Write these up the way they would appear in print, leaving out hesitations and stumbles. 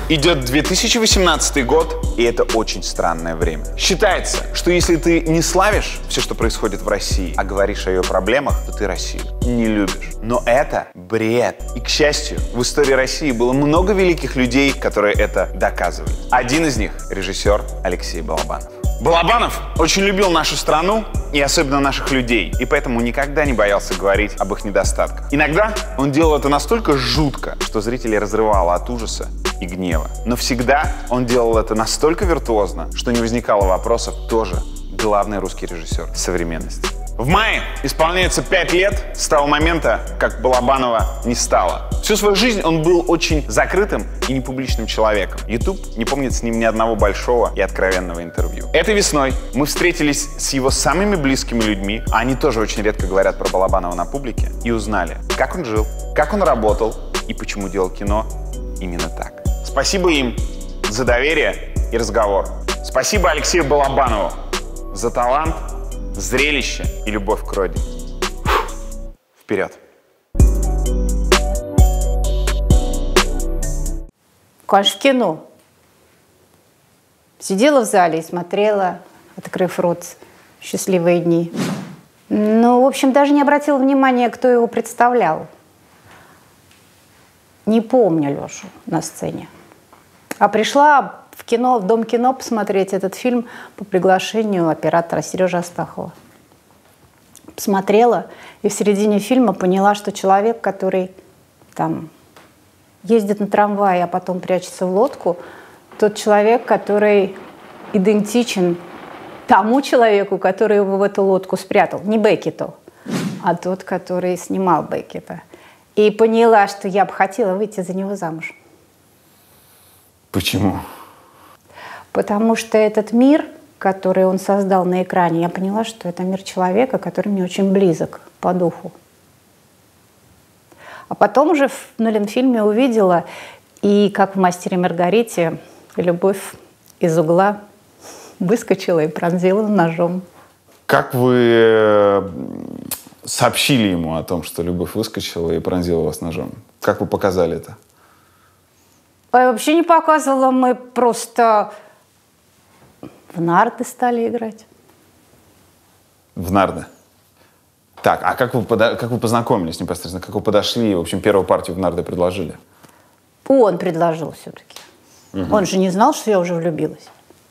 Идет 2018 год, и это очень странное время. Считается, что если ты не славишь все, что происходит в России, а говоришь о ее проблемах, то ты Россию не любишь. Но это бред. И, к счастью, в истории России было много великих людей, которые это доказывали. Один из них — режиссер Алексей Балабанов. Балабанов очень любил нашу страну и особенно наших людей, и поэтому никогда не боялся говорить об их недостатках. Иногда он делал это настолько жутко, что зрителей разрывало от ужаса и гнева. Но всегда он делал это настолько виртуозно, что не возникало вопросов, кто же главный русский режиссер современности. В мае исполняется 5 лет с того момента, как Балабанова не стало. Всю свою жизнь он был очень закрытым и непубличным человеком. YouTube не помнит с ним ни одного большого и откровенного интервью. Этой весной мы встретились с его самыми близкими людьми, а они тоже очень редко говорят про Балабанова на публике, и узнали, как он жил, как он работал и почему делал кино именно так. Спасибо им за доверие и разговор. Спасибо Алексею Балабанову за талант, зрелище и любовь к родине. Вперед! Конечно, в кино. Сидела в зале и смотрела, открыв рот, «Счастливые дни». Ну, в общем, даже не обратила внимания, кто его представлял. Не помню Лешу на сцене. А пришла в кино, в Дом кино посмотреть этот фильм по приглашению оператора Сережи Астахова. Посмотрела и в середине фильма поняла, что человек, который там ездит на трамвае, а потом прячется в лодку, тот человек, который идентичен тому человеку, который его в эту лодку спрятал. Не Беккету, а тот, который снимал Беккета. И поняла, что я бы хотела выйти за него замуж. Почему? Потому что этот мир, который он создал на экране, я поняла, что это мир человека, который мне очень близок по духу. А потом уже на Ленфильме увидела, и как в «Мастере и Маргарите» любовь из угла выскочила и пронзила ножом. Как вы сообщили ему о том, что любовь выскочила и пронзила вас ножом? Как вы показали это? Я вообще не показывала, мы просто в нарды стали играть. В нарды? Так, а как вы познакомились непосредственно? Как вы подошли и, в общем, первую партию в нарды предложили? Он предложил все-таки. Угу. Он же не знал, что я уже влюбилась.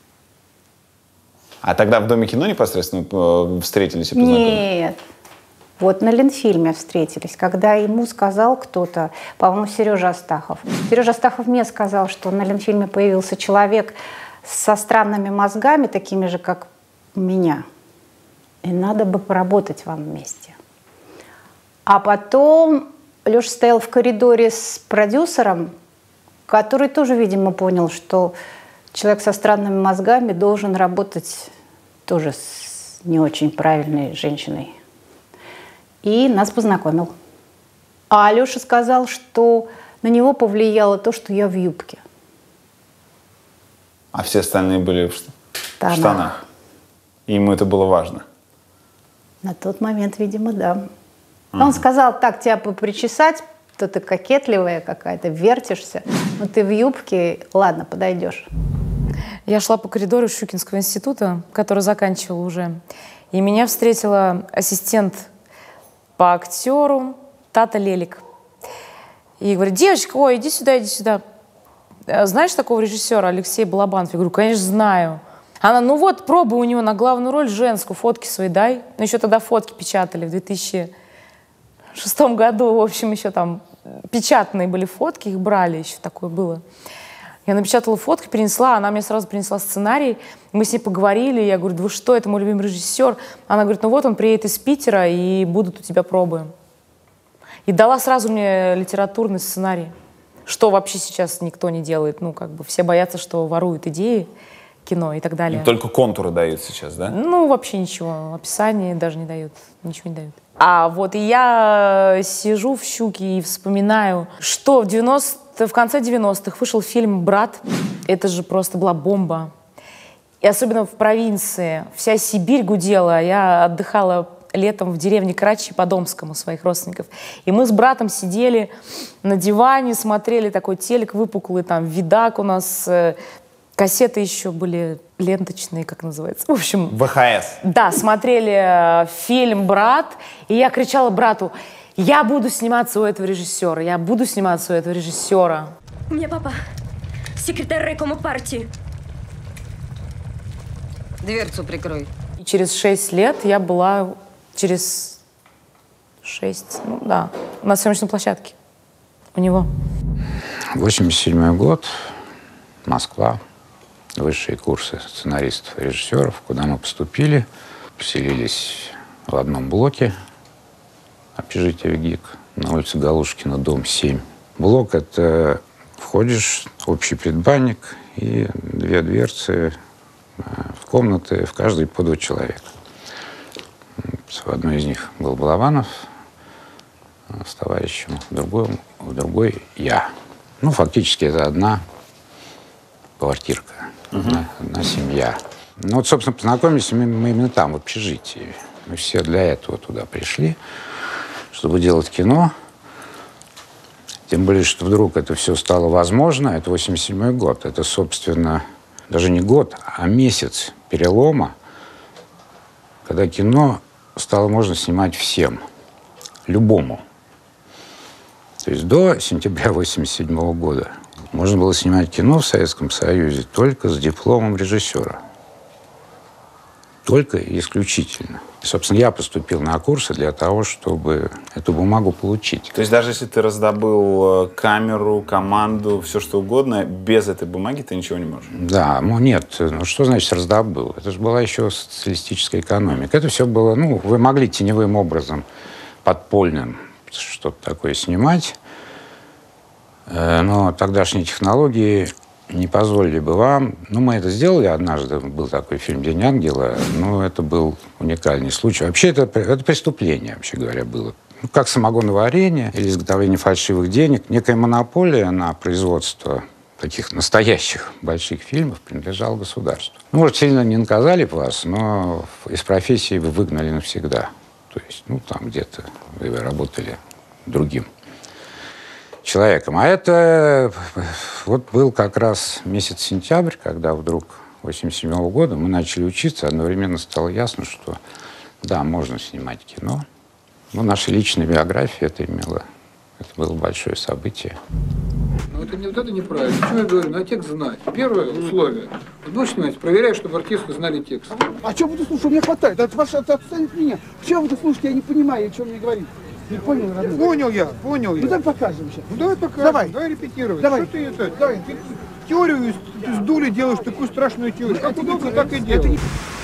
А тогда в Доме кино непосредственно встретились и познакомились? Нет. Вот на Ленфильме встретились, когда ему сказал кто-то, по-моему, Сережа Астахов. Сережа Астахов мне сказал, что на Ленфильме появился человек со странными мозгами, такими же, как у меня. И надо бы поработать вам вместе. А потом Леша стоял в коридоре с продюсером, который тоже, видимо, понял, что человек со странными мозгами должен работать тоже с не очень правильной женщиной. И нас познакомил. А Алеша сказал, что на него повлияло то, что я в юбке. А все остальные были в штанах. И ему это было важно? На тот момент, видимо, да. Он сказал, так, тебя попричесать, то ты кокетливая какая-то, вертишься, но ты в юбке, ладно, подойдешь. Я шла по коридору Щукинского института, который заканчивала уже, и меня встретила ассистент по актеру Тата Лелик. И говорит, девочка, ой, иди сюда, иди сюда. Знаешь такого режиссера Алексея Балабанова? Я говорю, конечно, знаю. Она, ну вот, пробуй у него на главную роль женскую, фотки свои дай. Ну, еще тогда фотки печатали в 2006 году, в общем, еще там печатные были фотки, их брали, еще такое было. Я напечатала фотки, принесла, она мне сразу принесла сценарий, мы с ней поговорили, я говорю, да вы что, это мой любимый режиссер. Она говорит, ну вот он приедет из Питера, и будут у тебя пробы. И дала сразу мне литературный сценарий, что вообще сейчас никто не делает, ну как бы все боятся, что воруют идеи, кино и так далее. И только контуры дают сейчас, да? Ну вообще ничего, описание даже не дают, ничего не дают. А вот и я сижу в «Щуке» и вспоминаю, что в конце 90-х вышел фильм «Брат». Это же просто была бомба. И особенно в провинции. Вся Сибирь гудела. Я отдыхала летом в деревне Крачи по Домскому у своих родственников. И мы с братом сидели на диване, смотрели такой телек выпуклый, там видак у нас, кассеты еще были ленточные, как называется. В общем... ВХС. Да, смотрели фильм «Брат», и я кричала брату: я буду сниматься у этого режиссера, я буду сниматься у этого режиссера. У меня папа секретарь райкома партии. Дверцу прикрой. И через 6 лет я была, через 6, ну да, на съемочной площадке у него. 87 год, Москва, высшие курсы сценаристов и режиссеров, куда мы поступили, поселились в одном блоке общежития ВГИК на улице Галушкина, дом 7. Блок — это входишь, общий предбанник и 2 дверцы в комнаты, в каждой по 2 человека. В одной из них был Балабанов с товарищем, в другой я. Ну, фактически это одна квартирка, одна семья. Ну, вот, собственно, познакомились мы именно там, в общежитии. Мы все для этого туда пришли, чтобы делать кино. Тем более, что вдруг это все стало возможно. Это 87-й год. Это, собственно, даже не год, а месяц перелома, когда кино стало можно снимать всем, любому. То есть до сентября 87-го года можно было снимать кино в Советском Союзе только с дипломом режиссера. Только и исключительно. И, собственно, я поступил на курсы для того, чтобы эту бумагу получить. То есть даже если ты раздобыл камеру, команду, все что угодно, без этой бумаги ты ничего не можешь? Да, ну нет. Ну что значит раздобыл? Это же была еще социалистическая экономика. Это все было, ну, вы могли теневым образом, подпольным, что-то такое снимать, но тогдашние технологии не позволили бы вам. Ну, мы это сделали однажды. Был такой фильм «День ангела». Но это был уникальный случай. Вообще, это преступление, вообще говоря, было. Ну, как самогоноварение или изготовление фальшивых денег. Некая монополия на производство таких настоящих больших фильмов принадлежала государству. Ну, может, сильно не наказали бы вас, но из профессии вы выгнали навсегда. То есть, ну, там где-то вы работали другим человеком. А это вот был как раз месяц сентябрь, когда вдруг 87-го года мы начали учиться, одновременно стало ясно, что да, можно снимать кино. Ну, наша личная биография это имела. Это было большое событие. Ну, это неправильно. Почему я говорю? Надо текст знать. Первое условие. Вот будешь снимать, проверяй, чтобы артисты знали текст. А что буду слушать? Мне хватает. Отстанет меня. Что буду слушать? Я не понимаю, о чем мне говорить. Не понял, родной? Понял я. Ну, давай покажем сейчас. Ну, давай покажем. Давай репетировать. Давай. Что ты это? Давай. Ты теорию из дули делаешь, такую страшную теорию. Как удобно, так и делаешь.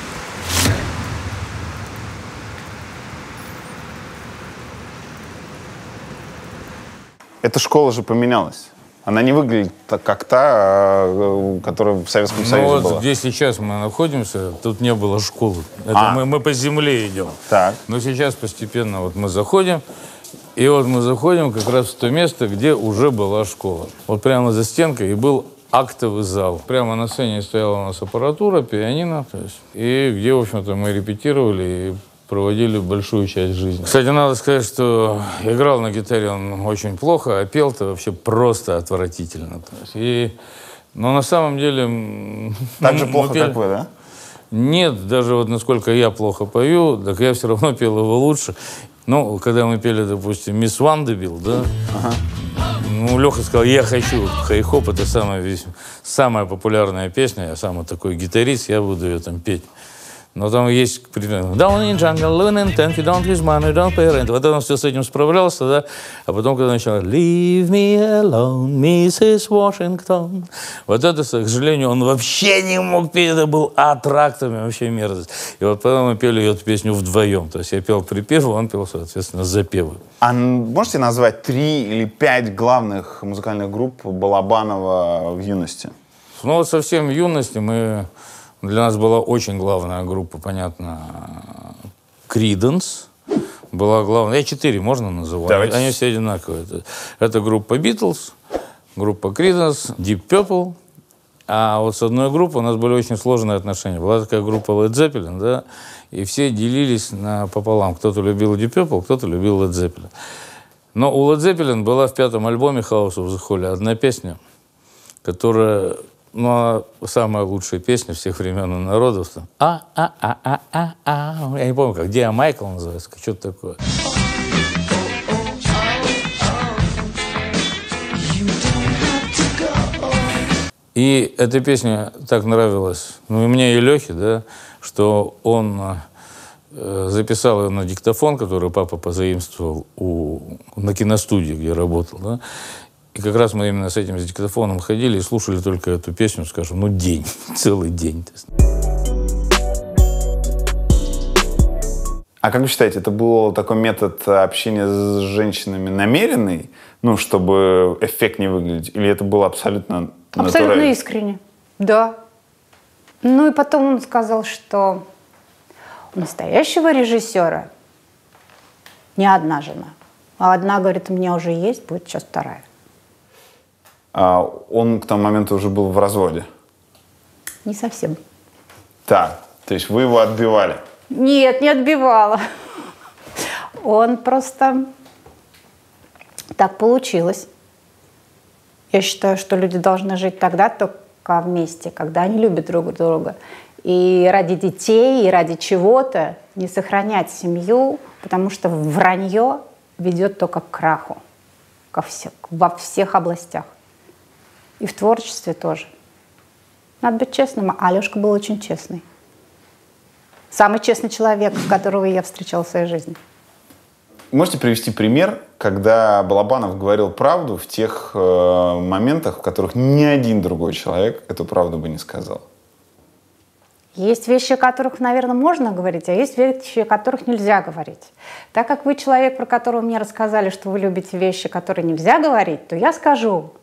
Эта школа же поменялась. Она не выглядит так, как та, которая в Советском Союзе вот была. Где сейчас мы находимся, тут не было школы. Это мы по земле идем. Так. Но сейчас постепенно вот мы заходим, и вот мы заходим как раз в то место, где уже была школа. Вот прямо за стенкой и был актовый зал. Прямо на сцене стояла у нас аппаратура, пианино. То есть, и где, в общем-то, мы репетировали и проводили большую часть жизни. Кстати, надо сказать, что играл на гитаре он очень плохо, а пел-то вообще просто отвратительно. Но на самом деле... Так же плохо, как вы, да? Нет, даже вот насколько я плохо пою, так я все равно пел его лучше. Ну, когда мы пели, допустим, «Мисс Вандебил», да? Ага. Ну, Леха сказал: я хочу хай-хоп, это самая популярная песня, я самый такой гитарист, я буду ее там петь. Но там есть, примерно, down in jungle, living in tent, you don't use money, don't pay rent. Вот он все с этим справлялся, да? А потом, когда начал leave me alone, Mrs. Washington. Вот это, к сожалению, он вообще не мог петь, это был атрактами, вообще мерзость. И вот потом мы пели эту песню вдвоем. То есть я пел припевы, он пел, соответственно, запевы. А можете назвать 3 или 5 главных музыкальных групп Балабанова в юности? Ну вот совсем в юности для нас была очень главная группа, понятно, Creedence. Была главная. Я 4 можно называть? Давайте. Они все одинаковые. Это группа Beatles, группа Creedence, Deep Purple, А вот с одной группой у нас были очень сложные отношения. Была такая группа Led Zeppelin, да, и все делились пополам. Кто-то любил Deep Purple, кто-то любил Led Zeppelin. Но у Led Zeppelin была в 5-м альбоме House of the Holy одна песня, которая, ну, самая лучшая песня всех времен и народов. Я не помню, как, где Майкл называется, что-то такое. И эта песня так нравилась, ну и мне, и Лехе, да, что он записал ее на диктофон, который папа позаимствовал на киностудии, где работал, да. И как раз мы именно с этим диктофоном ходили и слушали только эту песню, скажем, ну день, целый день. А как вы считаете, это был такой метод общения с женщинами намеренный, ну, чтобы эффектнее выглядеть, или это было абсолютно Абсолютно искренне, да. Ну и потом он сказал, что у настоящего режиссера не одна жена, а одна, говорит, у меня уже есть, будет сейчас вторая. А он к тому моменту уже был в разводе? Не совсем. Так, то есть вы его отбивали? Нет, не отбивала. Он просто... Так получилось. Я считаю, что люди должны жить тогда только вместе, когда они любят друг друга. И ради детей, и ради чего-то не сохранять семью, потому что вранье ведет только к краху во всех областях. И в творчестве тоже. Надо быть честным. А Алешка был очень честный. Самый честный человек, которого я встречала в своей жизни. Можете привести пример, когда Балабанов говорил правду в тех моментах, в которых ни один другой человек эту правду бы не сказал? Есть вещи, о которых, наверное, можно говорить, а есть вещи, о которых нельзя говорить. Так как вы человек, про которого мне рассказали, что вы любите вещи, которые нельзя говорить, то я скажу.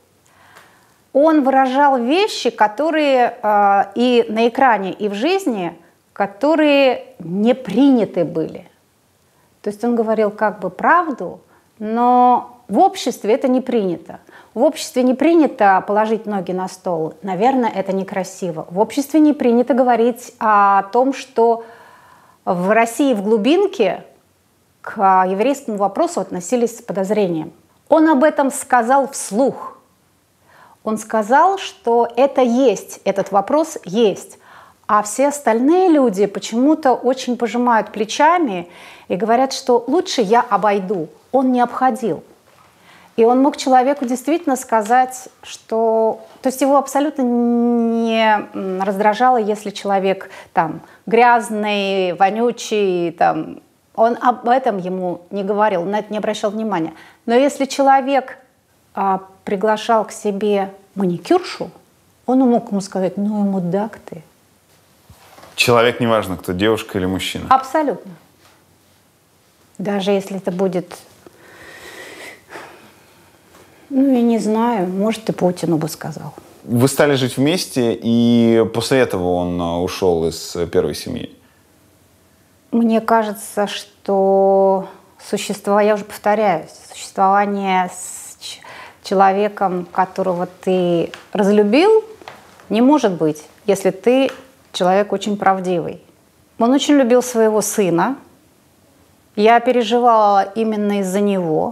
Он выражал вещи, которые и на экране, и в жизни, которые не приняты были. То есть он говорил как бы правду, но в обществе это не принято. В обществе не принято положить ноги на стол. Наверное, это некрасиво. В обществе не принято говорить о том, что в России в глубинке к еврейскому вопросу относились с подозрением. Он об этом сказал вслух. Он сказал, что это есть, этот вопрос есть. А все остальные люди почему-то очень пожимают плечами и говорят, что лучше я обойду. Он не обходил. И он мог человеку действительно сказать, что... То есть его абсолютно не раздражало, если человек там грязный, вонючий, там... Он об этом ему не говорил, на это не обращал внимания. Но если человек приглашал к себе маникюршу, он мог ему сказать, ну и мудак ты. Человек, неважно, кто, девушка или мужчина? Абсолютно. Даже если это будет, ну, я не знаю, может, и Путину бы сказал. Вы стали жить вместе, и после этого он ушел из первой семьи? Мне кажется, что я уже повторяюсь, существование с человеком, которого ты разлюбил, не может быть, если ты человек очень правдивый. Он очень любил своего сына. Я переживала именно из-за него.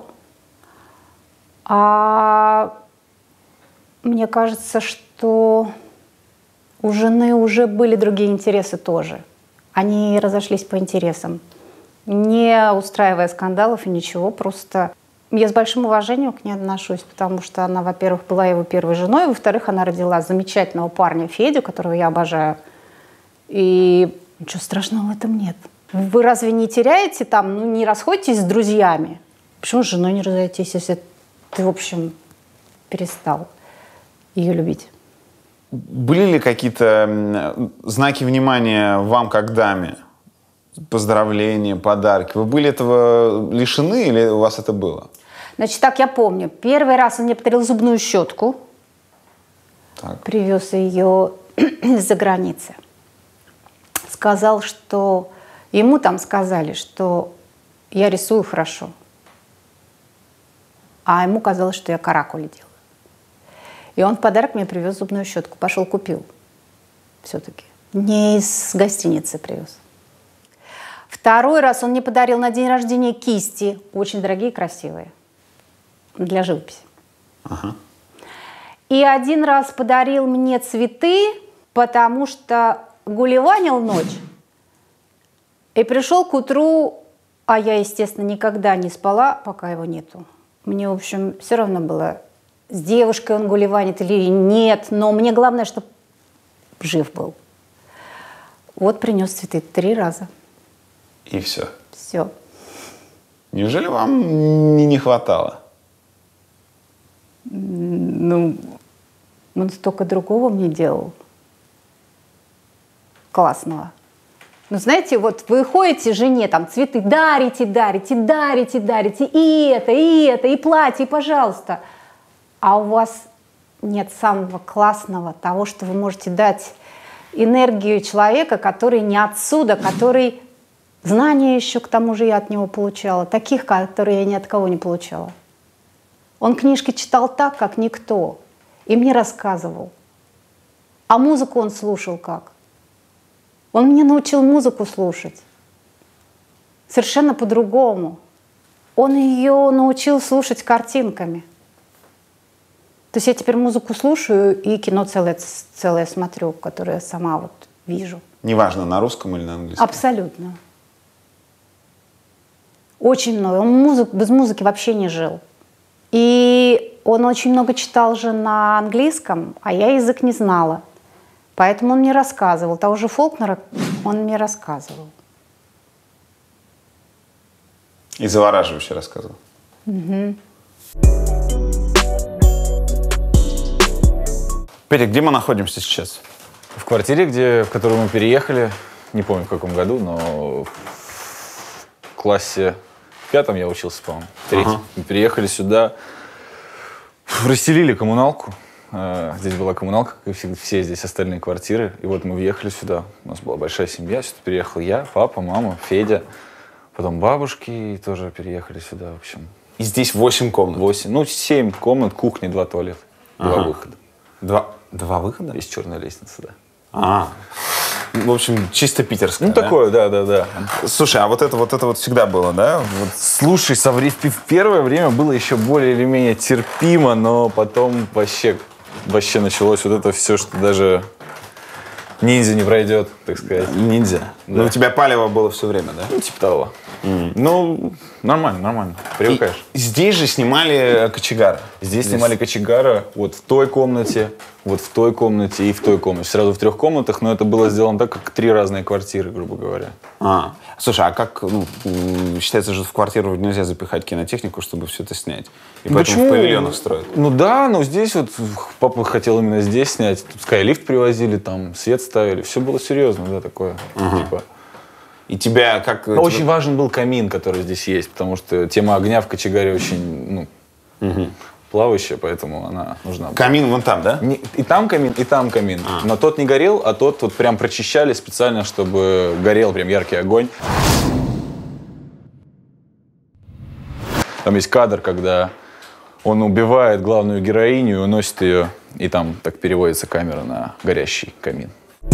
А мне кажется, что у жены уже были другие интересы тоже. Они разошлись по интересам, не устраивая скандалов и ничего, просто я с большим уважением к ней отношусь, потому что она, во-первых, была его первой женой, во-вторых, она родила замечательного парня Федю, которого я обожаю. И ничего страшного в этом нет. Вы разве не теряете там, ну не расходитесь с друзьями? Почему с женой не разойтись, если ты, в общем, перестал ее любить? Были ли какие-то знаки внимания вам как даме? Поздравления, подарки? Вы были этого лишены или у вас это было? Значит, так я помню. Первый раз он мне подарил зубную щетку. Так. Привез ее из-за границы. Сказал, что... Ему там сказали, что я рисую хорошо. А ему казалось, что я каракули делаю. И он в подарок мне привез зубную щетку. Пошел купил. Все-таки. Не из гостиницы привез. Второй раз он мне подарил на день рождения кисти. Очень дорогие и красивые. Для живописи. Ага. И один раз подарил мне цветы, потому что гулеванил ночь. И пришел к утру, а я, естественно, никогда не спала, пока его нету. Мне, в общем, все равно было, с девушкой он гулеванит или нет, но мне главное, чтобы жив был. Вот принес цветы 3 раза. И все. Все. Неужели вам не хватало? Ну, он столько другого мне делал. Классного. Ну, знаете, вот вы ходите жене, там, цветы дарите, и это, и платье, и пожалуйста. А у вас нет самого классного, того, что вы можете дать энергию человека, который не отсюда, который знания еще, к тому же, я от него получала, таких, которые я ни от кого не получала. Он книжки читал так, как никто, и мне рассказывал. А музыку он слушал как? Он меня научил музыку слушать. Совершенно по-другому. Он ее научил слушать картинками. То есть я теперь музыку слушаю и кино целое смотрю, которое я сама вот вижу. Неважно, на русском или на английском? Абсолютно. Очень много. Он без музыки вообще не жил. И он очень много читал же на английском, а я язык не знала. Поэтому он мне рассказывал. Того же Фолкнера он мне рассказывал. И завораживающе рассказывал. Угу. Петя, где мы находимся сейчас? В квартире, в которую мы переехали, не помню в каком году, но в классе 5 я учился, по-моему, 3. Ага. Мы переехали сюда, расселили коммуналку. Здесь была коммуналка, как и все здесь остальные квартиры. И вот мы въехали сюда. У нас была большая семья. Сюда переехал я, папа, мама, Федя. Потом бабушки тоже переехали сюда, в общем. И здесь 8 комнат? 8. Ну, 7 комнат, кухня, 2 туалета. 2 выхода. 2 выхода? Есть черная лестница, да. В общем, чисто питерское, Ну, да? такое, да. Слушай, а вот это всегда было, да? Вот. Слушай, в первое время было еще более или менее терпимо, но потом вообще началось вот это все, что даже ниндзя не пройдет, так сказать. Ниндзя? Да. Но у тебя палево было все время, да? Ну, типа того. Ну, нормально. Привыкаешь. И здесь же снимали кочегара. Здесь снимали кочегара вот в той комнате, вот в той комнате и в той комнате. Сразу в 3 комнатах, но это было сделано так, как 3 разные квартиры, грубо говоря. Слушай, а как, считается же, в квартиру нельзя запихать кинотехнику, чтобы все это снять? И поэтому в павильонах строят. Ну да, но здесь вот папа хотел именно здесь снять. Тут скайлифт привозили, там свет ставили. Все было серьезно, да, такое. Типа. И тебя как... Очень важен был камин, который здесь есть, потому что тема огня в кочегаре очень, плавающая, поэтому она нужна. Камин вон там, да? И там камин, и там камин. Но тот не горел, а тот вот прям прочищали специально, чтобы горел прям яркий огонь. Там есть кадр, когда он убивает главную героиню и уносит ее, и там так переводится камера на горящий камин.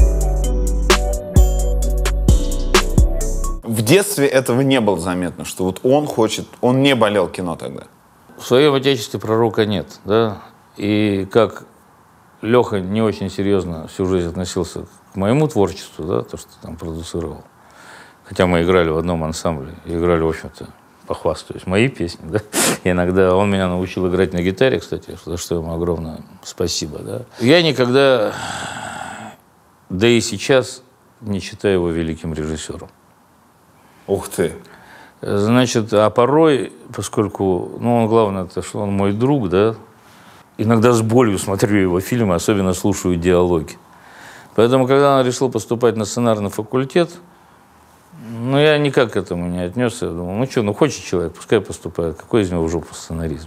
В детстве этого не было заметно, что вот он не болел кино тогда. В своем отечестве пророка нет, да, и как Леха не очень серьезно всю жизнь относился к моему творчеству, да, то, что там продуцировал, хотя мы играли в одном ансамбле, и играли, в общем-то, похвастаюсь, мои песни, да, и иногда он меня научил играть на гитаре, кстати, за что ему огромное спасибо, да. Я никогда, да и сейчас, не считаю его великим режиссером. Ух ты! Значит, а порой, поскольку, он главное, то, что он мой друг, да, иногда с болью смотрю его фильмы, особенно слушаю диалоги. Поэтому, когда он решил поступать на сценарный факультет, я никак к этому не отнесся. Я думал, хочет человек, пускай поступает, какой из него в жопу сценарист.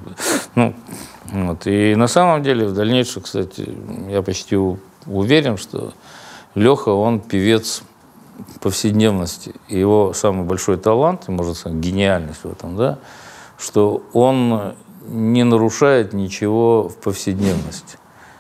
И на самом деле, в дальнейшем, кстати, я почти уверен, что Леха, он певец повседневности. И его самый большой талант, и, можно сказать, гениальность в этом, да, что он не нарушает ничего в повседневности.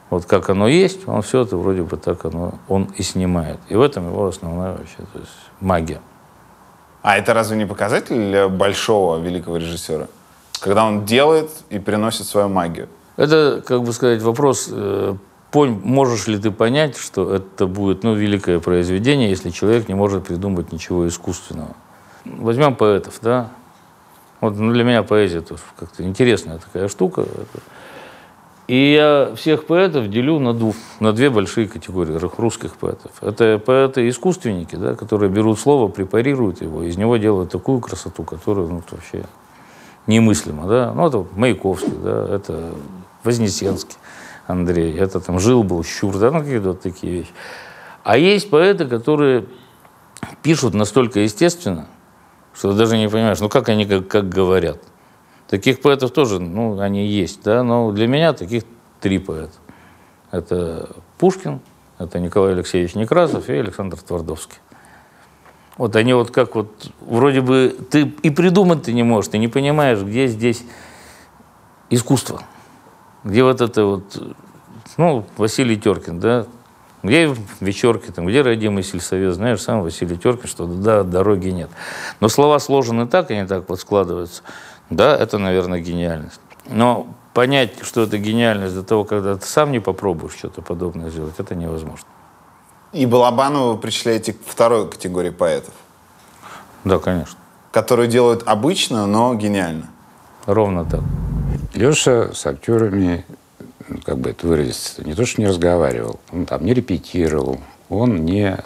Вот как оно есть, он все это вроде бы так он и снимает. И в этом его основная вообще, то есть магия. А это разве не показатель большого великого режиссера? Когда он делает и приносит свою магию. Это, как бы сказать, вопрос, можешь ли ты понять, что это будет великое произведение, если человек не может придумать ничего искусственного. Возьмем поэтов, да? Вот для меня поэзия тоже как-то интересная такая штука. И я всех поэтов делю на две большие категории русских поэтов. Это поэты-искусственники, да, которые берут слово, препарируют его, из него делают такую красоту, которую вообще немыслимо. Да? Это Маяковский, да, это Вознесенский Андрей, это там Жил-был Щур, да, какие-то вот такие вещи. А есть поэты, которые пишут настолько естественно, что ты даже не понимаешь, как они как говорят. Таких поэтов тоже, они есть, да, но для меня таких 3 поэта. Это Пушкин, это Николай Алексеевич Некрасов и Александр Твардовский. Вот они вроде бы ты и придумать ты не можешь, ты не понимаешь, где здесь искусство, где Василий Теркин, да, где Вечерки, где родимый сельсовет, знаешь, сам Василий Теркин, что да, дороги нет. Но слова сложены так, они так складываются. Да, это, наверное, гениальность. Но понять, что это гениальность до того, когда ты сам не попробуешь что-то подобное сделать, это невозможно. И Балабанова вы причисляете к второй категории поэтов? Да, конечно. Которые делают обычно, но гениально? Ровно так. Леша с актерами, как бы это выразиться, не то что не разговаривал, он там не репетировал, он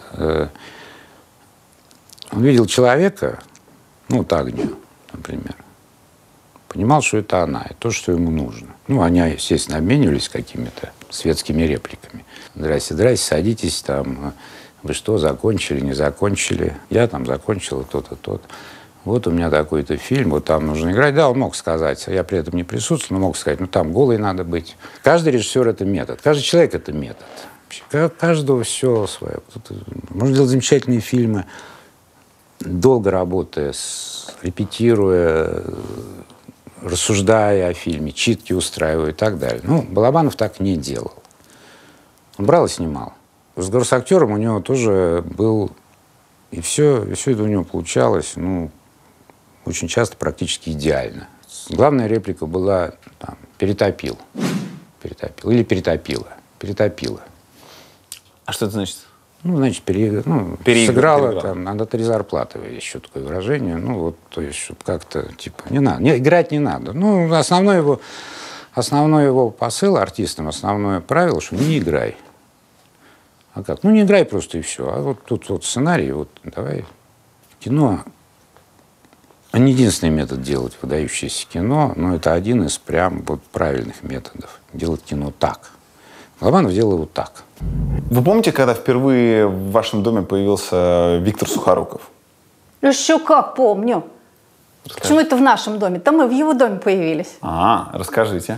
видел человека, Тагнию, например. Понимал, что это она, и то, что ему нужно. Они, естественно, обменивались какими-то светскими репликами. Здрасте, здрасте, садитесь там. Вы что, закончили, не закончили? Я там закончил то-то, то-то. Вот у меня такой-то фильм, вот там нужно играть. Да, он мог сказать, я при этом не присутствовал, но мог сказать, там голый надо быть. Каждый режиссер — это метод, каждый человек — это метод. Каждого все свое. Можно делать замечательные фильмы, долго работая, репетируя, рассуждая о фильме, читки устраивая и так далее. Балабанов так не делал. Он брал и снимал. Разговор с актером у него тоже был, и все это у него получалось, очень часто практически идеально. Главная реплика была «перетопил». Перетопил. Или «перетопила». Перетопила. А что это значит? Значит, сыграла, надо 3 зарплаты, еще такое выражение. То есть, чтобы как-то, не надо, играть не надо. Основной его посыл артистам, основное правило, что не играй. А как? Не играй просто и все. А вот тут сценарий, давай. Кино, не единственный метод делать выдающееся кино, но это один из прям правильных методов. Делать кино так. Балабанов делал его так. Вы помните, когда впервые в вашем доме появился Виктор Сухоруков? Еще как помню. Расскажите. Почему это в нашем доме? Там мы в его доме появились. Расскажите.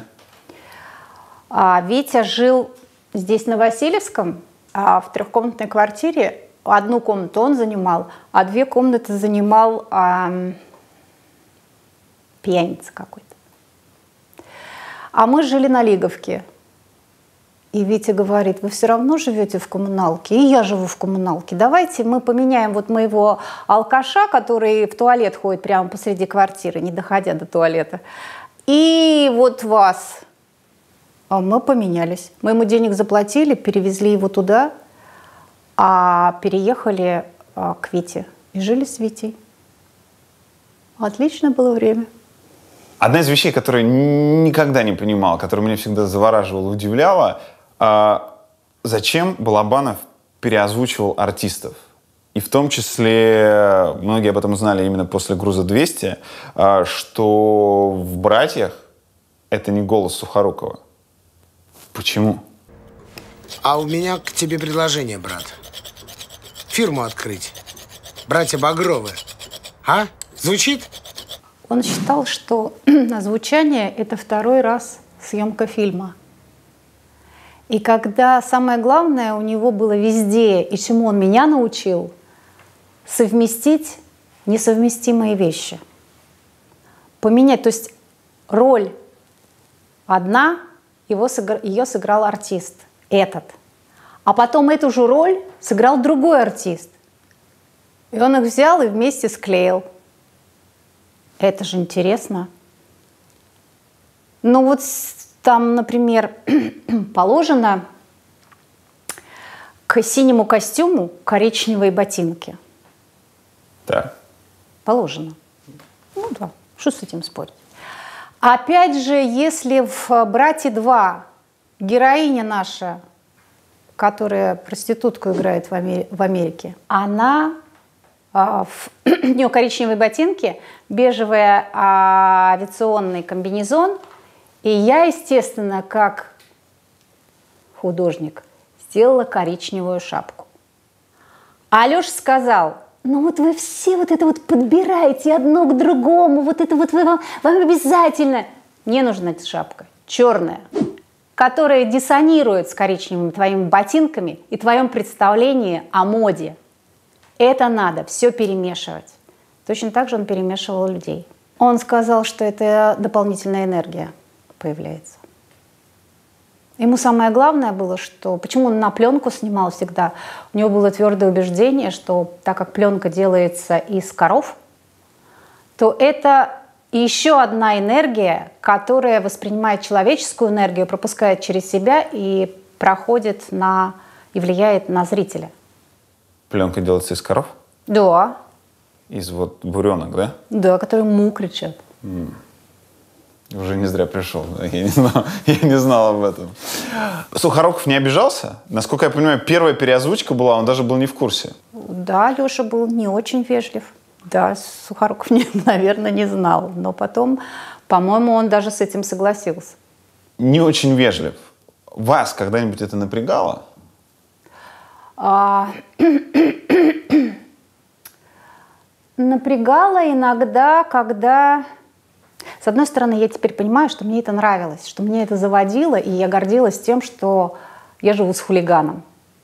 Витя жил здесь, на Васильевском, в 3-комнатной квартире. 1 комнату он занимал, а 2 комнаты занимал пьяница какой-то. А мы жили на Лиговке. И Витя говорит: вы все равно живете в коммуналке, и я живу в коммуналке. Давайте мы поменяем моего алкаша, который в туалет ходит прямо посреди квартиры, не доходя до туалета, и вас. А мы поменялись. Мы ему денег заплатили, перевезли его туда, а переехали к Вите. И жили с Витей. Отличное было время. Одна из вещей, которую никогда не понимал, которая меня всегда завораживала, удивляла, зачем Балабанов переозвучивал артистов. И в том числе, многие об этом узнали именно после «Груза-200», что в «Братьях» это не голос Сухорукова. Почему? А у меня к тебе предложение, брат. Фирму открыть. Братья Багровы. Звучит? Он считал, что озвучание – это 2-й раз съемка фильма. И когда самое главное у него было везде, и чему он меня научил, совместить несовместимые вещи. Поменять, то есть роль одна, ее сыграл артист этот. А потом эту же роль сыграл другой артист. И он их взял и вместе склеил. Это же интересно. Ну вот там, например, положено к синему костюму коричневые ботинки. Да. Положено. Ну да, что с этим спорить? Опять же, если в «Брате 2» героиня наша, которая проститутку играет в Америке, она, у нее коричневые ботинки, бежевый авиационный комбинезон, и я, естественно, как художник, сделала коричневую шапку. А Алеша сказал: ну вот вы все вот это вот подбираете одно к другому, вот это вот вам обязательно. Мне нужна эта шапка черная, которая диссонирует с коричневыми твоими ботинками и твоем представлении о моде. Это надо все перемешивать. Точно так же он перемешивал людей. Он сказал, что это дополнительная энергия появляется. Ему самое главное было, что... Почему он на пленку снимал всегда? У него было твердое убеждение, что так как пленка делается из коров, то это еще одна энергия, которая воспринимает человеческую энергию, пропускает через себя и проходит и влияет на зрителя. Пленка делается из коров? Да. Из вот буренок, да? Да, которые му кричат. Уже не зря пришел. Я не знал об этом. Сухоруков не обижался? Насколько я понимаю, первая переозвучка была, он даже был не в курсе. Да, Леша был не очень вежлив. Да, Сухоруков, наверное, не знал. Но потом, по-моему, он даже с этим согласился. Не очень вежлив. Вас когда-нибудь это напрягало? Напрягало иногда, когда... С одной стороны, я теперь понимаю, что мне это нравилось, что мне это заводило, и я гордилась тем, что я живу с хулиганом.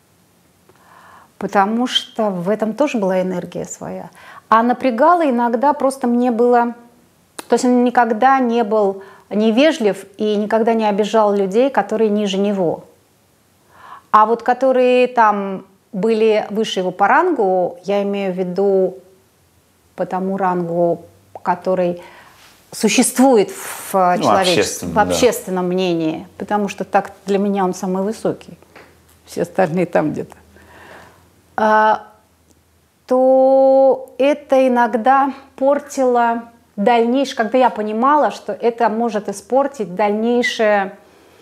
Потому что в этом тоже была энергия своя. А напрягало иногда просто мне было... То есть он никогда не был невежлив и никогда не обижал людей, которые ниже него. А вот которые там были выше его по рангу, я имею в виду по тому рангу, который... существует в человечестве, в общественном мнении, потому что так для меня он самый высокий, все остальные там где-то, то это иногда портило дальнейшее, когда я понимала, что это может испортить дальнейшую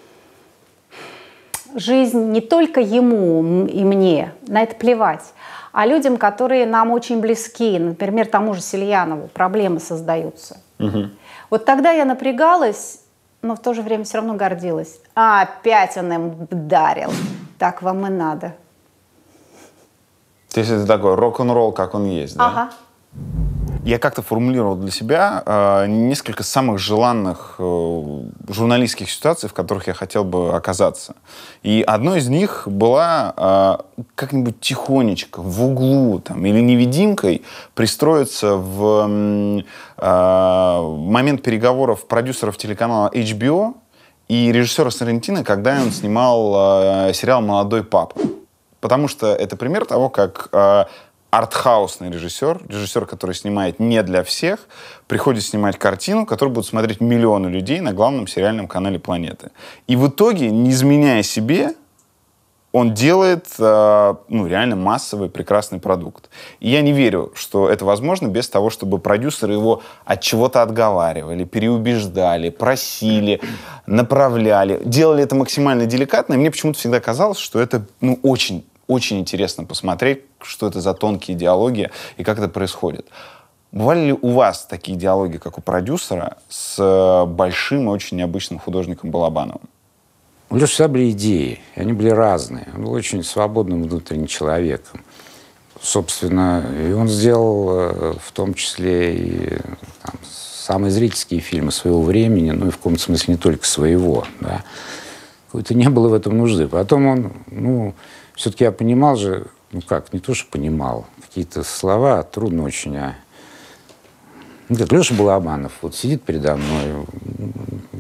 жизнь не только ему и мне, на это плевать, а людям, которые нам очень близки, например, тому же Сельянову, проблемы создаются. Угу. Вот тогда я напрягалась, но в то же время все равно гордилась. Опять он им вдарил. Так вам и надо. То есть это такой рок-н-ролл, как он есть, да? Ага. Я как-то формулировал для себя несколько самых желанных журналистских ситуаций, в которых я хотел бы оказаться. И одной из них была как-нибудь тихонечко, в углу там, или невидимкой пристроиться в момент переговоров продюсеров телеканала HBO и режиссера Соррентино, когда он снимал сериал «Молодой папа». Потому что это пример того, как... артхаусный режиссер, который снимает не для всех, приходит снимать картину, которую будут смотреть миллионы людей на главном сериальном канале планеты. И в итоге, не изменяя себе, он делает реально массовый, прекрасный продукт. И я не верю, что это возможно без того, чтобы продюсеры его от чего-то отговаривали, переубеждали, просили, направляли. Делали это максимально деликатно, и мне почему-то всегда казалось, что это очень интересно посмотреть, что это за тонкие диалоги и как это происходит. Бывали ли у вас такие диалоги, как у продюсера, с большим и очень необычным художником Балабановым? У Леши всегда были идеи, и они были разные. Он был очень свободным внутренним человеком. Собственно, и он сделал в том числе и самые зрительские фильмы своего времени, ну и в каком-то смысле не только своего. Да. Какой-то не было в этом нужды. Потом он, все-таки я понимал же, не то, что понимал, какие-то слова трудно очень. Леша Балабанов вот сидит передо мной,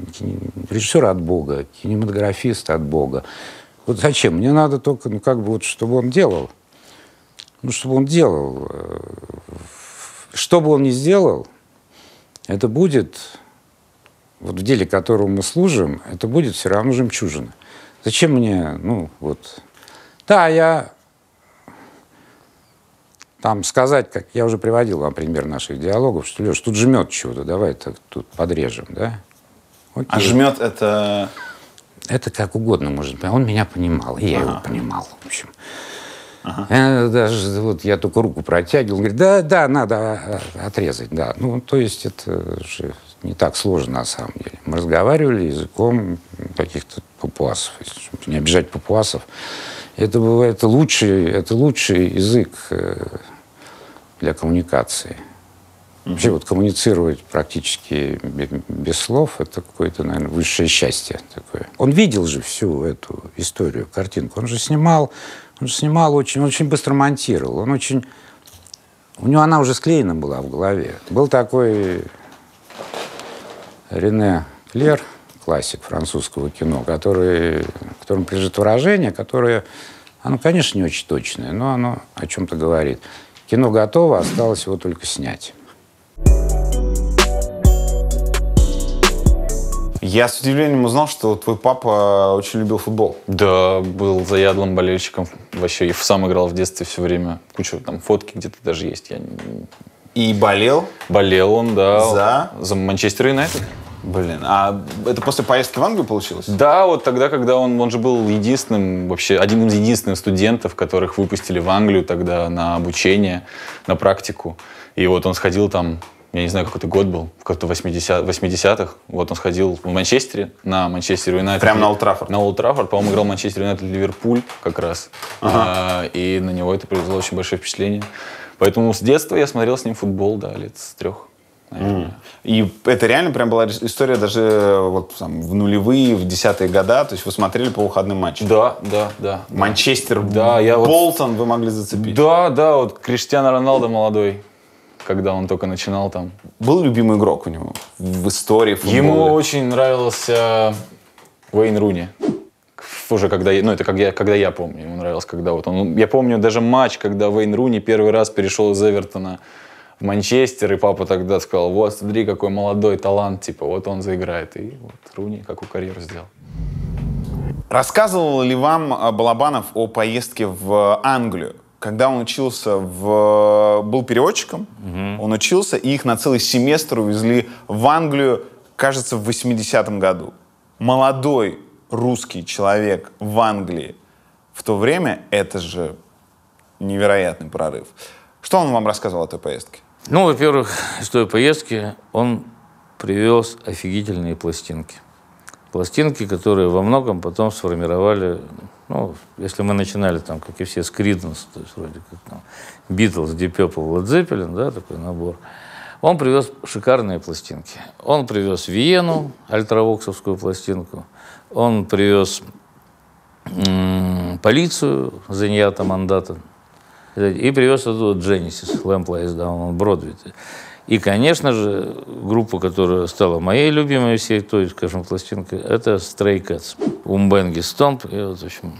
режиссер от Бога, кинематографист от Бога. Вот зачем? Мне надо только, ну, как бы, вот, чтобы он делал. Ну, чтобы он делал. Что бы он ни сделал, это будет, вот в деле, которому мы служим, это будет все равно жемчужина. Зачем мне, ну, вот... Да, я... Там сказать, как я уже приводил вам пример наших диалогов, что, Леш, тут жмет чего-то, давай так тут подрежем, да? Окей. А жмет это... Это как угодно может быть. Он меня понимал, и я его понимал, в общем. Даже вот я только руку протягивал, он говорит, да, надо отрезать, да. Ну, то есть это же не так сложно на самом деле. Мы разговаривали языком каких-то папуасов, не обижать папуасов. Это бывает лучший язык для коммуникации. Вообще вот коммуницировать практически без слов — это какое-то, наверное, высшее счастье такое. Он видел же всю эту историю, картинку. Он же снимал очень, очень быстро монтировал. У него она уже склеена была в голове. Был такой Рене Клер, классик французского кино, которому принадлежит выражение, которое, оно, конечно, не очень точное, но оно о чем-то говорит. Кино готово, осталось его только снять. Я с удивлением узнал, что твой папа очень любил футбол. Да, был заядлым болельщиком. Вообще, и сам играл в детстве все время. Куча там фотки где-то даже есть. И болел? Болел он, да. За Манчестер Юнайтед. Блин, а это после поездки в Англию получилось? Да, вот тогда, когда он же был единственным, вообще один из единственных студентов, которых выпустили в Англию тогда на обучение, на практику. И вот он сходил там, я не знаю, какой это год был, в каких-то 80-х. Вот он сходил в Манчестере, на Манчестер Юнайтед. Прям на Олд Траффорд? На Олд Траффорд, по-моему, играл Манчестер Юнайтед Ливерпуль как раз. И на него это произвело очень большое впечатление. Поэтому с детства я смотрел с ним футбол, да, лет с 3. И это реально прям была история даже вот там, в нулевые, в 10-е года, то есть вы смотрели по выходным матчам? Да. Манчестер, да, Болтон вы могли зацепить? Да, вот Криштиану Роналдо молодой, когда он только начинал там. Был любимый игрок у него в истории футбола? Ему очень нравился Уэйн Руни. Уже когда я помню, ему нравилось, когда вот он. Я помню даже матч, когда Уэйн Руни первый раз перешел из Эвертона в Манчестер, и папа тогда сказал, вот, смотри, какой молодой талант, типа, вот он заиграет. И вот Руни какую карьеру сделал. Рассказывал ли вам Балабанов о поездке в Англию? Когда он учился был переводчиком, он учился, и их на целый семестр увезли в Англию, кажется, в 80-м году. Молодой русский человек в Англии в то время, это же невероятный прорыв. Что он вам рассказывал о той поездке? Ну, во-первых, из той поездки он привез офигительные пластинки. Пластинки, которые во многом потом сформировали, ну, если мы начинали там, как и все, с Creedence, то есть вроде как там Beatles, Deep Purple, Led Zeppelin, да, такой набор. Он привез шикарные пластинки. Он привез Виену, альтравоксовскую пластинку. Он привез полицию, Зеньята Мандата. И привез оттуда Genesis, Lamb Lies Down on Broadway. И, конечно же, группа, которая стала моей любимой всей той, скажем, пластинкой, это Stray Cats, Умбенги Стомп. И вот, в общем,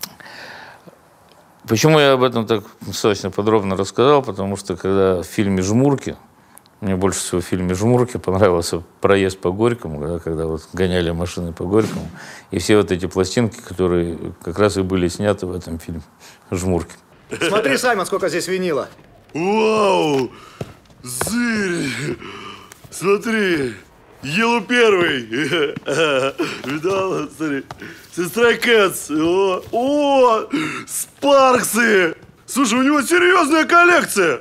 почему я об этом так достаточно подробно рассказал? Потому что когда в фильме «Жмурки», мне больше всего в фильме «Жмурки» понравился проезд по Горькому, когда вот гоняли машины по Горькому, и все вот эти пластинки, которые как раз и были сняты в этом фильме «Жмурки». Смотри, Саймон, сколько здесь винила. Вау! Зырь! Смотри! Елу первый! Видал? Смотри. Stray Cats! О! Спарксы! Слушай, у него серьезная коллекция!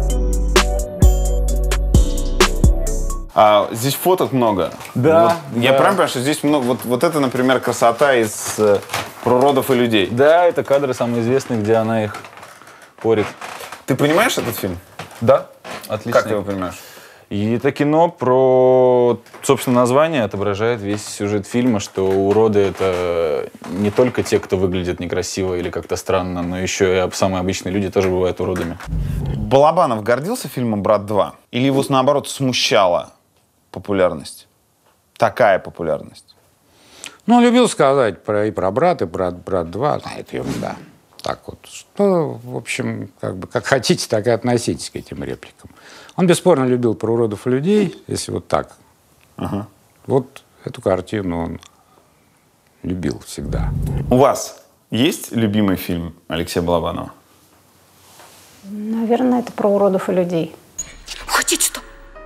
Здесь фоток много. Да. Вот, я прям понимаю, что здесь много. Вот это, например, красота из «Про родов и людей». Да, это кадры самые известные, где она их порит. Ты понимаешь этот фильм? Да, отлично. Как ты его понимаешь? И это кино про, собственно, название отображает весь сюжет фильма, что уроды — это не только те, кто выглядит некрасиво или как-то странно, но еще и самые обычные люди тоже бывают уродами. Балабанов гордился фильмом «Брат 2»? Или его, наоборот, смущала популярность? такая популярность? Ну, он любил сказать и про брат, и про брат 2. Это ерунда. Так вот. Что, в общем, как хотите, так и относитесь к этим репликам. Он бесспорно любил про уродов и людей, если вот так. Ага. Вот эту картину он любил всегда. У вас есть любимый фильм Алексея Балабанова? Наверное, это про уродов и людей. Хотите что?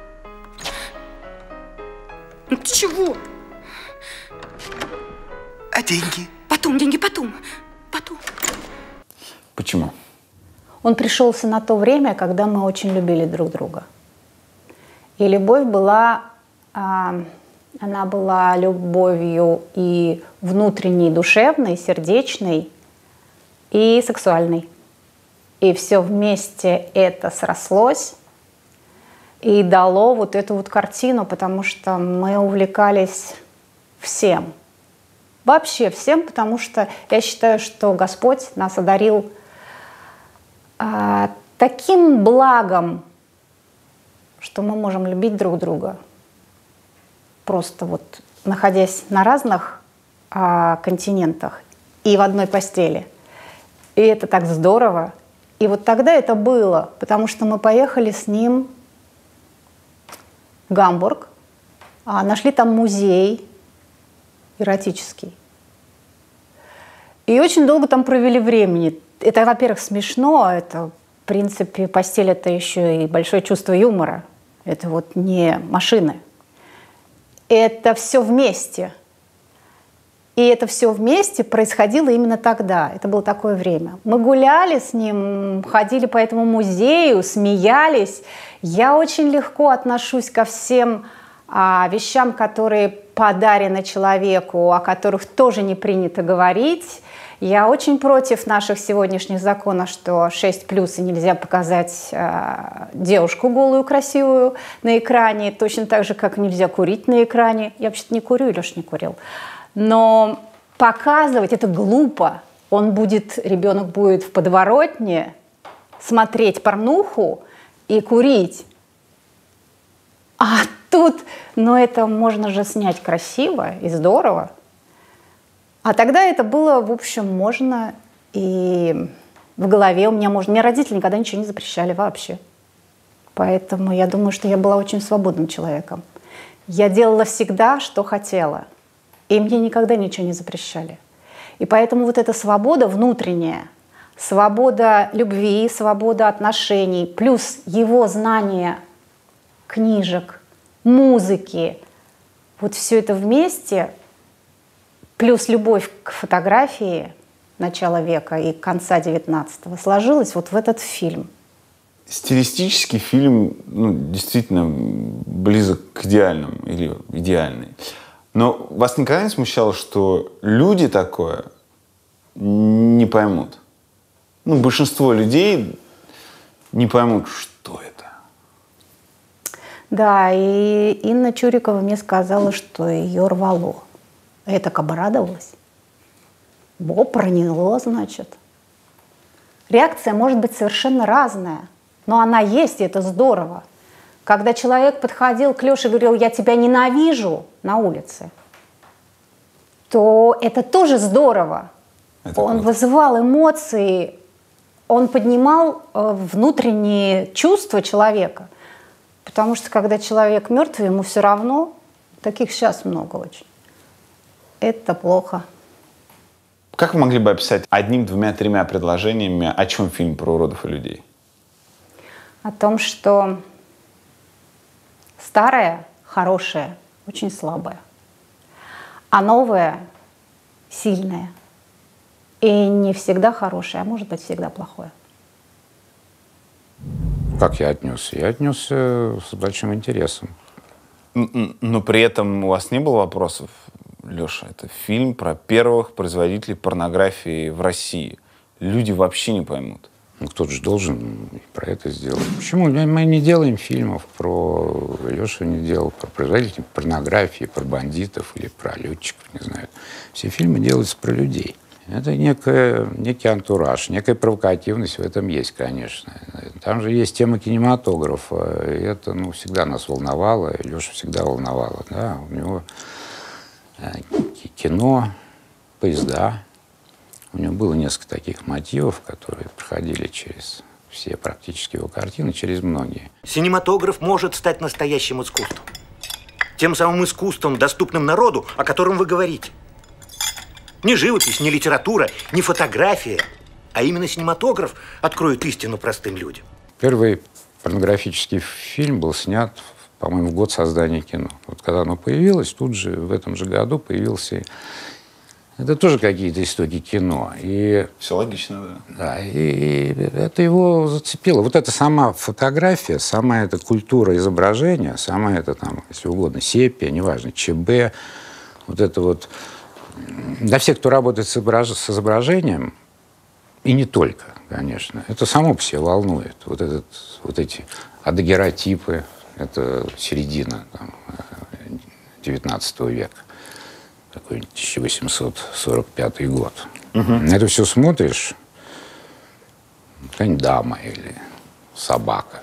Ну ты чего? А деньги? Потом, деньги потом. Почему? Он пришелся на то время, когда мы очень любили друг друга. И любовь была, она была любовью и внутренней, душевной, сердечной, и сексуальной. И все вместе это срослось и дало вот эту вот картину, потому что мы увлекались всем. Вообще всем, потому что я считаю, что Господь нас одарил таким благом, что мы можем любить друг друга. Просто вот находясь на разных континентах и в одной постели. И это так здорово. И вот тогда это было, потому что мы поехали с ним в Гамбург, нашли там музей эротический. И очень долго там провели времени. Это, во-первых, смешно, это, в принципе, постель — это еще и большое чувство юмора. Это вот не машины. Это все вместе. И это все вместе происходило именно тогда. Это было такое время. Мы гуляли с ним, ходили по этому музею, смеялись. Я очень легко отношусь ко всем вещам, которые подарены человеку, о которых тоже не принято говорить. Я очень против наших сегодняшних законов, что 6+, и нельзя показать девушку голую, красивую на экране, точно так же, как нельзя курить на экране. Я вообще-то не курю, и Леша не курил. Но показывать это глупо. Ребенок будет в подворотне смотреть порнуху и курить. А тут, это можно же снять красиво и здорово. А тогда это было, в общем, можно, и в голове у меня можно. Мне родители никогда ничего не запрещали вообще. Поэтому я думаю, что я была очень свободным человеком. Я делала всегда, что хотела. И мне никогда ничего не запрещали. И поэтому вот эта свобода внутренняя, свобода любви, свобода отношений, плюс его знание книжек, музыки, вот все это вместе, плюс любовь к фотографии начала века и конца 19-го сложилось вот в этот фильм. Стилистический фильм действительно близок к идеальному или идеальный. Но вас никогда не смущало, что люди такое не поймут? Большинство людей не поймут, что это. Да, и Инна Чурикова мне сказала, что ее рвало. Я так обрадовалась. Проняло, значит. Реакция может быть совершенно разная, но она есть, и это здорово. Когда человек подходил к Леше и говорил: «Я тебя ненавижу» на улице, то это тоже здорово. Он вызывал эмоции, он поднимал внутренние чувства человека. Потому что когда человек мертвый, ему все равно, таких сейчас много очень. Это плохо. Как вы могли бы описать одним, двумя, тремя предложениями, о чем фильм про уродов и людей? О том, что старое хорошее, очень слабое, а новое сильное. И не всегда хорошее, а может быть всегда плохое. Как я отнесся? Я отнесся с большим интересом. Но при этом у вас не было вопросов? Леша, это фильм про первых производителей порнографии в России. Люди вообще не поймут. Кто-то же должен про это сделать. Почему мы не делаем фильмов про... Леша не делал про производителей порнографии, про бандитов или про летчиков, не знаю. Все фильмы делаются про людей. Это некий антураж, некая провокативность в этом есть, конечно. Там же есть тема кинематографа, и это, ну, всегда нас волновало, и Лешу всегда волновало, да, у него кино, поезда, у него было несколько таких мотивов, которые проходили через все практически его картины, через многие. Кинематограф может стать настоящим искусством. Тем самым искусством, доступным народу, о котором вы говорите. Не живопись, не литература, не фотография, а именно кинематограф откроет истину простым людям. Первый порнографический фильм был снят, по-моему, в год создания кино. Вот когда оно появилось, тут же, в этом же году появился... Это тоже какие-то истоки кино. И, все логично, да. Да, и это его зацепило. Вот эта сама фотография, сама эта культура изображения, сама эта, там, если угодно, сепия, неважно, ЧБ, вот это вот... Для всех, кто работает с изображением, и не только, конечно, это само по себе волнует. Вот эти адагеротипы, это середина там, 19 века. Такой 1845 год. На это все смотришь, какая-нибудь дама или собака.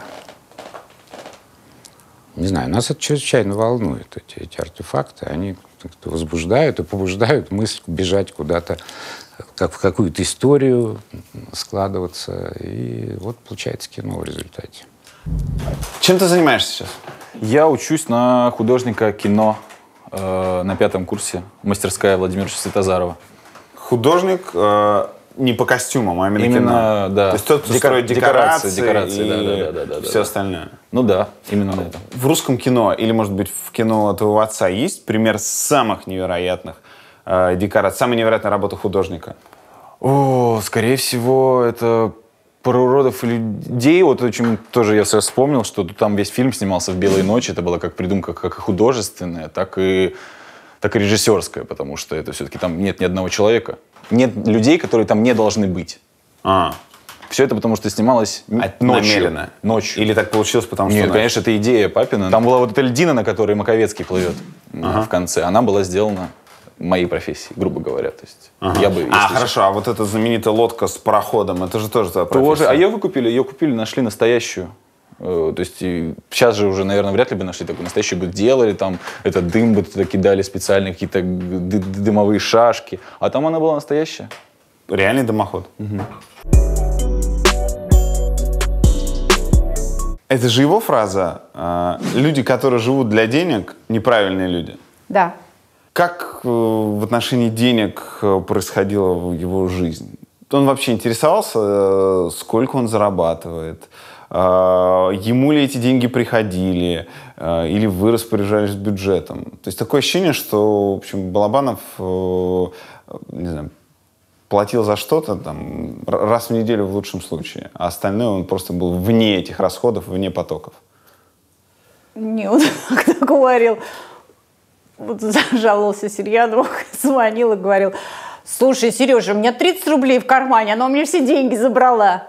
Не знаю, нас это чрезвычайно волнует, эти артефакты. Они возбуждают и побуждают мысль бежать куда-то, как в какую-то историю складываться. И вот получается кино в результате. Чем ты занимаешься сейчас? Я учусь на художника кино на 5-м курсе. Мастерская Владимира Светозарова. Художник не по костюмам, а именно кино. Да. То есть тот, кто строит декорации и все остальное. Ну да, именно на этом. В русском кино, или, может быть, в кино твоего отца есть пример самых невероятных декораций, самой невероятной работы художника? О, скорее всего, это про уродов и людей. Вот очень тоже я вспомнил, что там весь фильм снимался в «Белые ночи». Это была как придумка как и художественная, так и режиссерская, потому что это все-таки там нет ни одного человека. Нет людей, которые там не должны быть. Все это потому, что снималось намеренно? Ночью. Или так получилось, потому что... Нет, конечно, это идея папина. Там была вот эта льдина, на которой Маковецкий плывет в конце. Она была сделана моей профессии, грубо говоря. То есть я бы, хорошо, а вот эта знаменитая лодка с пароходом, это же тоже твоя профессия? А ее купили, нашли настоящую. То есть сейчас же уже, наверное, вряд ли бы нашли такую настоящую, бы делали, там этот дым бы туда кидали специальные какие-то дымовые шашки. А там она была настоящая. Реальный дымоход. Это же его фраза. Люди, которые живут для денег, неправильные люди. Да. Как в отношении денег происходила его жизнь? Он вообще интересовался, сколько он зарабатывает? Ему ли эти деньги приходили? Или вы распоряжались бюджетом? То есть такое ощущение, что, в общем, Балабанов, не знаю, платил за что-то там раз в неделю в лучшем случае, а остальное он просто был вне этих расходов, вне потоков. Не, он так говорил. Вот жаловался Сельянов, звонил и говорил: слушай, Сережа, у меня 30 рублей в кармане, она у меня все деньги забрала.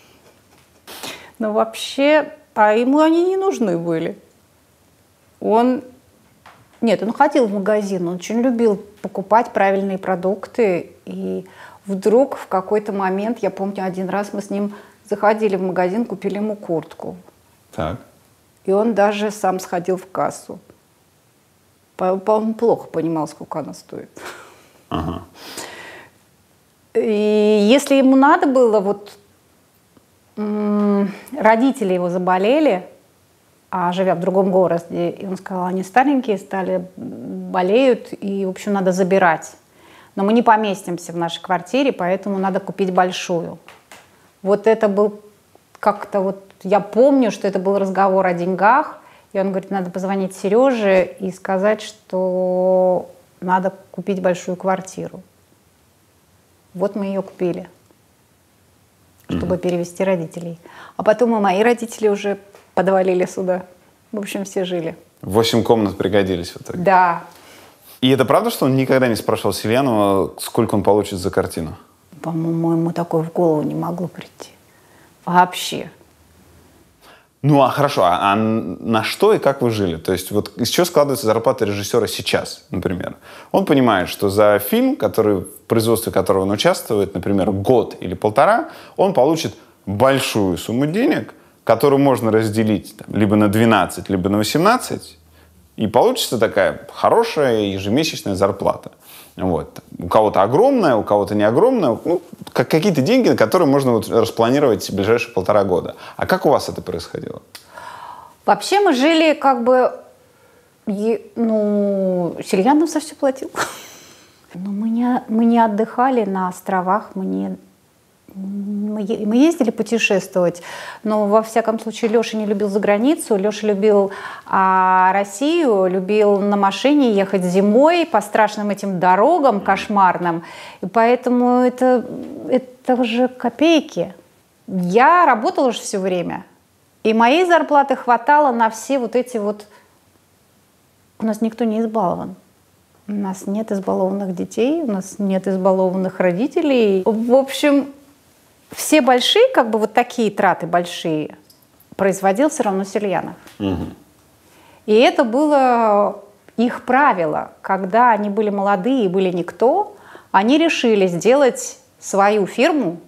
Но вообще, а ему они не нужны были. Он ходил в магазин, он очень любил покупать правильные продукты. И вдруг в какой-то момент, я помню, один раз мы с ним заходили в магазин, купили ему куртку. Так. И он даже сам сходил в кассу. По-моему, плохо понимал, сколько она стоит. Ага. И если ему надо было, родители его заболели, а живя в другом городе, и он сказал, они старенькие стали, болеют, и, в общем, надо забирать. Но мы не поместимся в нашей квартире, поэтому надо купить большую. Вот это был как-то я помню, что это был разговор о деньгах, и он говорит, надо позвонить Сереже и сказать, что надо купить большую квартиру. Вот мы ее купили, чтобы перевести родителей. А потом и мои родители уже подвалили сюда. В общем, все жили. 8 комнат пригодились в итоге? Да. И это правда, что он никогда не спрашивал Сельянова, сколько он получит за картину? По-моему, ему такое в голову не могло прийти. Вообще. Ну, хорошо, а на что и как вы жили? То есть вот из чего складывается зарплата режиссера сейчас, например? Он понимает, что за фильм, в производстве которого он участвует, например, год или полтора, он получит большую сумму денег, которую можно разделить там, либо на 12, либо на 18, и получится такая хорошая ежемесячная зарплата. Вот. У кого-то огромная, у кого-то не огромная. Ну, какие-то деньги, на которые можно вот распланировать в ближайшие 1,5 года. А как у вас это происходило? Вообще мы жили как бы... Сельянов за все платил. Но мы не отдыхали на островах, мы ездили путешествовать, но во всяком случае Леша не любил за границу, Леша любил Россию, любил на машине ехать зимой по страшным этим дорогам кошмарным, и поэтому это уже копейки. Я работала же все время, и моей зарплаты хватало на все вот эти вот... У нас никто не избалован. У нас нет избалованных детей, у нас нет избалованных родителей. В общем, все большие, как бы вот такие траты большие, производил все равно Сельянов. Угу. И это было их правило. Когда они были молодые и были никто, они решили сделать свою фирму.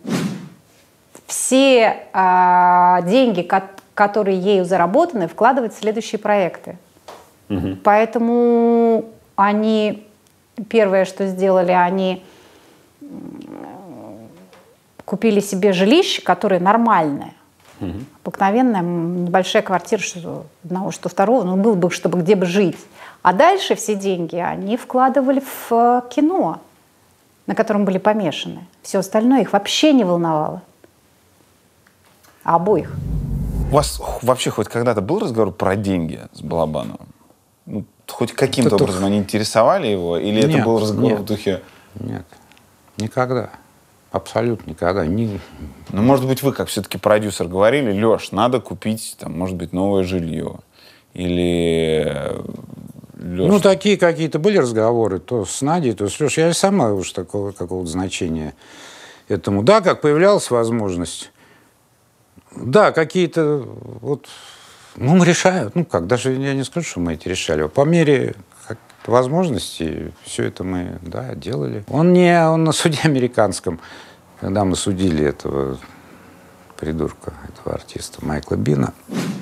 Все деньги, которые ею заработаны, вкладывать в следующие проекты. Угу. Поэтому они, первое, что сделали, они купили себе жилище, которое нормальное. Угу. Обыкновенная небольшая квартира, что одного, что второго, но было бы, чтобы где бы жить. А дальше все деньги они вкладывали в кино, на котором были помешаны. Все остальное их вообще не волновало. А обоих. У вас вообще хоть когда-то был разговор про деньги с Балабановым? Ну, хоть каким-то образом они интересовали его? Или это был разговор в духе... Нет, никогда. Абсолютно никогда. Ну, может быть, вы, как все-таки продюсер, говорили: Леш, надо купить, там, может быть, новое жилье. Или... Леш... Ну, такие какие-то были разговоры, то с Надей, то с Лешей. Я сама уж такого какого-то значения этому. Да, как появлялась возможность. Да, какие-то вот... Ну, мы решаем. Ну, как, даже я не скажу, что мы эти решали. По мере возможностей все это мы, да, делали. Он на суде американском, когда мы судили этого придурка, этого артиста Майкла Бина,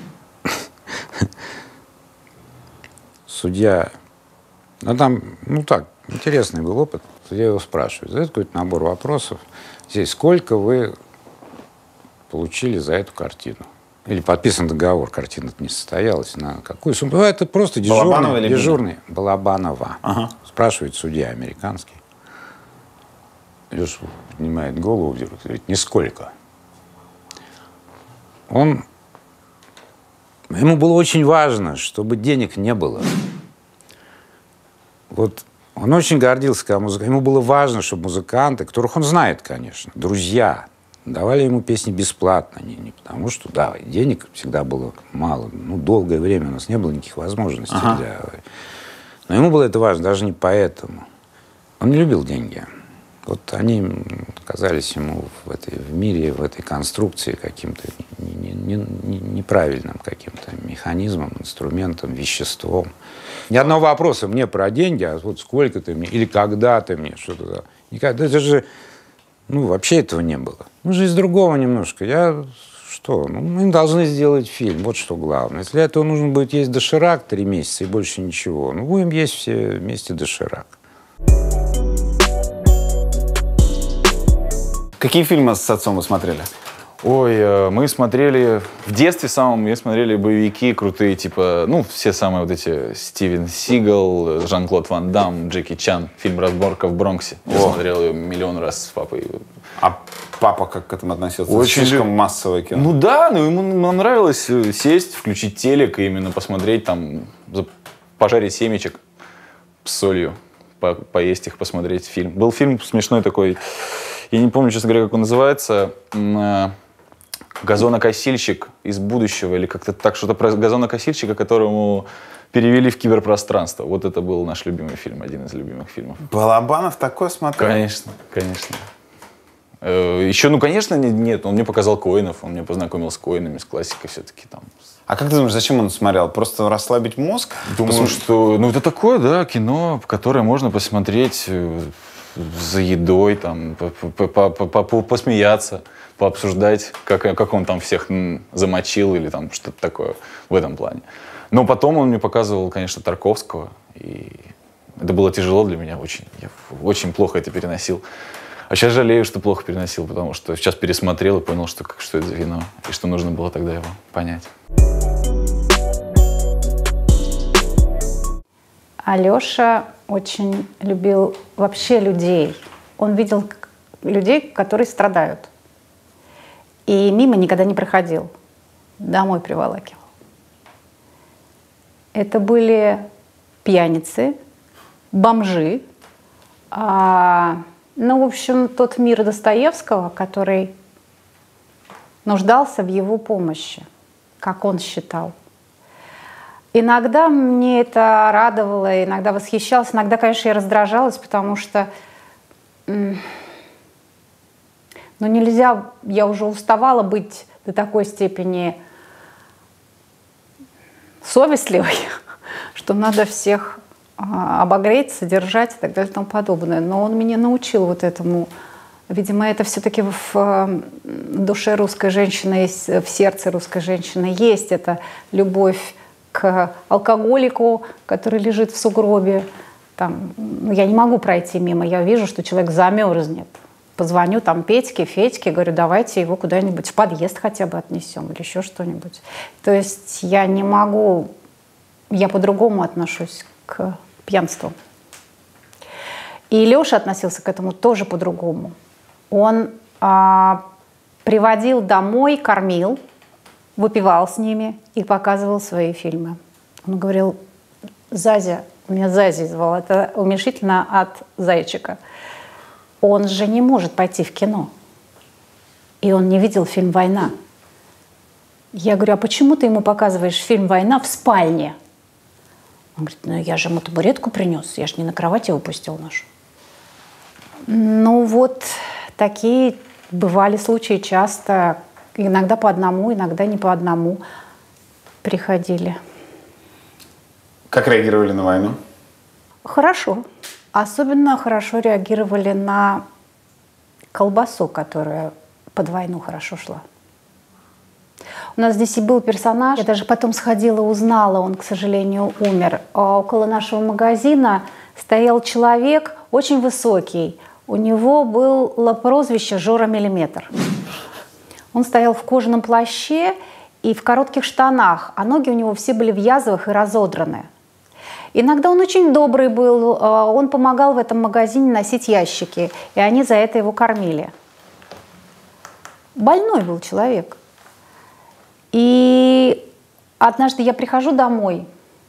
судья, ну, там, ну, так, интересный был опыт. Я его спрашиваю, задает какой-то набор вопросов. Здесь сколько вы получили за эту картину? Или подписан договор, картина-то не состоялась. На какую сумму? Это просто дежурный. Балабанова. Ага. Спрашивает судья американский. Леша поднимает голову, говорит: нисколько. Ему было очень важно, чтобы денег не было. Вот он очень гордился, когда ему было важно, чтобы музыканты, которых он знает, конечно, друзья, давали ему песни бесплатно. Не потому что, да, денег всегда было мало. Ну, долгое время у нас не было никаких возможностей. Ага. Но ему было это важно, даже не поэтому. Он не любил деньги. Вот они казались ему в мире, в этой конструкции каким-то неправильным каким-то механизмом, инструментом, веществом. Ни одного вопроса мне про деньги, а вот сколько ты мне, или когда ты мне, что-то. Никогда. Это же... Ну, вообще этого не было. Ну, жизнь другого немножко. Мы должны сделать фильм, вот что главное. Если для этого нужно будет есть доширак 3 месяца и больше ничего, ну, будем есть все вместе доширак. Какие фильмы с отцом вы смотрели? Ой, мы смотрели... В детстве самом мы смотрели боевики крутые, типа, ну, все самые вот эти Стивен Сигал, Жан-Клод Ван Дамм, Джеки Чан. Фильм «Разборка в Бронксе». Я смотрел ее миллион раз с папой. А папа как к этому относился? Очень слишком массовое кино. Ну да, но ему нравилось сесть, включить телек и именно посмотреть там, пожарить семечек с солью, поесть их, посмотреть фильм. Был фильм смешной такой, я не помню, честно говоря, как он называется, «Газонокосильщик из будущего», или как-то так, что-то про газонокосильщика, которому перевели в киберпространство. Вот это был наш любимый фильм, один из любимых фильмов. Балабанов такое смотрел? Конечно, конечно. Еще, ну, конечно, нет, он мне показал Коэнов, он меня познакомил с Коэнами, с классикой все-таки там. А как ты думаешь, зачем он смотрел? Просто расслабить мозг? Думаю, что, ну, это такое, да, кино, которое можно посмотреть за едой, там, посмеяться, пообсуждать, как он там всех замочил или там что-то такое в этом плане. Но потом он мне показывал, конечно, Тарковского, и это было тяжело для меня очень. Я очень плохо это переносил. А сейчас жалею, что плохо переносил, потому что сейчас пересмотрел и понял, что это за вино, и что нужно было тогда его понять. Алеша очень любил вообще людей. Он видел людей, которые страдают. И мимо никогда не проходил. Домой приволакивал. Это были пьяницы, бомжи. Ну, в общем, тот мир Достоевского, который нуждался в его помощи, как он считал. Иногда мне это радовало, иногда восхищалось, иногда, конечно, я раздражалась, потому что нельзя, я уже уставала быть до такой степени совестливой, что надо всех обогреть, содержать и так далее и тому подобное. Но он меня научил вот этому. Видимо, это все-таки в душе русской женщины, в сердце русской женщины есть эта любовь к алкоголику, который лежит в сугробе. Там, я не могу пройти мимо, я вижу, что человек замерзнет. Позвоню там Петьке, Федьке, говорю, давайте его куда-нибудь в подъезд хотя бы отнесем или еще что-нибудь. То есть я не могу, я по-другому отношусь к пьянству. И Леша относился к этому тоже по-другому. Он приводил домой, кормил, выпивал с ними и показывал свои фильмы. Он говорил, Зазя, меня Зазей звал, это уменьшительно от зайчика. Он же не может пойти в кино. И он не видел фильм «Война». Я говорю, а почему ты ему показываешь фильм «Война» в спальне? Он говорит, ну я же ему табуретку принес, я же не на кровати его пустил нашу. Ну вот такие бывали случаи часто. Иногда по одному, иногда не по одному приходили. Как реагировали на войну? Хорошо. Особенно хорошо реагировали на колбасу, которая под войну хорошо шла. У нас здесь и был персонаж, я даже потом сходила, узнала, он, к сожалению, умер. А около нашего магазина стоял человек очень высокий. У него было прозвище «Жора Миллиметр». Он стоял в кожаном плаще и в коротких штанах, а ноги у него все были в язвах и разодраны. Иногда он очень добрый был, он помогал в этом магазине носить ящики, и они за это его кормили. Больной был человек. И однажды я прихожу домой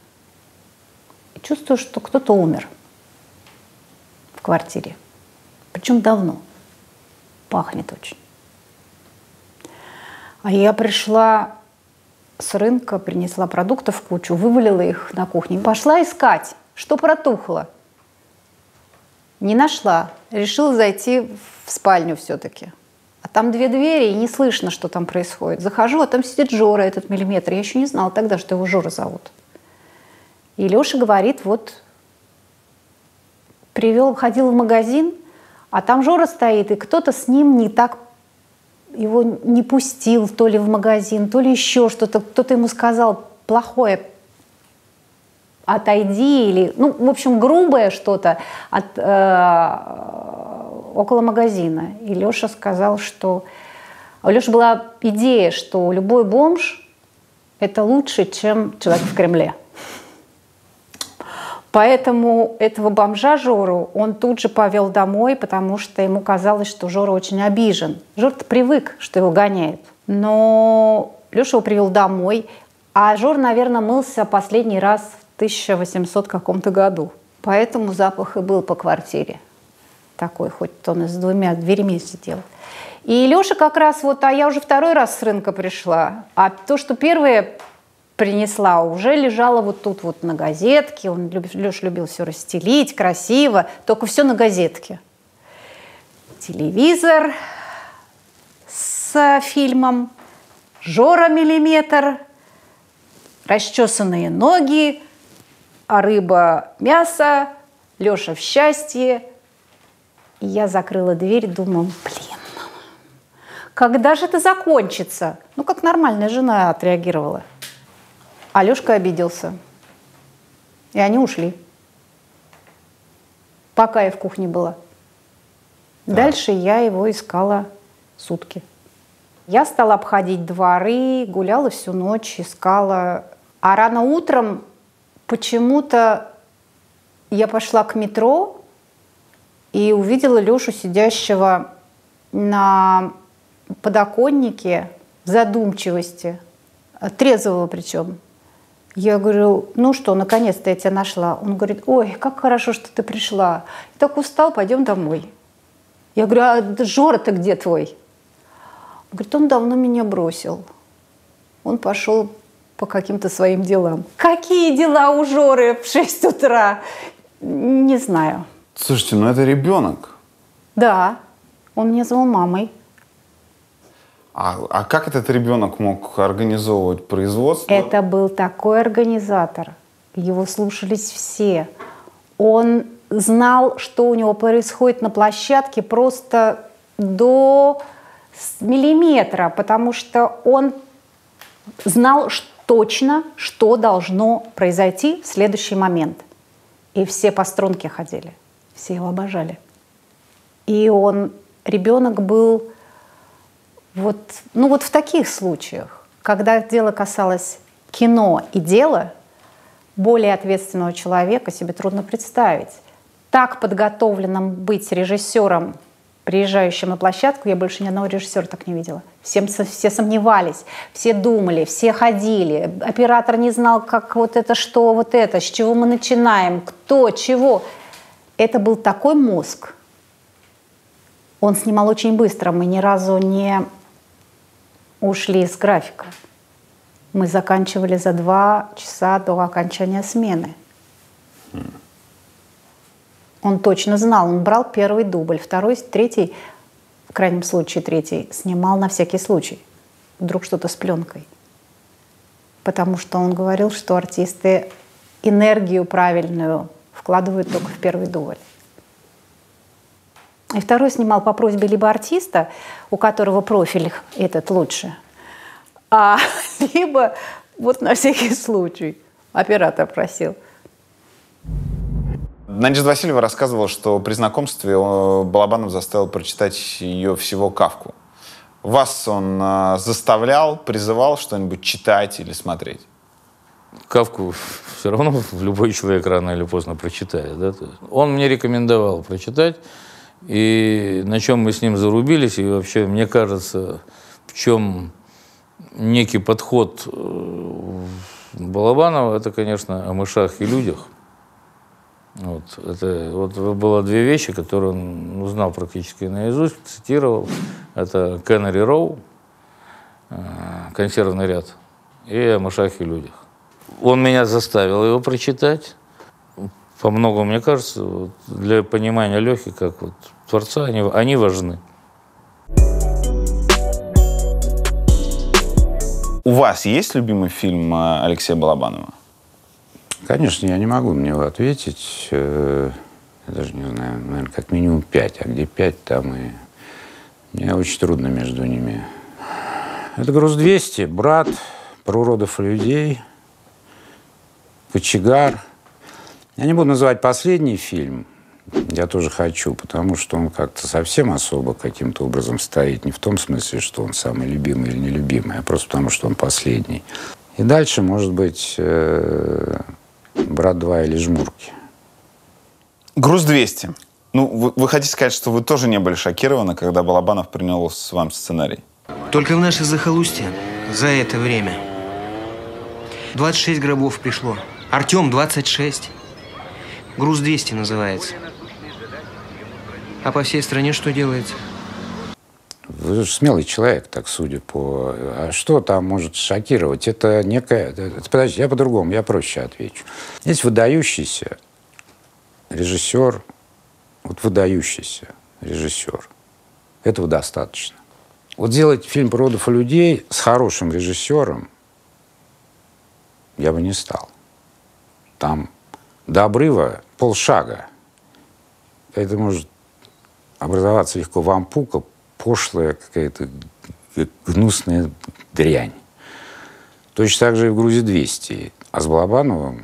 и чувствую, что кто-то умер в квартире. Причем давно. Пахнет очень. А я пришла с рынка, принесла продуктов кучу, вывалила их на кухню. Пошла искать, что протухло. Не нашла. Решила зайти в спальню все-таки. А там две двери, и не слышно, что там происходит. Захожу, а там сидит Жора, этот Миллиметр. Я еще не знала тогда, что его Жора зовут. И Леша говорит, вот, ходил в магазин, а там Жора стоит, и кто-то с ним не так его не пустил то ли в магазин, то ли еще что-то. Кто-то ему сказал плохое, отойди, или, ну, в общем, грубое что-то около магазина. И Леша сказал, что... У Леши была идея, что любой бомж – это лучше, чем человек в Кремле. Поэтому этого бомжа Жору он тут же повел домой, потому что ему казалось, что Жора очень обижен. Жора-то привык, что его гоняют. Но Леша его привел домой, а Жора, наверное, мылся последний раз в 1800 каком-то году. Поэтому запах и был по квартире такой, хоть он и с двумя дверями сидел. И Леша как раз вот, а я уже второй раз с рынка пришла, а то, что первое принесла, уже лежала вот тут вот на газетке. Леша любил все расстелить красиво, только все на газетке. Телевизор с фильмом, Жора Миллиметр, расчесанные ноги, а рыба, мясо, Леша в счастье. И я закрыла дверь, думаю, блин, когда же это закончится? Ну, как нормальная жена отреагировала. Алешка обиделся. И они ушли. Пока я в кухне была. Да. Дальше я его искала сутки. Я стала обходить дворы, гуляла всю ночь, искала. А рано утром почему-то я пошла к метро и увидела Лешу, сидящего на подоконнике в задумчивости, трезвого причем. Я говорю, ну что, наконец-то я тебя нашла. Он говорит, ой, как хорошо, что ты пришла. Я так устал, пойдем домой. Я говорю, а Жора-то где твой? Он говорит, он давно меня бросил. Он пошел по каким-то своим делам. Какие дела у Жоры в 6 утра? Не знаю. Слушайте, ну это ребенок. Да, он меня звал мамой. А как этот ребенок мог организовывать производство? Это был такой организатор. Его слушались все. Он знал, что у него происходит на площадке просто до миллиметра, потому что он знал точно, что должно произойти в следующий момент. И все по струнке ходили. Все его обожали. И он, ребенок был вот в таких случаях, когда дело касалось кино и дела, более ответственного человека себе трудно представить. Так подготовленным быть режиссером, приезжающим на площадку, я больше ни одного режиссера так не видела. Все сомневались, все думали, все ходили. Оператор не знал, как вот это, что вот это, с чего мы начинаем, кто, чего. Это был такой мозг. Он снимал очень быстро, мы ни разу не ушли из графика. Мы заканчивали за 2 часа до окончания смены. Он точно знал, он брал первый дубль, второй, третий, в крайнем случае третий, снимал на всякий случай. Вдруг что-то с пленкой. Потому что он говорил, что артисты энергию правильную вкладывают только в первый дубль. И второй снимал по просьбе либо артиста, у которого профиль этот лучше, либо вот на всякий случай оператор просил. Надежда Васильева рассказывала, что при знакомстве Балабанов заставил прочитать ее всего Кафку. Вас он заставлял, призывал что-нибудь читать или смотреть? Кафку все равно любой человек рано или поздно прочитает. Да? Он мне рекомендовал прочитать, и на чем мы с ним зарубились, и вообще, мне кажется, в чем некий подход Балабанова, это, конечно, о мышах и людях. Вот было 2 вещи, которые он знал практически наизусть, цитировал. Это Canary Row, консервный ряд, и о мышах и людях. Он меня заставил его прочитать. По многому, мне кажется, для понимания Лехи, как творца, они важны. У вас есть любимый фильм Алексея Балабанова? Конечно, я не могу на него ответить. Я даже не знаю, наверное, как минимум 5. А где 5, там и... Мне очень трудно между ними. Это «Груз-200», «Брат», «Про уродов и людей», «Кочегар». Я не буду называть последний фильм. Я тоже хочу, потому что он как-то совсем особо каким-то образом стоит. Не в том смысле, что он самый любимый или нелюбимый, а просто потому, что он последний. И дальше, может быть, «Брат 2» или «Жмурки». «Груз-200». Ну, вы хотите сказать, что вы тоже не были шокированы, когда Балабанов принес вам сценарий? Только в наше захолустье за это время 26 гробов пришло. Артем 26. «Груз-200» называется. А по всей стране что делается? Вы же смелый человек, так судя по... А что там может шокировать? Это некая... Подождите, я по-другому, я проще отвечу. Есть выдающийся режиссер, выдающийся режиссер. Этого достаточно. Делать фильм про уродов и людей с хорошим режиссером я бы не стал. Там до обрыва полшага. Это может образоваться легко. Вампука пошлая какая-то гнусная дрянь. Точно так же и в «Грузе-200». А с Балабановым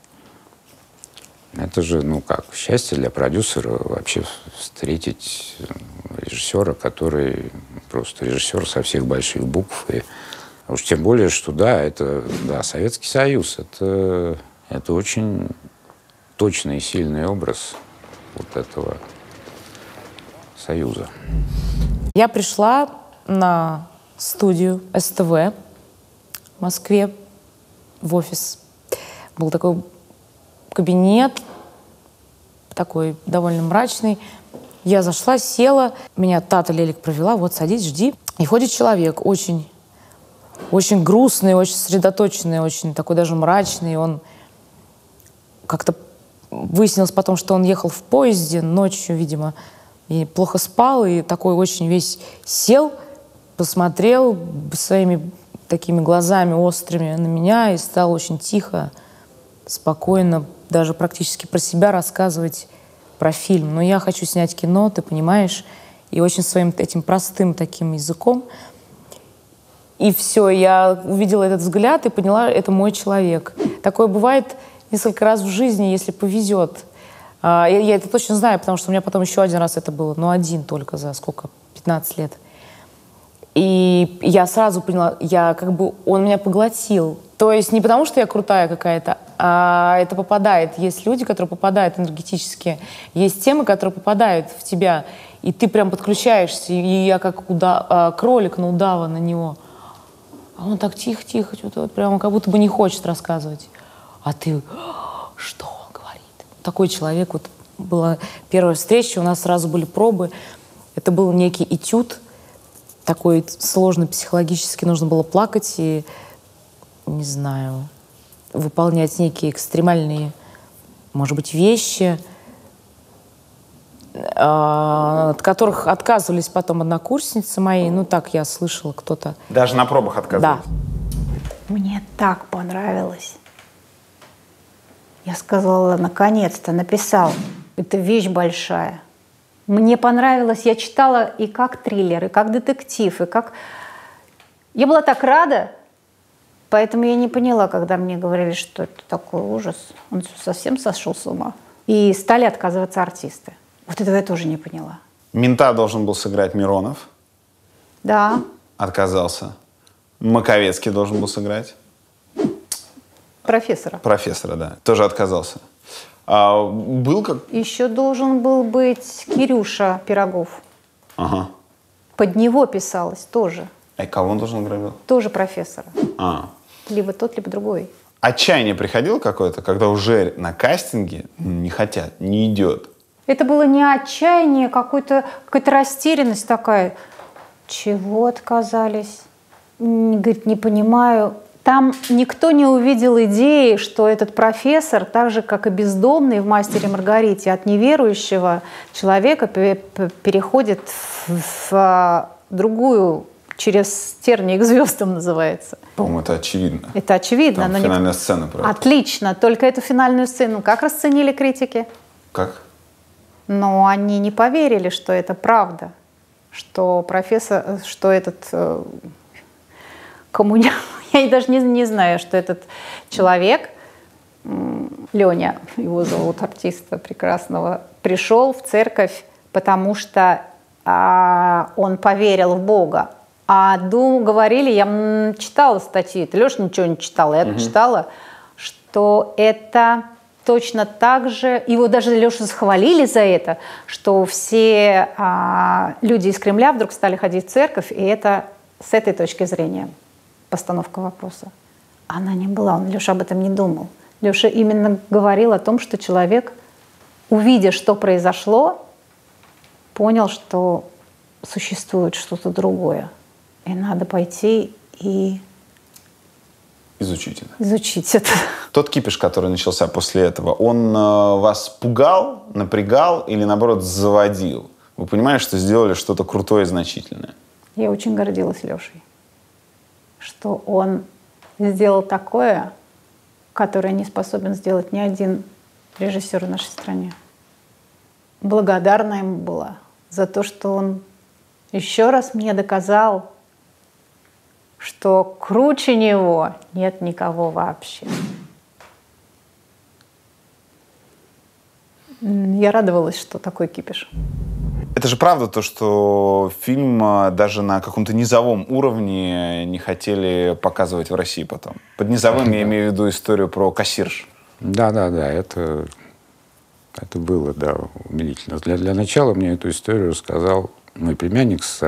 это же, ну как, счастье для продюсера вообще встретить режиссера, который просто режиссер со всех больших букв. И уж тем более, что да, это да, Советский Союз. Это очень точный и сильный образ вот этого союза. Я пришла на студию СТВ в Москве, в офис. Был такой кабинет, такой довольно мрачный. Я зашла, села, меня Тата Лелик провела, вот садись, жди. И ходит человек очень грустный, очень сосредоточенный, очень такой даже мрачный. Он как-то выяснилось потом, что он ехал в поезде ночью, видимо, и плохо спал, и такой очень весь сел, посмотрел своими такими глазами острыми на меня и стал очень тихо, спокойно, даже практически про себя рассказывать про фильм. Но я хочу снять кино, ты понимаешь, и очень своим этим простым таким языком. И все, я увидела этот взгляд и поняла, это мой человек. Такое бывает несколько раз в жизни, если повезет. Я это точно знаю, потому что у меня потом еще один раз это было, но один только за сколько, 15 лет. И я сразу поняла, он меня поглотил. То есть не потому, что я крутая какая-то, а это попадает. Есть люди, которые попадают энергетически, есть темы, которые попадают в тебя, и ты прям подключаешься, и я как кролик на удава на него. А он так тихо-тихо, что-то прямо как будто бы не хочет рассказывать. А ты, что он говорит? Такой человек, вот была первая встреча, у нас сразу были пробы. Это был некий этюд, такой сложный психологически, нужно было плакать и, не знаю, выполнять некие экстремальные, может быть, вещи, от которых отказывались потом однокурсницы мои. Ну, так я слышала, кто-то... Даже на пробах отказывались? Да. Мне так понравилось. Я сказала, наконец-то написал. Это вещь большая. Мне понравилось. Я читала и как триллер, и как детектив, и как... Я была так рада, поэтому я не поняла, когда мне говорили, что это такой ужас. Он совсем сошел с ума. И стали отказываться артисты. Вот этого я тоже не поняла. Мента должен был сыграть Миронов. Да. Отказался. Маковецкий должен был сыграть. Профессора. Профессора, да. Тоже отказался. А был как... Еще должен был быть Кирюша Пирогов. Ага. Под него писалось тоже. А кого он должен играть был? Тоже профессора. А. Либо тот, либо другой. Отчаяние приходило какое-то, когда уже на кастинге не хотят, не идет? Это было не отчаяние, какая-то растерянность такая. Чего отказались? Говорит, не понимаю. Там никто не увидел идеи, что этот профессор, так же, как и бездомный в «Мастере и Маргарите», от неверующего человека переходит в другую, через тернии к звездам называется. По-моему, это очевидно. Это очевидно. Там финальная сцена про это. Отлично. Только эту финальную сцену как расценили критики? Как? Но они не поверили, что это правда. Что профессор, что этот коммуняк, я даже не знаю, что этот человек, Леня, его зовут, артиста прекрасного, пришел в церковь, потому что он поверил в Бога. А говорили, я читала статьи, ты, Леша, ничего не читала, я читала, что это точно так же, его даже Лешу захвалили за это, что все люди из Кремля вдруг стали ходить в церковь, и это с этой точки зрения постановка вопроса. Она не была, Леша об этом не думал. Леша именно говорил о том, что человек, увидя, что произошло, понял, что существует что-то другое. И надо пойти и изучить это. Изучить это. Тот кипиш, который начался после этого, он вас пугал, напрягал или, наоборот, заводил? Вы понимаете, что сделали что-то крутое и значительное? Я очень гордилась Лешей, что он сделал такое, которое не способен сделать ни один режиссер в нашей стране. Благодарна ему была. за то, что он еще раз мне доказал, что круче него нет никого вообще. Я радовалась, что такой кипиш. Это же правда то, что фильм даже на каком-то низовом уровне не хотели показывать в России потом. Под низовым я имею в виду историю про кассирш. Да, это было, да, умилительно. Для начала мне эту историю рассказал мой племянник с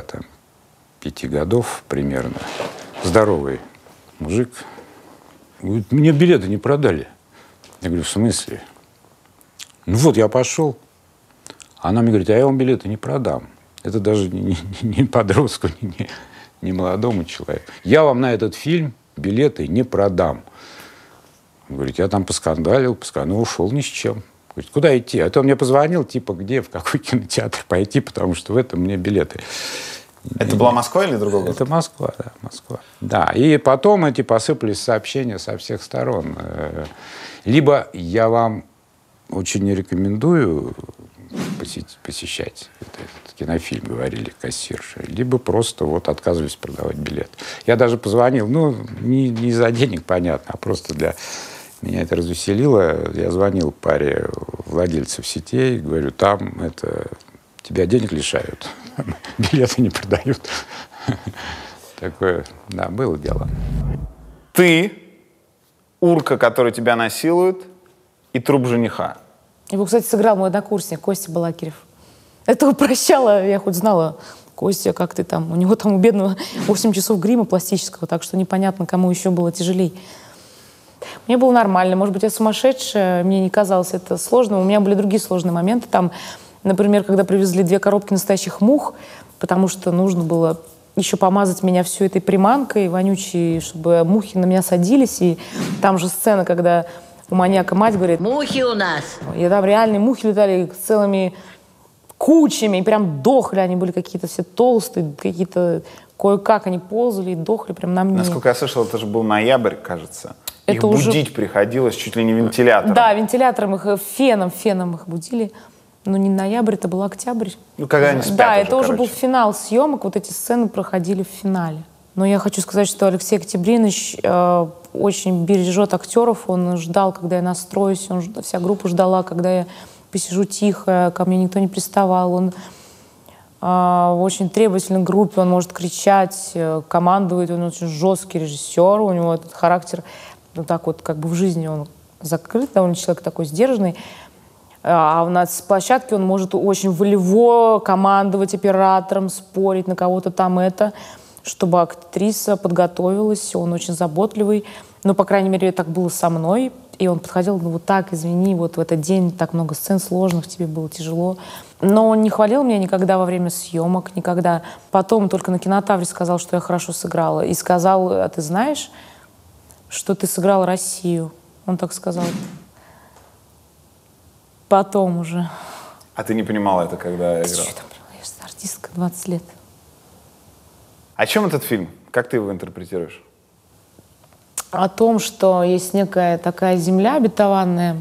45 годов примерно. Здоровый мужик. Говорит, мне билеты не продали. Я говорю, в смысле? Ну вот, я пошел. Она мне говорит, а я вам билеты не продам. Это даже не подростку, не молодому человеку. Я вам на этот фильм билеты не продам. Говорит, я там поскандалил, ушел ни с чем. Говорит, куда идти? А то он мне позвонил, типа, где, в какой кинотеатр пойти, потому что в этом мне билеты. Это была Москва или другой город? Это Москва, да, Москва. Да, и потом эти посыпались сообщения со всех сторон. Либо я вам очень не рекомендую посещать этот кинофильм, говорили кассирши, либо просто вот отказывались продавать билет. Я даже позвонил, не из-за денег, понятно, а просто для меня это развеселило. Я звонил паре владельцев сетей, говорю, там тебя денег лишают, билеты не продают. Такое, да, было дело. Ты, урка, который тебя насилует, и труп жениха. Его, кстати, сыграл мой однокурсник Костя Балакирев. Это упрощало, я хоть знала, Костя, как ты там? У него там у бедного 8 часов грима пластического, так что непонятно, кому еще было тяжелей. Мне было нормально. Может быть, я сумасшедшая, мне не казалось это сложным. У меня были другие сложные моменты. Там, например, когда привезли 2 коробки настоящих мух, потому что нужно было еще помазать меня всю этой приманкой вонючей, чтобы мухи на меня садились. И там же сцена, когда у маньяка мать говорит: «Мухи у нас!» И там реальные мухи летали целыми кучами, и прям дохли. Они были какие-то все толстые, какие-то кое-как они ползали и дохли прям на мне. Насколько я слышал, это же был ноябрь, кажется. Это их уже... будить приходилось чуть ли не вентилятором. Да, вентилятором их, феном их будили. Но не ноябрь, это был октябрь. Ну, когда они спят. Да, это уже был финал съемок. Вот эти сцены проходили в финале. Но я хочу сказать, что Алексей Октябринович очень бережет актеров. Он ждал, когда я настроюсь. Вся группа ждала, когда я посижу тихо, ко мне никто не приставал. Он очень требовательный к группе, он может кричать, командовать. Он очень жесткий режиссер, у него этот характер, ну так вот, как бы в жизни он закрыт, довольно человек такой сдержанный. А на площадке он может очень волево командовать оператором, спорить на кого-то там чтобы актриса подготовилась. Он очень заботливый. Ну, по крайней мере, так было со мной. И он подходил, ну, вот так, извини, вот в этот день так много сцен сложных, тебе было тяжело. Но он не хвалил меня никогда во время съемок, никогда. Потом только на кинотавре сказал, что я хорошо сыграла. И сказал: а ты знаешь, что ты сыграла Россию? Он так сказал. Потом уже. А ты не понимала это, когда играла? Что там, я же артистка, 20 лет. О чем этот фильм? Как ты его интерпретируешь? О том, что есть некая такая земля обетованная,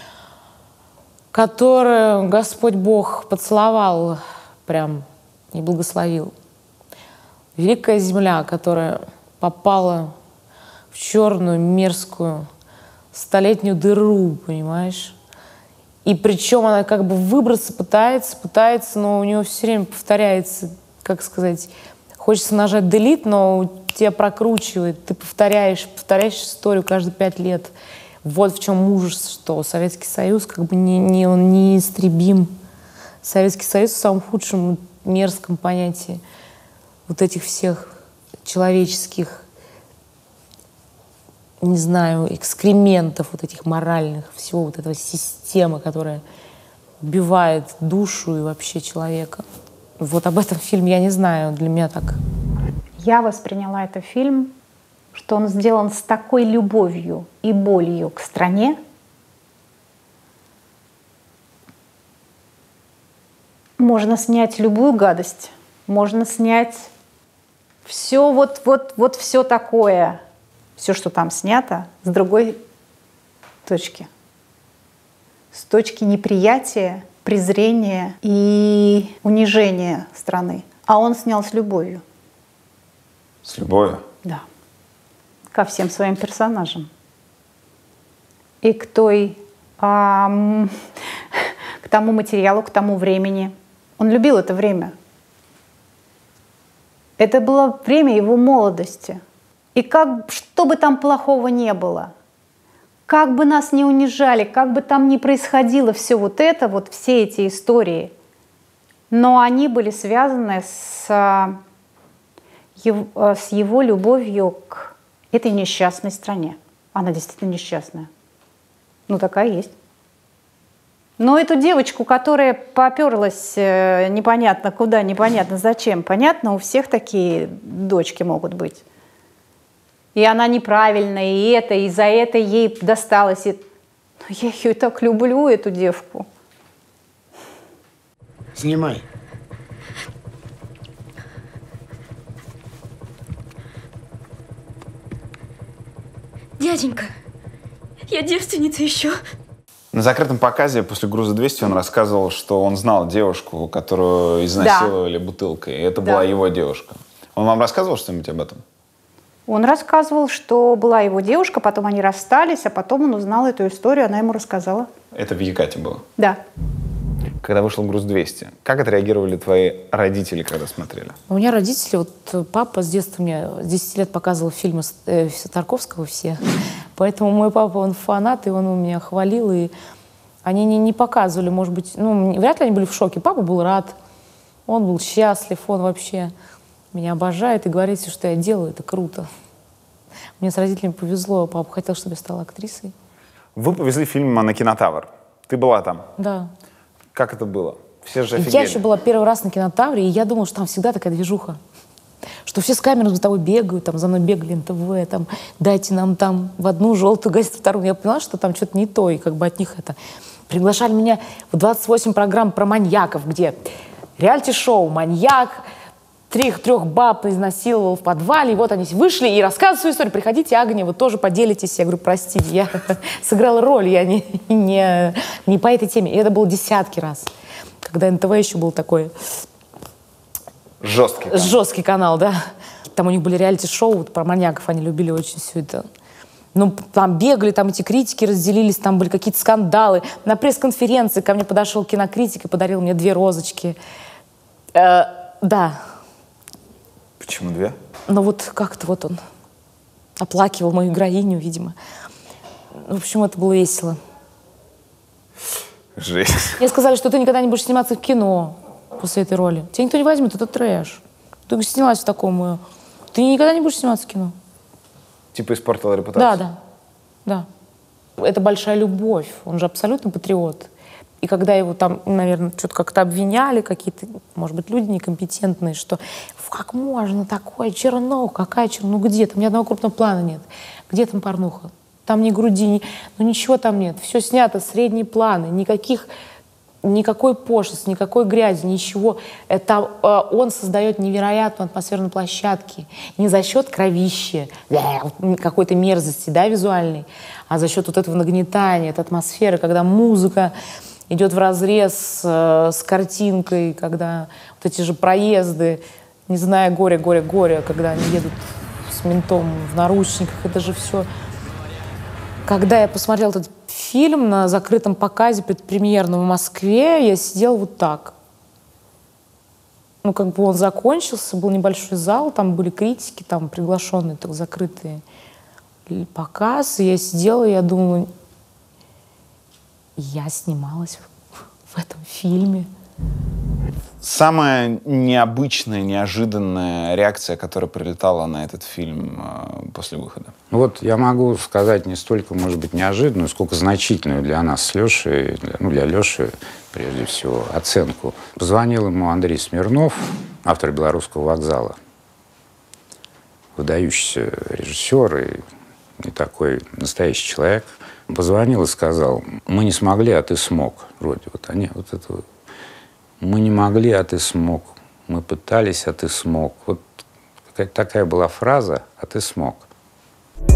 которую Господь Бог поцеловал прям и благословил. Великая земля, которая попала в черную, мерзкую, столетнюю дыру, понимаешь? И причем она как бы выбраться пытается, но у нее все время повторяется, как сказать, хочется нажать delete, но тебя прокручивает, ты повторяешь историю каждые 5 лет. Вот в чем ужас, что Советский Союз как бы он неистребим. Советский Союз в самом худшем, мерзком понятии вот этих всех человеческих, не знаю, экскрементов, вот этих моральных, всего вот этого системы, которая убивает душу и вообще человека. Вот об этом фильм я не знаю, для меня так. Я восприняла этот фильм, что он сделан с такой любовью и болью к стране. Можно снять любую гадость, можно снять все вот все такое, все, что там снято, с другой точки. С точки неприятия презрение и унижение страны. А он снял с любовью. С любовью? Да. Ко всем своим персонажам. И к тому материалу, к тому времени. Он любил это время. Это было время его молодости. И что бы там плохого не было, как бы нас не унижали, как бы там ни происходило все вот это, вот все эти истории, но они были связаны с его любовью к этой несчастной стране. Она действительно несчастная. Ну, такая есть. Но эту девочку, которая поперлась непонятно куда, непонятно зачем, понятно, у всех такие дочки могут быть. И она неправильная, и за это ей досталось. Но я ее и так люблю, эту девку. Снимай. Дяденька, я девственница еще. На закрытом показе после «Груза 200» он рассказывал, что он знал девушку, которую изнасиловали бутылкой. И это была его девушка. Он вам рассказывал что-нибудь об этом? Он рассказывал, что была его девушка, потом они расстались, а потом он узнал эту историю, она ему рассказала. Это в Екате было? Да. Когда вышел «Груз 200», как отреагировали твои родители, когда смотрели? У меня родители, вот папа с детства мне с 10 лет показывал фильмы Тарковского все. Поэтому мой папа, он фанат, и он меня хвалил, и они не показывали, может быть, вряд ли они были в шоке. Папа был рад, он был счастлив, он вообще меня обожает и говорит, что я делаю, это круто. Мне с родителями повезло, папа хотел, чтобы я стала актрисой. Вы повезли фильм на Кинотавр. Ты была там? Да. Как это было? Все же офигели. Я еще была первый раз на Кинотавре, и я думала, что там всегда такая движуха. Что все с камерой за тобой бегают, там за мной бегали НТВ, там, дайте нам там в одну желтую газету, вторую. Я поняла, что там что-то не то, и как бы от них это... Приглашали меня в 28 программ про маньяков, где реалити-шоу «Маньяк», трех баб изнасиловал в подвале, и вот они вышли и рассказывают свою историю. Приходите, Агния, вы тоже поделитесь. Я говорю, простите, я сыграла роль, я не по этой теме. И это было десятки раз, когда НТВ еще был такой... Жесткий канал. Жесткий канал, да. Там у них были реалити-шоу вот, про маньяков, они любили очень все это. Ну, там бегали, там эти критики разделились, там были какие-то скандалы. На пресс-конференции ко мне подошел кинокритик и подарил мне 2 розочки. Да. Почему 2? Ну вот как-то вот он оплакивал мою героиню, видимо. В общем, это было весело. Жесть. Мне сказали, что ты никогда не будешь сниматься в кино после этой роли. Тебя никто не возьмет, это трэш. Ты снялась в таком... Ты никогда не будешь сниматься в кино. Типа испортила репутацию? Да. Это большая любовь. Он же абсолютно патриот. И когда его там, наверное, что-то как-то обвиняли, какие-то, может быть, люди некомпетентные, что как можно такое, черно, какая черно, ну где там, ни одного крупного плана нет. Где там порнуха? Там ни груди, ну ничего там нет. Все снято, средние планы, никакой пошлости, никакой грязи, ничего. Это он создает невероятную атмосферу на площадке. Не за счет кровища, какой-то мерзости, да, визуальной, а за счет вот этого нагнетания, этой атмосферы, когда музыка идет вразрез с картинкой, когда вот эти же проезды, не зная горе, когда они едут с ментом в наручниках, это же все. Когда я посмотрела этот фильм на закрытом показе предпремьерном в Москве, я сидела вот так. Ну, как бы он закончился, был небольшой зал, там были критики, там приглашенные, так закрытые показ. И я сидела, и я думала, я снималась в этом фильме. Самая необычная, неожиданная реакция, которая прилетала на этот фильм после выхода? Вот я могу сказать не столько, может быть, неожиданную, сколько значительную для нас с Лешей, для Леши, прежде всего, оценку. Позвонил ему Андрей Смирнов, автор «Белорусского вокзала». Выдающийся режиссер и такой настоящий человек. Позвонил и сказал, мы не смогли, а ты смог. Вроде вот они, вот это мы не могли, а ты смог. Мы пытались, а ты смог. Вот какая-то такая была фраза, а ты смог.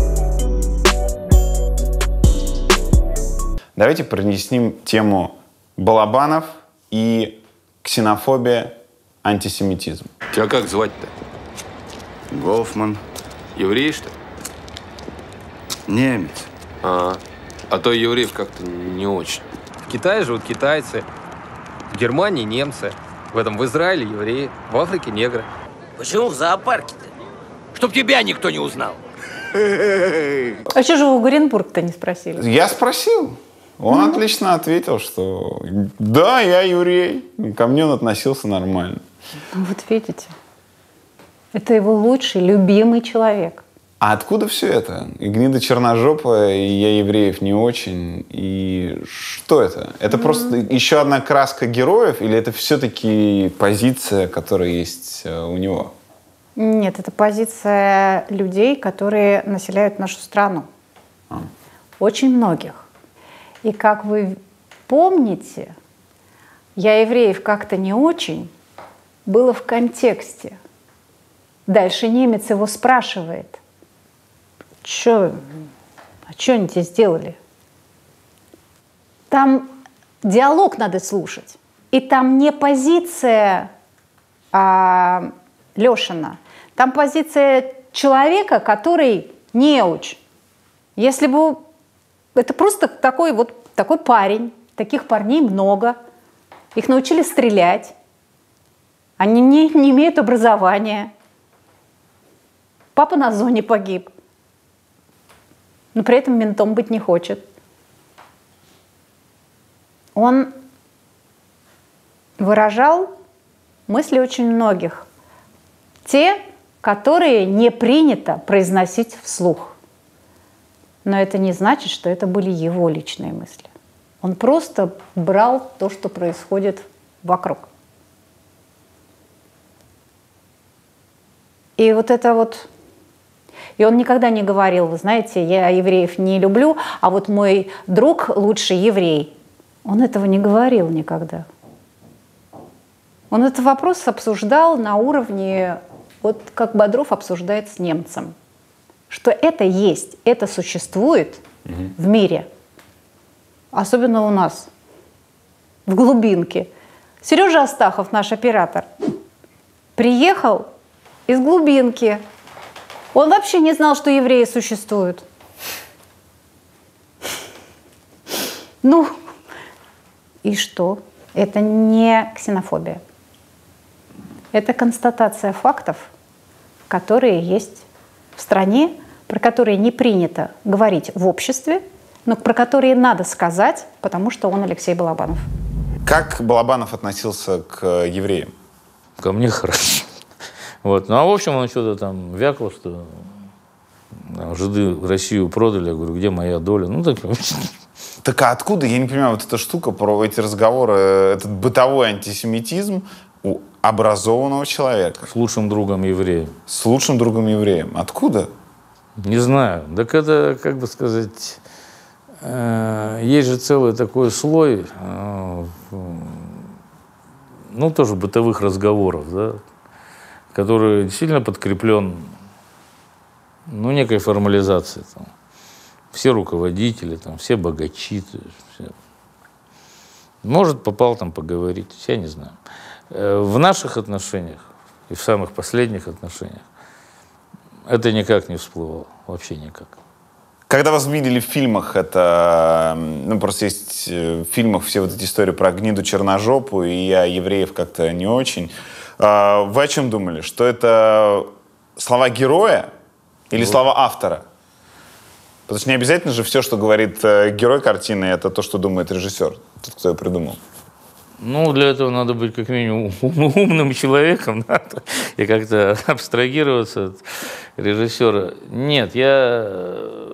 Давайте проясним тему Балабанов и ксенофобия, антисемитизм. Тебя как звать-то? Гофман. Еврей, что ли? Немец. А то евреев как-то не очень. В Китае живут китайцы, в Германии немцы, в Израиле евреи, в Африке негры. Почему в зоопарке-то? Чтоб тебя никто не узнал. А что же вы в Оренбург-то не спросили? Я спросил. Он отлично ответил, что да, я еврей. Ко мне он относился нормально. Вот видите, это его лучший, любимый человек. А откуда все это? И гнида черножопая, и я евреев не очень. И что это? Это просто еще одна краска героев, или это все-таки позиция, которая есть у него? Нет, это позиция людей, которые населяют нашу страну. Очень многих. И как вы помните, «Я евреев как-то не очень» было в контексте. Дальше немец его спрашивает: а что они тебе сделали? Там диалог надо слушать. И там не позиция Лешина, там позиция человека, который неуч. Если бы это просто такой парень, таких парней много, их научили стрелять, они не имеют образования. Папа на зоне погиб, но при этом ментом быть не хочет. Он выражал мысли очень многих, те, которые не принято произносить вслух. Но это не значит, что это были его личные мысли. Он просто брал то, что происходит вокруг. И вот это вот... И он никогда не говорил: вы знаете, я евреев не люблю, а вот мой друг лучший еврей. Он этого не говорил никогда. Он этот вопрос обсуждал на уровне, вот как Бодров обсуждает с немцем. Что это есть, это существует в мире. Особенно у нас, в глубинке. Сережа Астахов, наш оператор, приехал из глубинки. Он вообще не знал, что евреи существуют. Ну, и что? Это не ксенофобия. Это констатация фактов, которые есть в стране, про которые не принято говорить в обществе, но про которые надо сказать, потому что он Алексей Балабанов. Как Балабанов относился к евреям? Ко мне хорошо. Вот. Ну, а в общем, он что-то там вякал, что жиды Россию продали. Я говорю, где моя доля? Ну, так... Так а откуда, я не понимаю, вот эта штука про эти разговоры, этот бытовой антисемитизм у образованного человека? С лучшим другом евреем. С лучшим другом евреем. Откуда? Не знаю. Так это, как бы сказать, есть же целый такой слой, ну, тоже бытовых разговоров, да, который сильно подкреплен, ну, некой формализацией. Там. Все руководители, там, все богачи. Все. Может, попал там поговорить, я не знаю. В наших отношениях и в самых последних отношениях это никак не всплывало, вообще никак. Когда вас видели в фильмах, это, ну, просто есть в фильмах все вот эти истории про гниду черножопу, и я евреев как-то не очень. Вы о чем думали? Что это слова героя или слова автора? Потому что не обязательно же все, что говорит герой картины, это то, что думает режиссер, тот, кто ее придумал. Ну, для этого надо быть как минимум умным человеком, надо, и как-то абстрагироваться от режиссера. Нет, я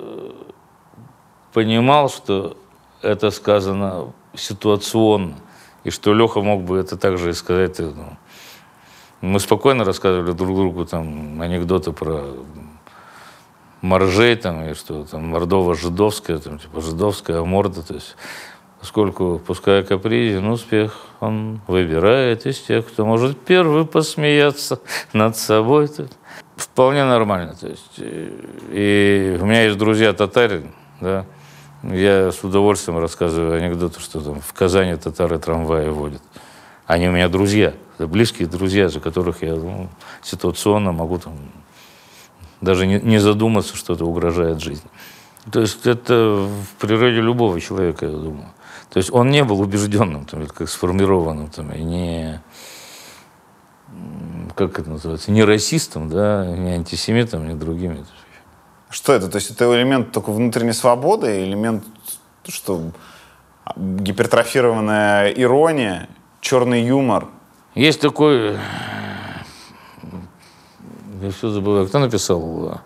понимал, что это сказано ситуационно, и что Леха мог бы это также и сказать. Ну, мы спокойно рассказывали друг другу там анекдоты про моржей, там, и что там мордово-жидовская, там, типа жидовская морда, то есть... Поскольку, пускай капризен успех, он выбирает из тех, кто может первый посмеяться над собой. Вполне нормально. То есть, и у меня есть друзья татары, да, Я с удовольствием рассказываю анекдоты, что там в Казани татары трамваи водят. Они у меня друзья, это близкие друзья, за которых я ситуационно могу там даже не задуматься, что это угрожает жизни. То есть это в природе любого человека, я думаю. То есть он не был убежденным, там, или как сформированным, там, и не, как это называется, не расистом, да, не антисемитом, не другими. Что это? То есть это элемент только внутренней свободы, элемент, что гипертрофированная ирония, черный юмор? Есть такой, я все забываю, кто написал,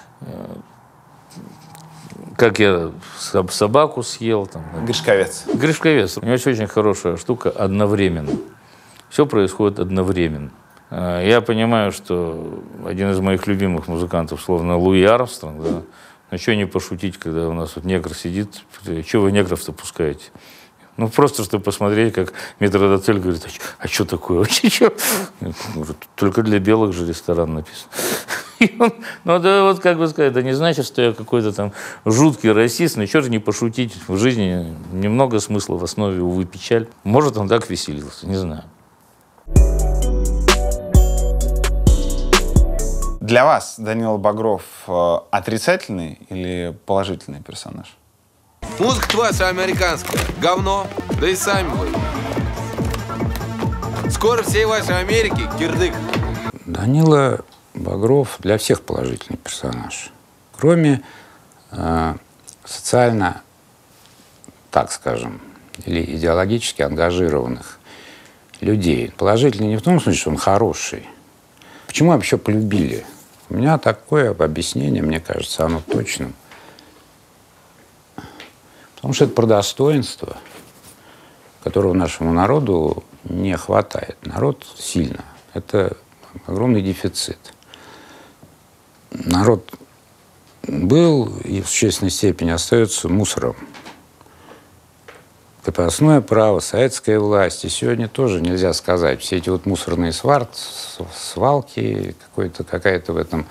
как я собаку съел. Там, Гришковец. Гришковец. У него очень хорошая штука одновременно. Все происходит одновременно. Я понимаю, что один из моих любимых музыкантов, словно Луи Армстронг, да, ну что не пошутить, когда у нас вот негр сидит, что вы негров-то пускаете? Ну, просто, чтобы посмотреть, как метрдотель говорит, а что такое вообще? Только для белых же ресторан написан. Ну, да, вот как бы сказать, это не значит, что я какой-то там жуткий расист, но чего же не пошутить? В жизни немного смысла в основе, увы, печаль. Может, он так веселился, не знаю. Для вас Данила Багров отрицательный или положительный персонаж? Музыка твоя вся американская. Говно. Да и сами вы. Скоро всей вашей Америки кирдык. Данила Багров для всех положительный персонаж. Кроме социально, так скажем, или идеологически ангажированных людей. Положительный не в том смысле, что он хороший. Почему вообще полюбили? У меня такое объяснение, мне кажется, оно точным. Потому что это про достоинство, которого нашему народу не хватает. Народ сильно. Это огромный дефицит. Народ был и в существенной степени остается мусором. Крепостное право, советская власть. И сегодня тоже нельзя сказать. Все эти вот мусорные свалки, какая-то в этом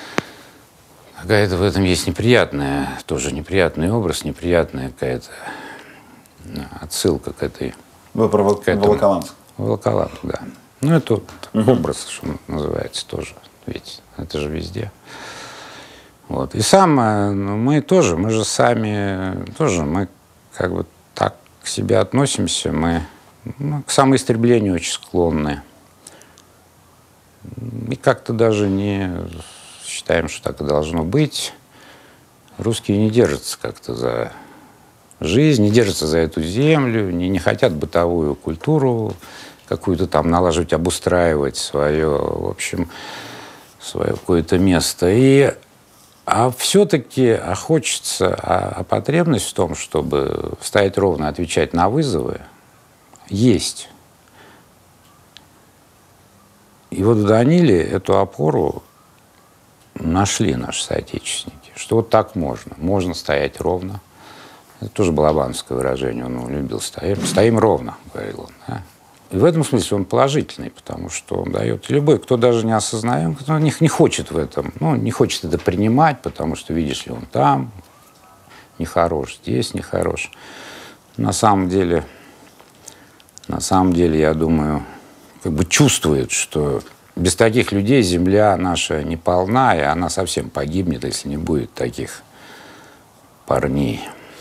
есть неприятная, тоже неприятный образ, неприятная какая-то отсылка к этой... Вы про Волоколамск. Волоколамск, да. Ну, это образ, что называется, тоже. Ведь это же везде. Вот. И мы же сами тоже, мы как бы так к себе относимся, мы к самоистреблению очень склонны. И как-то даже не считаем, что так и должно быть. Русские не держатся как-то за жизнь, не держатся за эту землю, не хотят бытовую культуру какую-то там налаживать, обустраивать свое, в общем, свое какое-то место. А все-таки хочется, потребность в том, чтобы стоять ровно, отвечать на вызовы, есть. И вот в Даниле эту опору нашли наши соотечественники, что вот так можно. Можно стоять ровно. Это тоже балабановское выражение, он любил стоим ровно, говорил он. Да? И в этом смысле он положительный, потому что он дает любой, кто даже не осознает, кто не хочет в этом, не хочет это принимать, потому что, видишь ли, он там нехорош, здесь нехорош. На самом деле, я думаю, как бы чувствует, что без таких людей земля наша не полна, и она совсем погибнет, если не будет таких парней.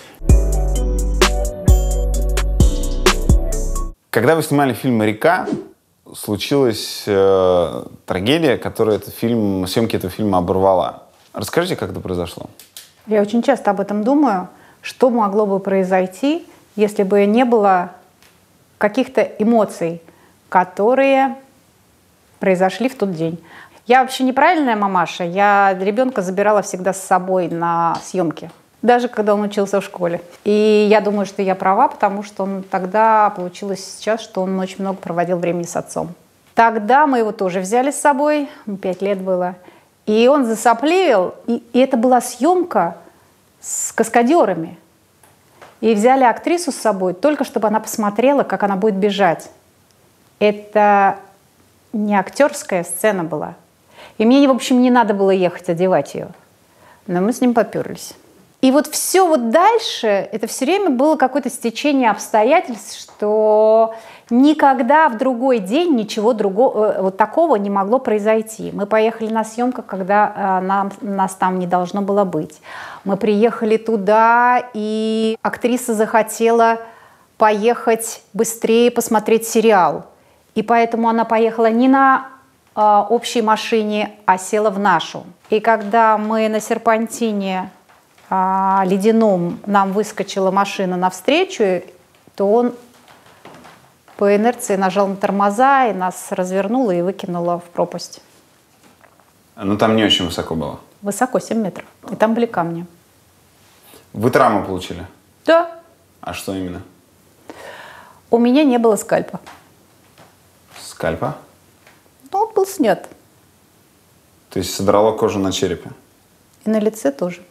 Когда вы снимали фильм «Река», случилась трагедия, которая съемки этого фильма оборвала. Расскажите, как это произошло? Я очень часто об этом думаю, что могло бы произойти, если бы не было каких-то эмоций, которые произошли в тот день. Я вообще неправильная мамаша, я ребенка забирала всегда с собой на съемки. Даже когда он учился в школе. И я думаю, что я права, потому что тогда получилось сейчас, что он очень много проводил времени с отцом. Тогда мы его тоже взяли с собой, 5 лет было. И он засопливил, и это была съемка с каскадерами. И взяли актрису с собой, только чтобы она посмотрела, как она будет бежать. Это не актерская сцена была. И мне, в общем, не надо было ехать одевать ее. Но мы с ним поперлись. И вот все вот дальше, это все время было какое-то стечение обстоятельств, что никогда в другой день ничего другого, вот такого не могло произойти. Мы поехали на съемку, когда нас там не должно было быть. Мы приехали туда, и актриса захотела поехать быстрее посмотреть сериал. И поэтому она поехала не на общей машине, а села в нашу. И когда мы на серпантине ледяном нам выскочила машина навстречу, то он по инерции нажал на тормоза и нас развернуло и выкинуло в пропасть. Ну, там не очень высоко было. Высоко, 7 метров. И там были камни. Вы травму получили? Да. А что именно? У меня не было скальпа. Скальпа? Но он был снят. То есть содрало кожу на черепе? И на лице тоже.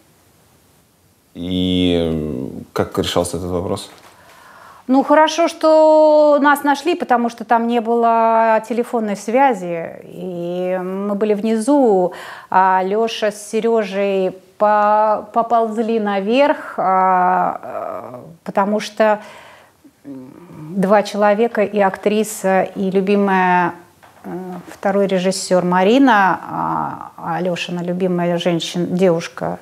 И как решался этот вопрос? Ну, хорошо, что нас нашли, потому что там не было телефонной связи. И мы были внизу, а Леша с Сережей поползли наверх, потому что 2 человека, и актриса, и любимая второй режиссер Марина, а Лешина любимая девушка,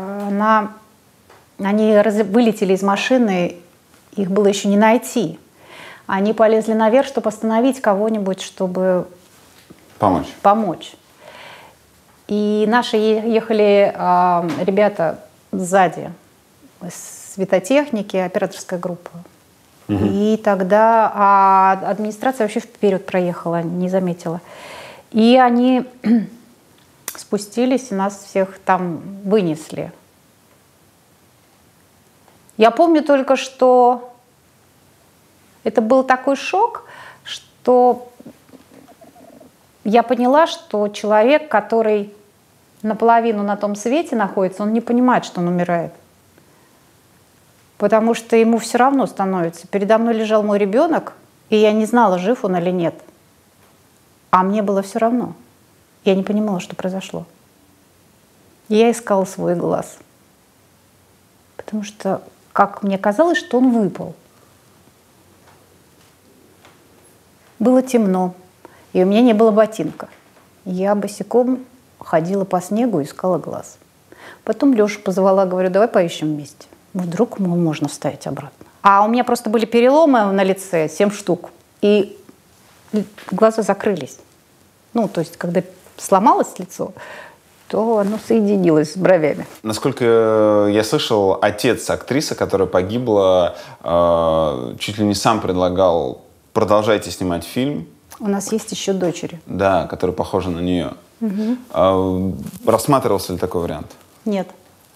они вылетели из машины, их было еще не найти. Они полезли наверх, чтобы остановить кого-нибудь, чтобы помочь. И наши ехали ребята сзади, светотехники, операторская группа. Угу. И тогда администрация вообще вперед проехала, не заметила. И они спустились и нас всех там вынесли. Я помню только, что это был такой шок, что я поняла, что человек, который наполовину на том свете находится, он не понимает, что он умирает. Потому что ему все равно становится. Передо мной лежал мой ребенок, и я не знала, жив он или нет. А мне было все равно. Я не понимала, что произошло. И я искала свой глаз. Потому что, как мне казалось, что он выпал. Было темно, и у меня не было ботинка. Я босиком ходила по снегу и искала глаз. Потом Лешу позвала, говорю, давай поищем вместе. Вдруг можно вставить обратно. А у меня просто были переломы на лице, 7 штук. И глаза закрылись. Ну, то есть, когда сломалось лицо, то оно соединилось с бровями. Насколько я слышал, отец актрисы, которая погибла, чуть ли не сам предлагал: продолжайте снимать фильм. У нас есть еще дочери. Да, которая похожа на нее. Угу. Рассматривался ли такой вариант? Нет.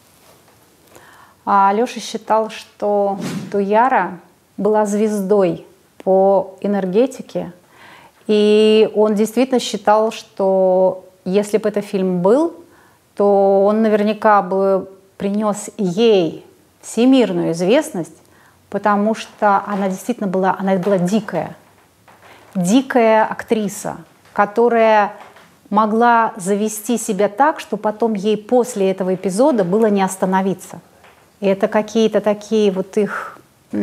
А Леша считал, что Туяра была звездой по энергетике. И он действительно считал, что если бы этот фильм был, то он наверняка бы принес ей всемирную известность, потому что она действительно была дикая. Дикая актриса, которая могла завести себя так, что потом ей после этого эпизода было не остановиться. И это какие-то такие вот их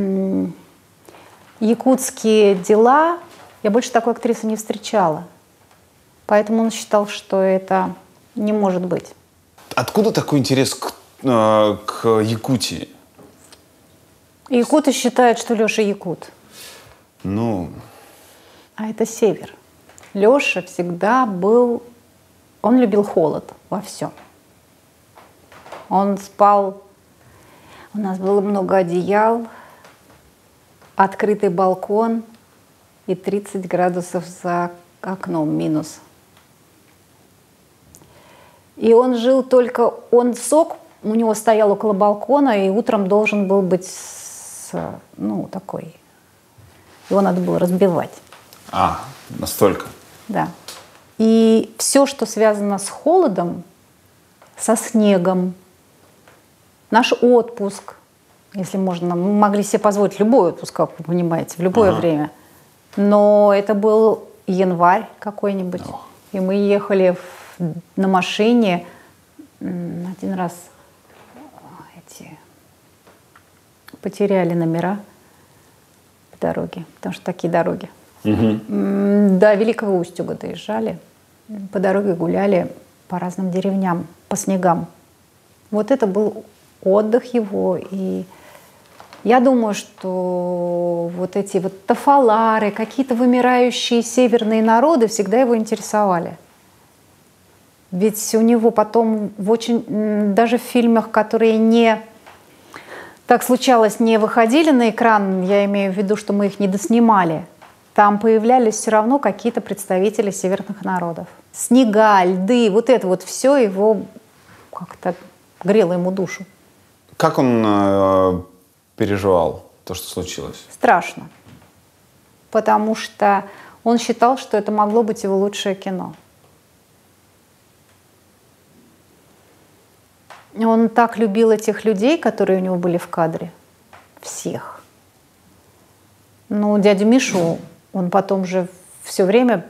якутские дела. Я больше такой актрисы не встречала. Поэтому он считал, что это не может быть. Откуда такой интерес к Якутии? Якуты считают, что Леша якут. Ну... А это север. Леша всегда был... Он любил холод во всем. Он спал... У нас было много одеял, открытый балкон и 30 градусов за окном минус. И он жил только... сок у него стоял около балкона, и утром должен был быть такой. Его надо было разбивать. А, настолько? Да. И все, что связано с холодом, со снегом, наш отпуск, если можно, мы могли себе позволить любой отпуск, как вы понимаете, в любое время. Но это был январь какой-нибудь, и мы ехали на машине один раз эти потеряли номера по дороге, потому что такие дороги. До Великого Устюга доезжали, по дороге гуляли по разным деревням, по снегам. Вот это был отдых его. И я думаю, что вот эти вот тафалары, какие-то вымирающие северные народы всегда его интересовали. Ведь у него потом даже в фильмах, которые не так случалось, не выходили на экран, я имею в виду, что мы их не доснимали, там появлялись все равно какие-то представители северных народов. Снега, льды, вот это вот все его как-то грело ему душу. Как он переживал то, что случилось? Страшно. Потому что он считал, что это могло быть его лучшее кино. Он так любил этих людей, которые у него были в кадре. Всех. Ну, дядю Мишу он потом же все время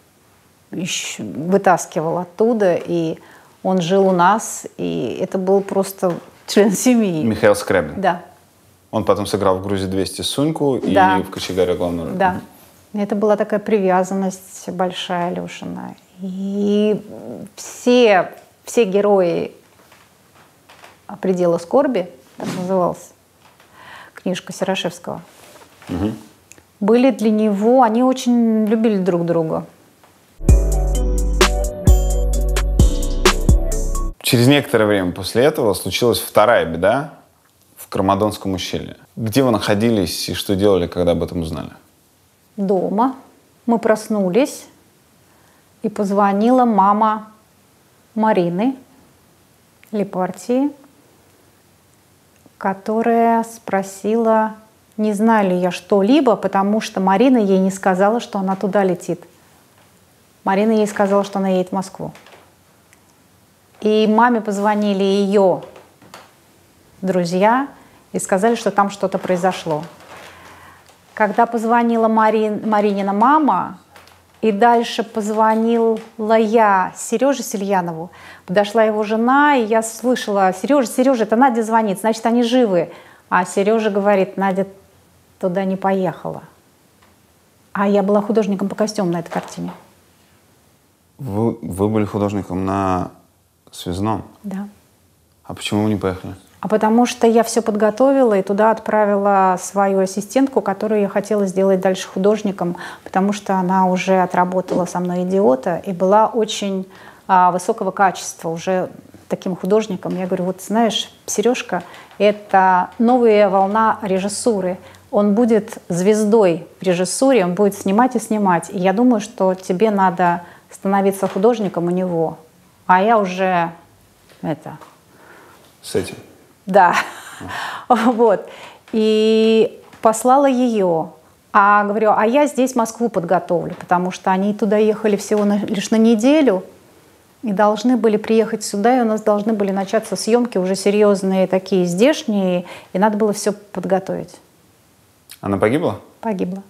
вытаскивал оттуда, и он жил у нас, и это был просто член семьи. Михаил Скрябин? Да. Он потом сыграл в «Грузе 200» Суньку и да. в «Кочегаре» главную роль. Да. Это была такая привязанность большая Лешина. И все герои «Предела скорби», так называлась книжка Серашевского, были для него, они очень любили друг друга. Через некоторое время после этого случилась вторая беда в Кармадонском ущелье. Где вы находились и что делали, когда об этом узнали? Дома. Мы проснулись, и позвонила мама Марины Лепартии, которая спросила, не знаю ли я что-либо, потому что Марина ей не сказала, что она туда летит. Марина ей сказала, что она едет в Москву. И маме позвонили ее друзья и сказали, что там что-то произошло. Когда позвонила Маринина мама, и дальше позвонила я Сереже Сельянову, подошла его жена, и я слышала: Сережа, это Надя звонит, значит, они живы. А Сережа говорит: Надя туда не поехала. А я была художником по костюму на этой картине. Вы были художником на связном? Да. А почему вы не поехали? А потому что я все подготовила и туда отправила свою ассистентку, которую я хотела сделать дальше художником, потому что она уже отработала со мной «Идиота» и была очень высокого качества, уже таким художником. Я говорю: вот знаешь, Сережка, это новая волна режиссуры. Он будет звездой в режиссуре, он будет снимать и снимать. И я думаю, что тебе надо становиться художником у него. А я уже С этим? Да. Вот. И послала ее. А говорю: а я здесь Москву подготовлю, потому что они туда ехали всего лишь на неделю и должны были приехать сюда, и у нас должны были начаться съемки уже серьезные, такие здешние, и надо было все подготовить. Она погибла? Погибла.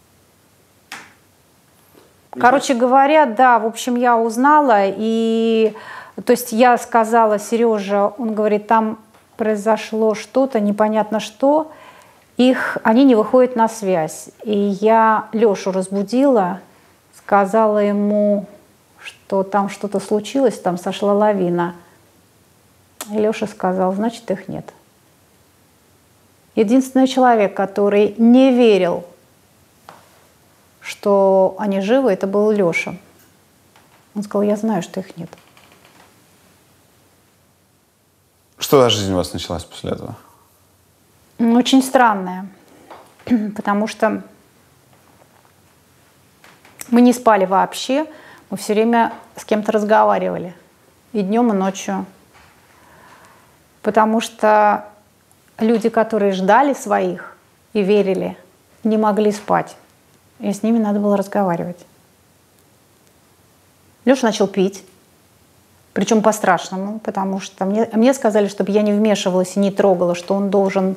Короче говоря, да, в общем, я узнала, и то есть я сказала: Сережа, он говорит, там произошло что-то, непонятно что, они не выходят на связь. И я Лешу разбудила, сказала ему, что там что-то случилось, там сошла лавина. И Леша сказал: значит, их нет. Единственный человек, который не верил, что они живы, это был Леша. Он сказал: я знаю, что их нет. Что за жизнь у вас началась после этого? Очень странная, потому что мы не спали вообще, мы все время с кем-то разговаривали, и днем, и ночью. Потому что люди, которые ждали своих и верили, не могли спать, и с ними надо было разговаривать. Леша начал пить. Причем по-страшному, потому что мне сказали, чтобы я не вмешивалась и не трогала, что он должен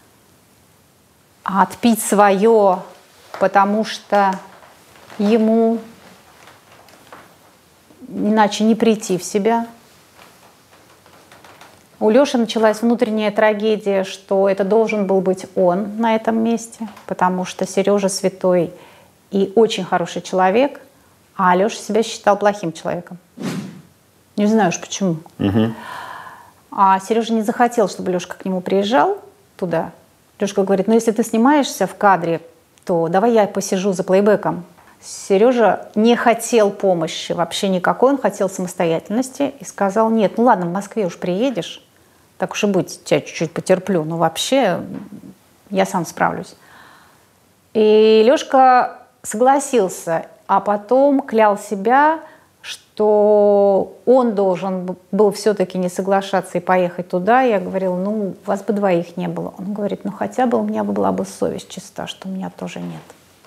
отпить свое, потому что ему иначе не прийти в себя. У Леши началась внутренняя трагедия, что это должен был быть он на этом месте, потому что Сережа святой и очень хороший человек, а Леша себя считал плохим человеком. Не знаю уж почему. А Сережа не захотел, чтобы Лешка к нему приезжал туда. Лешка говорит, ну если ты снимаешься в кадре, то давай я посижу за плейбеком. Сережа не хотел помощи вообще никакой, он хотел самостоятельности и сказал, нет, ну ладно, в Москве уж приедешь, так уж и быть, тебя чуть-чуть потерплю, но вообще я сам справлюсь. И Лешка согласился, а потом клял себя, что он должен был все-таки не соглашаться и поехать туда. Я говорила, ну, вас бы двоих не было. Он говорит, ну, хотя бы у меня была бы совесть чиста, что у меня тоже нет.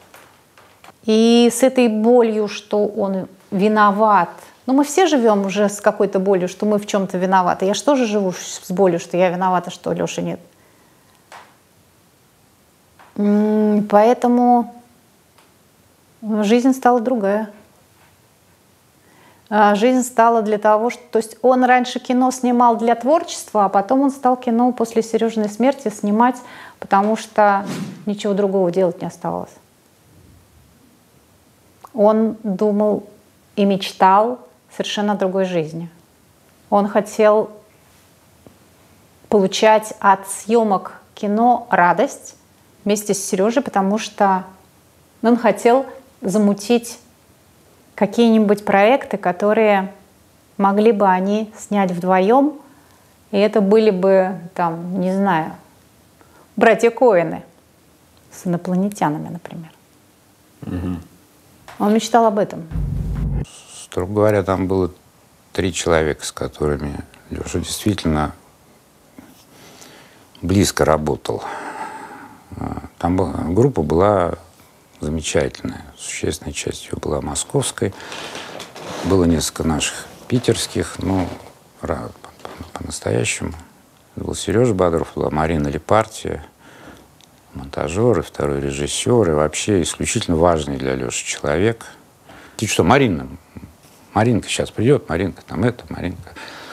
И с этой болью, что он виноват, ну, мы все живем уже с какой-то болью, что мы в чем-то виноваты. Я же тоже живу с болью, что я виновата, что Леши нет. Поэтому жизнь стала другая. Жизнь стала для того, что... То есть он раньше кино снимал для творчества, а потом он стал кино после Сережиной смерти снимать, потому что ничего другого делать не оставалось. Он думал и мечтал совершенно о другой жизни. Он хотел получать от съемок кино радость вместе с Сережей, потому что он хотел замутить какие-нибудь проекты, которые могли бы они снять вдвоем, и это были бы, там, не знаю, братья Коэны с инопланетянами, например. Он мечтал об этом. Строго говоря, там было 3 человека, с которыми Леша действительно близко работал. Там группа была замечательная. Существенная часть ее была московской. Было несколько наших питерских, но по-настоящему. Был Сережа Бодров, была Марина Лепартия, монтажер, и второй режиссер, и вообще исключительно важный для Леши человек. И что, Маринка сейчас придет, Маринка там это, Маринка.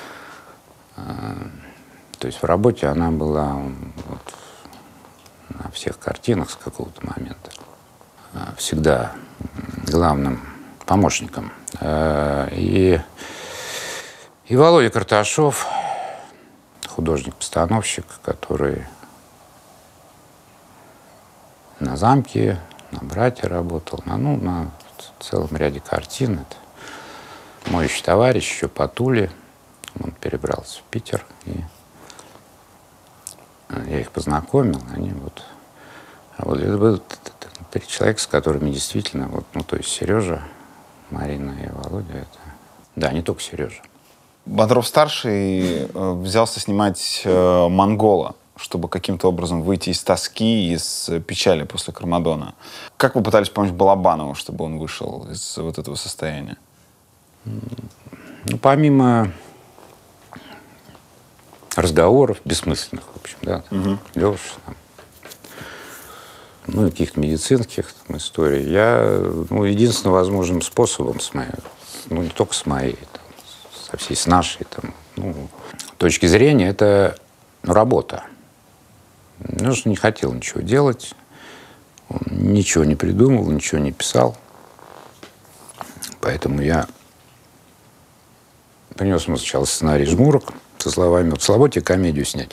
То есть в работе она была вот, на всех картинах с какого-то момента всегда главным помощником. И Володя Карташов, художник-постановщик, который на «Замке», на «Брате» работал, на целом ряде картин. Это мой еще товарищ, еще по Туле. Он перебрался в Питер, и я их познакомил. Они вот это был 3 человека, с которыми действительно, то есть Сережа, Марина и Володя, это... Да, не только Сережа. Бодров-старший взялся снимать «Монгола», чтобы каким-то образом выйти из тоски, из печали после «Кармадона». Как вы пытались помочь Балабанову, чтобы он вышел из вот этого состояния? Ну, помимо разговоров бессмысленных, в общем, да, Леша, и каких-то медицинских историй, я, единственным возможным способом с моей, не только с моей, со всей, с нашей, точки зрения, это работа. Леша не хотел ничего делать, он ничего не придумал, ничего не писал. Поэтому я принес ему сначала сценарий «Жмурок» со словами «Слабо тебе комедию снять».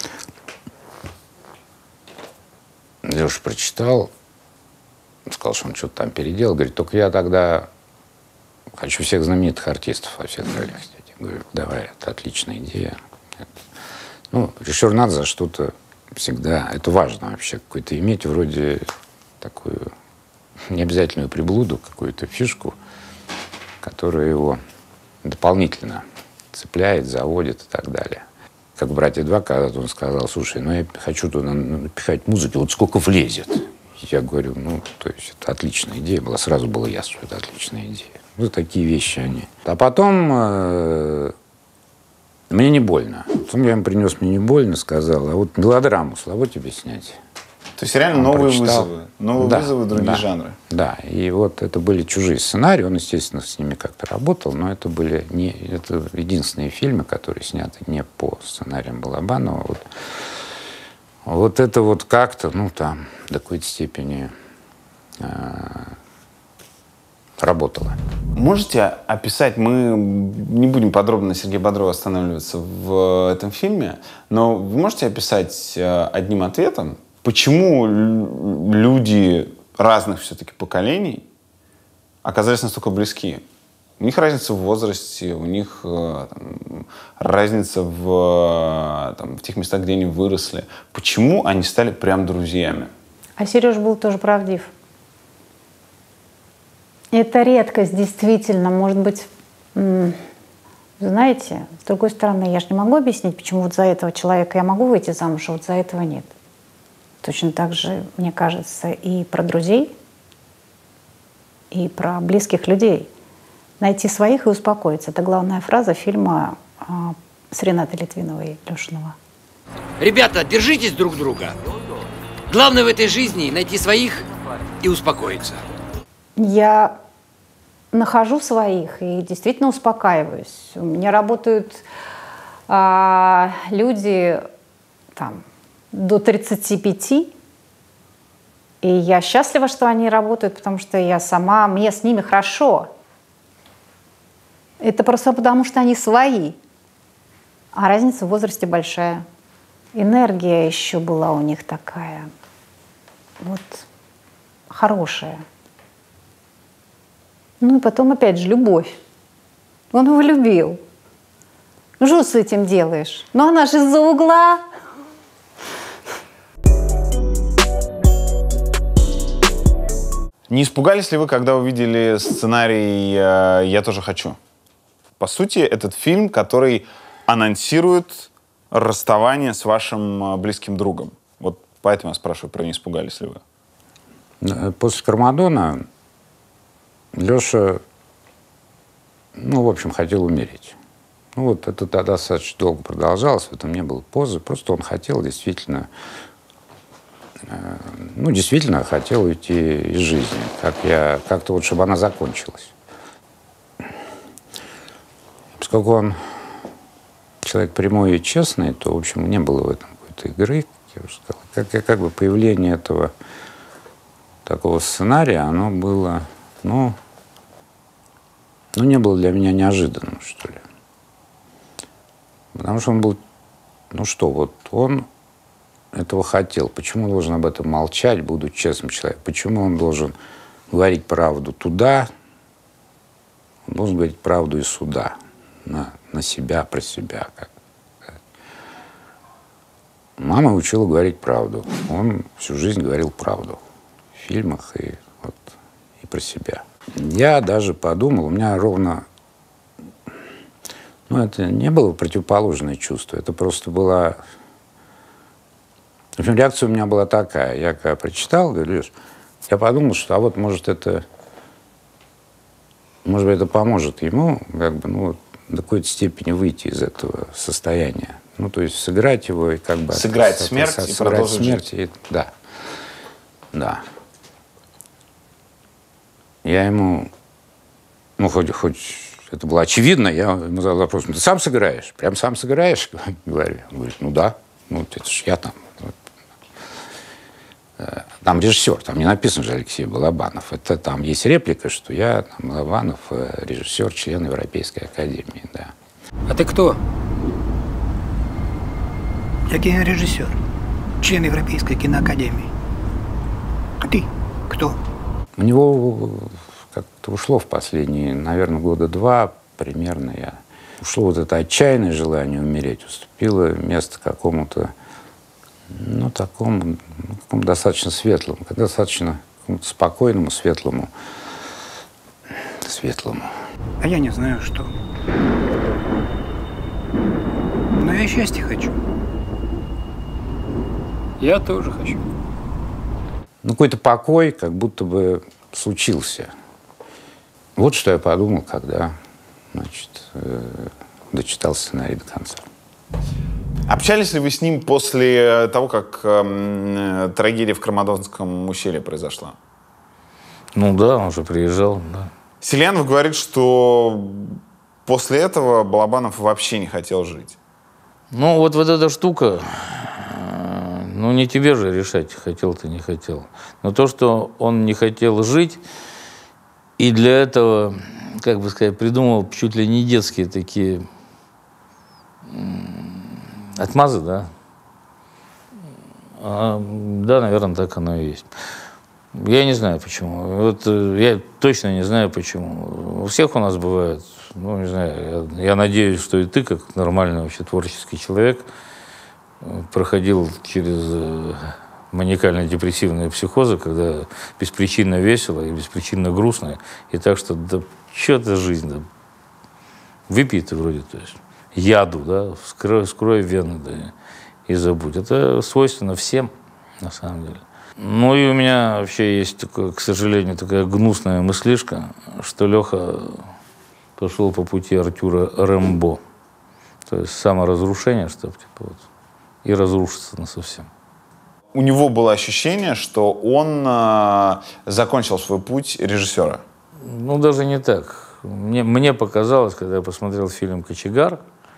Леша прочитал, сказал, что он что-то там переделал. Говорит, только я тогда хочу всех знаменитых артистов во всех ролях снять. Я говорю, давай, это отличная идея. Режиссер надо за что-то всегда, это важно вообще, какой-то иметь вроде такую необязательную приблуду, какую-то фишку, которая его дополнительно цепляет, заводит и так далее. Как в «Братья 2», когда он сказал, слушай, я хочу туда напихать музыки, вот сколько влезет. Я говорю, то есть это отличная идея была, сразу было ясно, что это отличная идея. Такие вещи они. А потом мне не больно. Потом я ему принес, мне не больно, сказал, а вот мелодраму слабо тебе снять? То есть реально новые вызовы. Новые вызовы, другие жанры. Да, и вот это были чужие сценарии. Он, естественно, с ними как-то работал, но это были это единственные фильмы, которые сняты не по сценариям Балабанова. Вот это вот как-то, ну, там, до какой-то степени работало. Можете описать, мы не будем подробно на Сергея Бодрова останавливаться в этом фильме, но вы можете описать одним ответом, почему люди разных все-таки поколений оказались настолько близки? У них разница в возрасте, у них разница в тех местах, где они выросли. Почему они стали прям друзьями? А Сереж был тоже правдив. Это редкость, действительно. Может быть, знаете, с другой стороны, я же не могу объяснить, почему вот за этого человека я могу выйти замуж, а вот за этого нет. Точно так же, мне кажется, и про друзей, и про близких людей. Найти своих и успокоиться. Это главная фраза фильма с Ренатой Литвиновой и Лешинова. Ребята, держитесь друг друга. Главное в этой жизни найти своих и успокоиться. Я нахожу своих и действительно успокаиваюсь. У меня работают люди там, до 35, и я счастлива, что они работают, потому что я сама, мне с ними хорошо. Это просто потому, что они свои. А разница в возрасте большая. Энергия еще была у них такая, вот, хорошая. Ну и потом, опять же, любовь. Он его любил. Что с этим делаешь? Ну она же из-за угла. Не испугались ли вы, когда увидели сценарий «Я тоже хочу»? По сути, этот фильм, который анонсирует расставание с вашим близким другом. Вот поэтому я спрашиваю про «Не испугались ли вы». После «Кармадона» Леша, ну, в общем, хотел умереть. Ну, вот это достаточно долго продолжалось, в этом не было позы. Просто он хотел действительно, ну, действительно хотел уйти из жизни. Как-то вот, чтобы она закончилась. Поскольку он человек прямой и честный, то, в общем, не было в этом какой-то игры, я уже сказал. Как бы появление этого такого сценария, оно было, ну, не было для меня неожиданным, что ли. Потому что он был, ну что, вот он этого хотел. Почему он должен об этом молчать, будучи честным человеком? Почему он должен говорить правду туда? Он должен говорить правду и сюда. На себя, про себя. Мама учила говорить правду. Он всю жизнь говорил правду. В фильмах и про себя. Я даже подумал, у меня ровно... Ну, это не было противоположное чувство. Это просто была... В общем, реакция у меня была такая. Я когда прочитал, говорю, Леш, я подумал, что вот может быть, это поможет ему, как бы, ну, до какой-то степени выйти из этого состояния. Ну, то есть сыграть его и как бы... Сыграть смерть и продолжить жить. Да. Я ему, ну, хоть это было очевидно, я ему задал вопрос, ты сам сыграешь? Прям сам сыграешь? Говорю. Он говорит, ну да, ну это ж я там. Там режиссер, там не написано же Алексей Балабанов. Это там есть реплика, что я, там, Балабанов, режиссер, член Европейской академии, да. А ты кто? Я кинорежиссер, член Европейской киноакадемии. А ты кто? У него как-то ушло в последние, наверное, года 2 примерно. Ушло вот это отчаянное желание умереть, уступило место какому-то, ну, такому достаточно светлому, достаточно какому-то спокойному, светлому. А я не знаю, что. Но я счастья хочу. Я тоже хочу. Ну, какой-то покой как будто бы случился. Вот что я подумал, когда, значит, дочитал сценарий до конца. Общались ли вы с ним после того, как трагедия в Кармадонском ущелье произошла? Ну да, он же приезжал, да. Селянов говорит, что после этого Балабанов вообще не хотел жить. Ну, вот эта штука, ну, не тебе же решать, хотел ты, не хотел. Но то, что он не хотел жить, и для этого, как бы сказать, придумал чуть ли не детские такие отмазы, да? Да, наверное, так оно и есть. Я не знаю, почему. Вот я точно не знаю, почему. У всех у нас бывает, ну, не знаю, я надеюсь, что и ты, как нормальный вообще творческий человек, проходил через маниакально-депрессивные психозы, когда беспричинно весело и беспричинно грустно. И так что, да, что это жизнь, да, выпей ты вроде, то есть, яду, да, вскрой вены, да, и забудь. Это свойственно всем, на самом деле. Ну и у меня вообще есть, такое, к сожалению, такая гнусная мыслишка, что Леха пошел по пути Артюра Рэмбо. То есть саморазрушение, чтобы типа вот, и разрушиться насовсем. У него было ощущение, что он закончил свой путь режиссера. Ну, даже не так. Мне показалось, когда я посмотрел фильм «Кочегар»,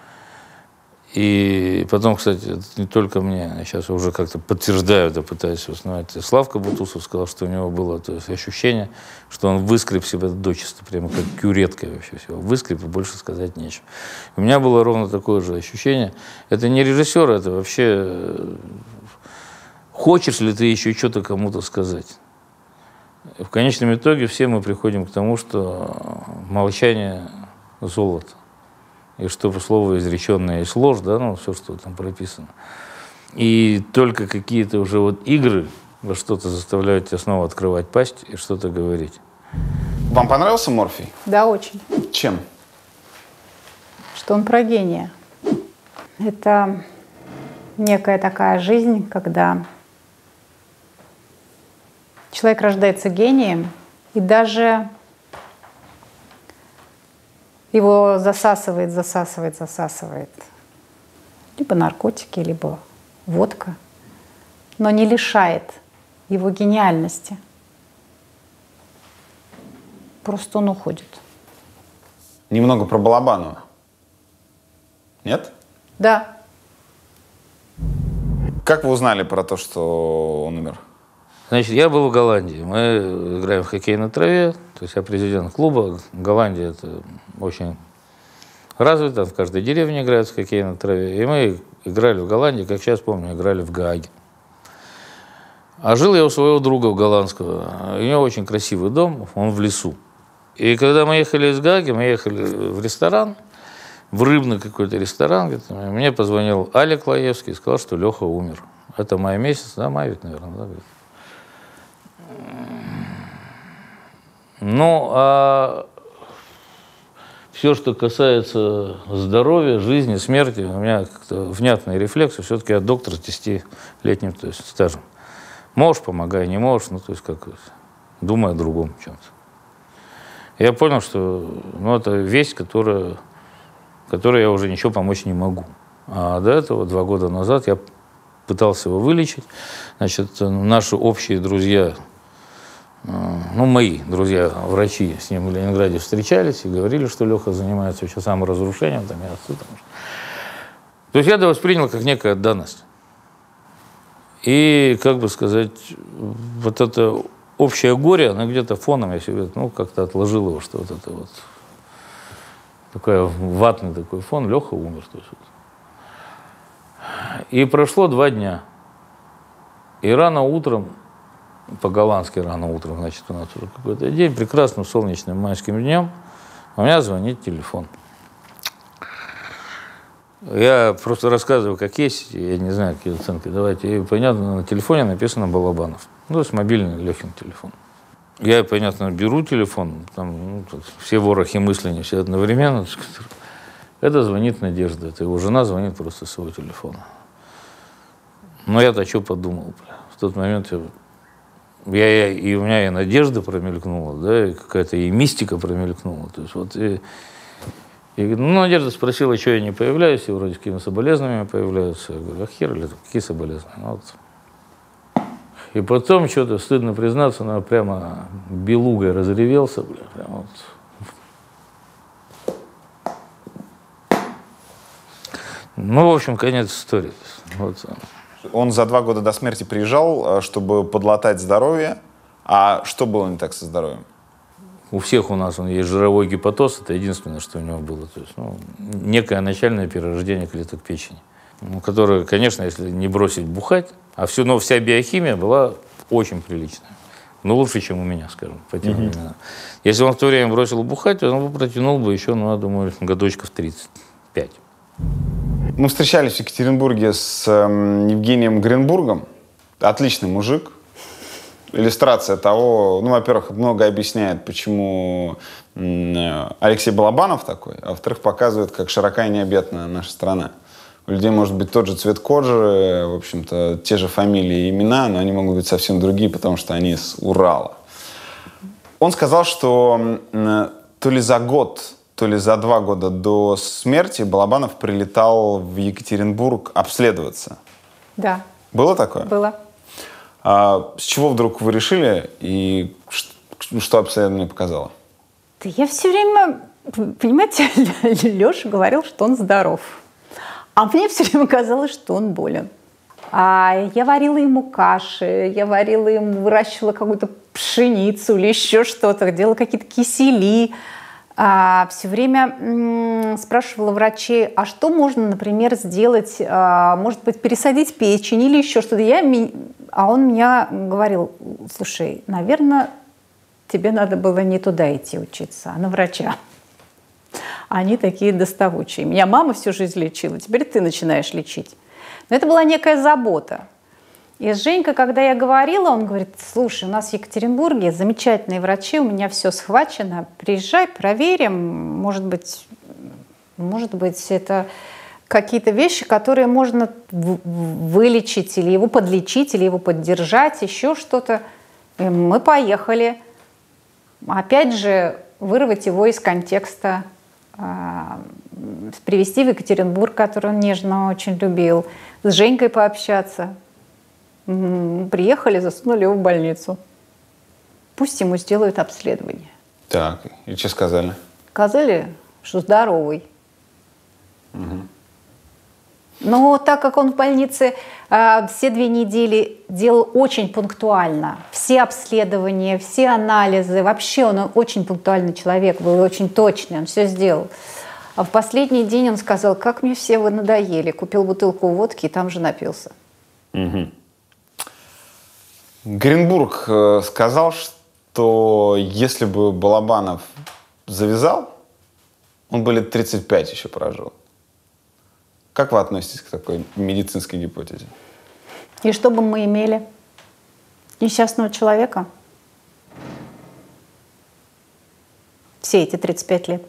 и потом, кстати, это не только мне, я сейчас уже как-то подтверждаю, да, пытаюсь узнать. Славка Бутусов сказал, что у него было, то есть, ощущение, что он выскреб себя дочисто, прямо как кюреткой вообще всего. Выскреб, и больше сказать нечего. У меня было ровно такое же ощущение. Это не режиссер, это вообще... Хочешь ли ты еще что-то кому-то сказать? В конечном итоге все мы приходим к тому, что молчание – золото. И что слово изреченное есть ложь, да, ну, все, что там прописано. И только какие-то уже вот игры во что-то заставляют тебя снова открывать пасть и что-то говорить. Вам понравился «Морфий»? Да, очень. Чем? Что он про гения. Это некая такая жизнь, когда человек рождается гением, и даже его засасывает. Либо наркотики, либо водка, но не лишает его гениальности. Просто он уходит. Немного про Балабанова. Нет? Да. Как вы узнали про то, что он умер? Значит, я был в Голландии. Мы играем в хоккей на траве. То есть я президент клуба. Голландия — это очень развито. В каждой деревне играют в хоккей на траве. И мы играли в Голландии, как сейчас помню, играли в Гааге. А жил я у своего друга в голландского. У него очень красивый дом, он в лесу. И когда мы ехали из Гааги, мы ехали в ресторан, в рыбный какой-то ресторан. Мне позвонил Алик Лаевский и сказал, что Леха умер. Это май месяц, да, май ведь, наверное, да? Ну, а все, что касается здоровья, жизни, смерти, у меня как-то внятные рефлексы. Все-таки я доктор с 10-летним, то есть, стажем. Можешь, помогай, не можешь, ну, то есть, как думай о другом чем-то. Я понял, что, ну, это вещь, которой я уже ничего помочь не могу. А до этого, 2 года назад, я пытался его вылечить. Значит, наши общие друзья, ну, мои друзья, врачи, с ним в Ленинграде встречались и говорили, что Леха занимается еще саморазрушением, там, и отцу, там. То есть я это воспринял как некая данность. И, как бы сказать, вот это общее горе, оно где-то фоном, я себе, ну, как-то отложил его, что вот это вот такой ватный такой фон, Леха умер. То есть, вот. И прошло 2 дня. И рано утром, по-голландски рано утром, значит, у нас уже какой-то день, прекрасным солнечным майским днем, у меня звонит телефон. Я просто рассказываю, как есть, я не знаю, какие оценки давайте. И, понятно, на телефоне написано Балабанов. Ну, то есть мобильный Лехин телефон. Я, понятно, беру телефон, там, ну, все ворохи мыслей, все одновременно. Это звонит Надежда, это его жена звонит просто с своего телефона. Но я-то что подумал, в тот момент и у меня и надежда промелькнула, да, и какая-то и мистика промелькнула. То есть вот И Надежда спросила, что я не появляюсь, и вроде какими соболезнованиями появляются. Я говорю, а хер ли, какие соболезнования? Вот. И потом, что-то стыдно признаться, но прямо белугой разревелся, бля, прямо вот. Ну, в общем, конец истории. Вот. Он за 2 года до смерти приезжал, чтобы подлатать здоровье. А что было не так со здоровьем? У всех у нас есть жировой гепатоз, это единственное, что у него было. То есть, ну, некое начальное перерождение клеток печени, которое, конечно, если не бросить бухать, но вся биохимия была очень приличная. Ну, лучше, чем у меня, скажем, по тем временам. Если он в то время бросил бухать, то он бы протянул бы еще, ну, я думаю, годочков 35. Мы встречались в Екатеринбурге с Евгением Гринбургом. Отличный мужик. Иллюстрация того, ну, во-первых, много объясняет, почему Алексей Балабанов такой, а во-вторых, показывает, как широка и необъятна наша страна. У людей может быть тот же цвет кожи, в общем-то, те же фамилии и имена, но они могут быть совсем другие, потому что они с Урала. Он сказал, что то ли за год, то ли за 2 года до смерти Балабанов прилетал в Екатеринбург обследоваться. Да. Было такое? Было. А с чего вдруг вы решили и что обследование показало? Да я все время, понимаете, Леша говорил, что он здоров. А мне все время казалось, что он болен. Я варила ему каши, я варила ему, выращивала какую-то пшеницу или еще что-то, делала какие-то кисели. Все время спрашивала врачей, а что можно, например, сделать, может быть, пересадить печень или еще что-то. А он мне говорил, слушай, наверное, тебе надо было не туда идти учиться, а на врача. Они такие доставучие. Меня мама всю жизнь лечила, теперь ты начинаешь лечить. Но это была некая забота. И с Женькой, когда я говорила, он говорит, слушай, у нас в Екатеринбурге замечательные врачи, у меня все схвачено, приезжай, проверим, может быть, это какие-то вещи, которые можно вылечить, или его подлечить, или его поддержать, еще что-то. И мы поехали. Опять же, вырвать его из контекста, привезти в Екатеринбург, который он нежно очень любил, с Женькой пообщаться. Приехали, засунули его в больницу. Пусть ему сделают обследование. Так, и что сказали? Сказали, что здоровый. Угу. Но так как он в больнице все 2 недели делал очень пунктуально, все обследования, все анализы, вообще он очень пунктуальный человек, был очень точный, он все сделал. А в последний день он сказал, как мне все вы надоели, купил бутылку водки и там же напился. Угу. Гринбург сказал, что если бы Балабанов завязал, он бы лет 35 еще прожил. Как вы относитесь к такой медицинской гипотезе? И что бы мы имели? Несчастного человека? Все эти 35 лет.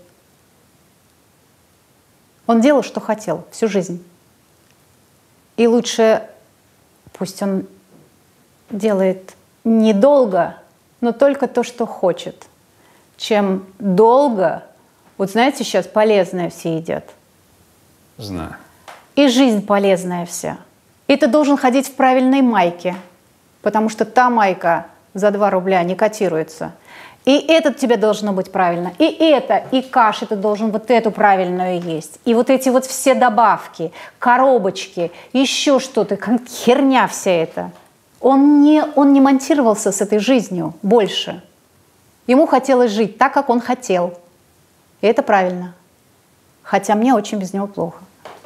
Он делал, что хотел, всю жизнь. И лучше пусть он делает недолго, но только то, что хочет, чем долго. Вот знаете, сейчас полезное все едят. Знаю. И жизнь полезная вся. И ты должен ходить в правильной майке, потому что та майка за 2 рубля не котируется. И это тебе должно быть правильно. И это, и каши ты должен вот эту правильную есть. И вот эти вот все добавки, коробочки, еще что-то, херня вся эта. Он не монтировался с этой жизнью больше. Ему хотелось жить так, как он хотел. И это правильно. Хотя мне очень без него плохо.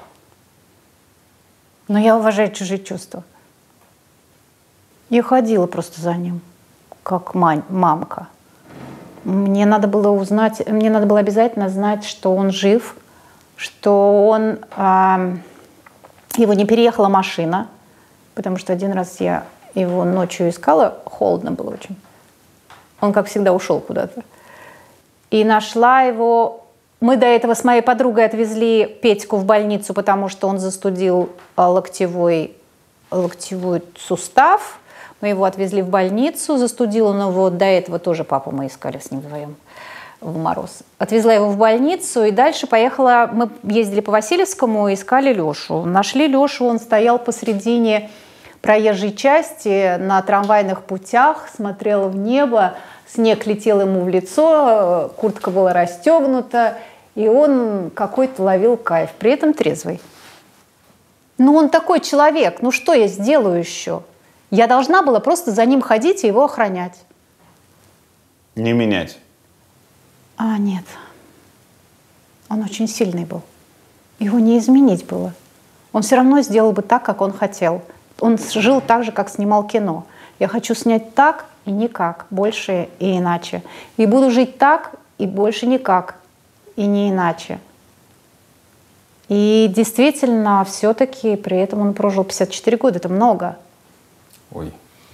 Но я уважаю чужие чувства. Я ходила просто за ним, как мамка. Мне надо было обязательно знать, что он жив, что его не переехала машина, потому что один раз я его ночью искала, холодно было очень. Он, как всегда, ушел куда-то. И нашла его. Мы до этого с моей подругой отвезли Петьку в больницу, потому что он застудил локтевой сустав. Мы его отвезли в больницу, застудил он его. До этого тоже папу мы искали с ним вдвоем. в мороз. Отвезла его в больницу и дальше поехала. Мы ездили по Васильевскому, искали Лешу. Нашли Лешу, он стоял посредине проезжей части на трамвайных путях, смотрел в небо, снег летел ему в лицо, куртка была расстегнута, и он какой-то ловил кайф, при этом трезвый. Ну, он такой человек, ну что я сделаю еще? Я должна была просто за ним ходить и его охранять. Не менять. А, нет. Он очень сильный был. Его не изменить было. Он все равно сделал бы так, как он хотел. Он жил так же, как снимал кино. Я хочу снять так и никак, больше и иначе. И буду жить так и больше никак, и не иначе. И действительно, все-таки при этом он прожил 54 года. Это много. Ой.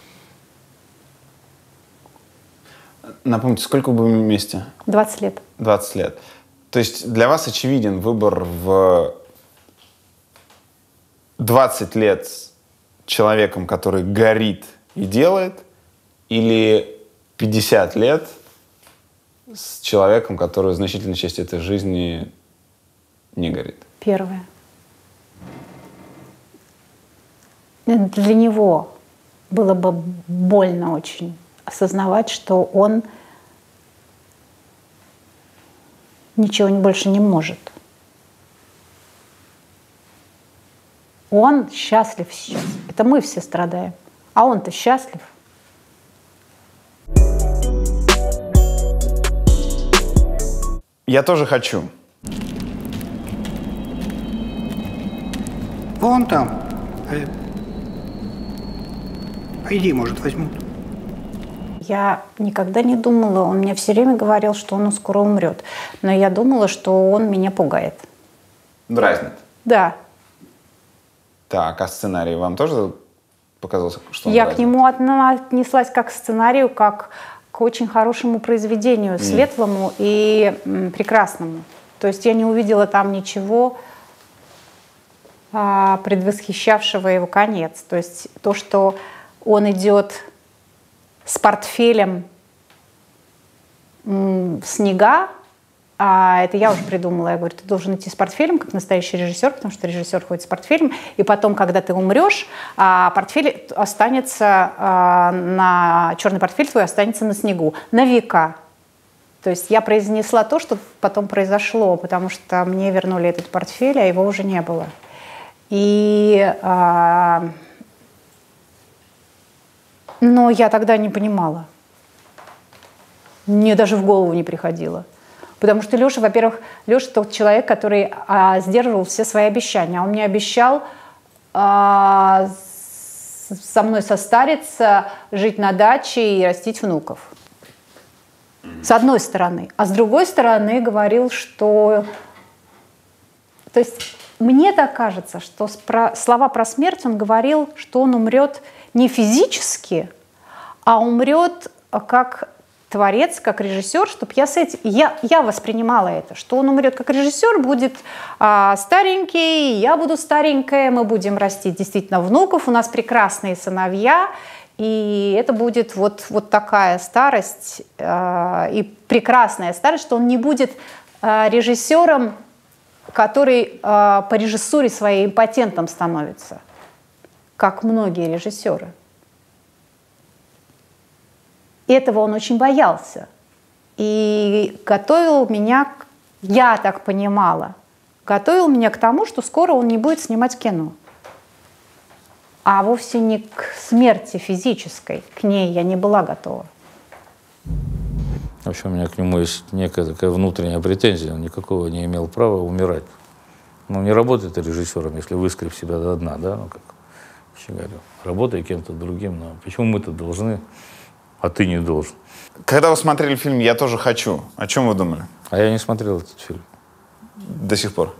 Напомните, сколько вы были вместе? 20 лет. 20 лет. То есть для вас очевиден выбор в 20 лет с человеком, который горит и делает, или 50 лет с человеком, который значительную часть этой жизни не горит? Первое. Для него было бы больно очень осознавать, что он ничего больше не может. Он счастлив сейчас. Это мы все страдаем. А он-то счастлив. Я тоже хочу. Вон там. Пойди, может, возьмут. Я никогда не думала, он мне все время говорил, что он скоро умрет. Но я думала, что он меня пугает. Дразнит? Да. Так, а сценарий вам тоже показался, что он Я дразнит? к нему отнеслась как к сценарию, как к очень хорошему произведению, светлому и прекрасному. То есть я не увидела там ничего, предвосхищавшего его конец. То есть то, что он идет с портфелем в снега, это я уже придумала, я говорю, ты должен идти с портфелем, как настоящий режиссер, потому что режиссер ходит с портфелем, и потом, когда ты умрешь, портфель останется, черный портфель твой останется на снегу на века. То есть я произнесла то, что потом произошло, потому что мне вернули этот портфель, а его уже не было. Но я тогда не понимала. Мне даже в голову не приходило. Потому что Леша, во-первых, Леша тот человек, который сдерживал все свои обещания. Он мне обещал со мной состариться, жить на даче и растить внуков. С одной стороны. А с другой стороны говорил, что... То есть мне так кажется, что слова про смерть он говорил, что он умрет не физически, а умрет как творец, как режиссер, чтобы я с этим... Я воспринимала это, что он умрет как режиссер, будет старенький, я буду старенькая, мы будем растить действительно внуков, у нас прекрасные сыновья, и это будет вот такая старость, и прекрасная старость, что он не будет режиссером, который по режиссуре своей импотентом становится, как многие режиссеры. Этого он очень боялся. И готовил меня, я так понимала, готовил меня к тому, что скоро он не будет снимать кино. А вовсе не к смерти физической. К ней я не была готова. В общем, у меня к нему есть некая такая внутренняя претензия. Он никакого не имел права умирать. Ну, не работает режиссером, если выскреб себя до дна, да? Ну, как я говорю, работай кем-то другим. Но почему мы-то должны, а ты не должен? Когда вы смотрели фильм «Я тоже хочу», о чем вы думали? А я не смотрел этот фильм. До сих пор?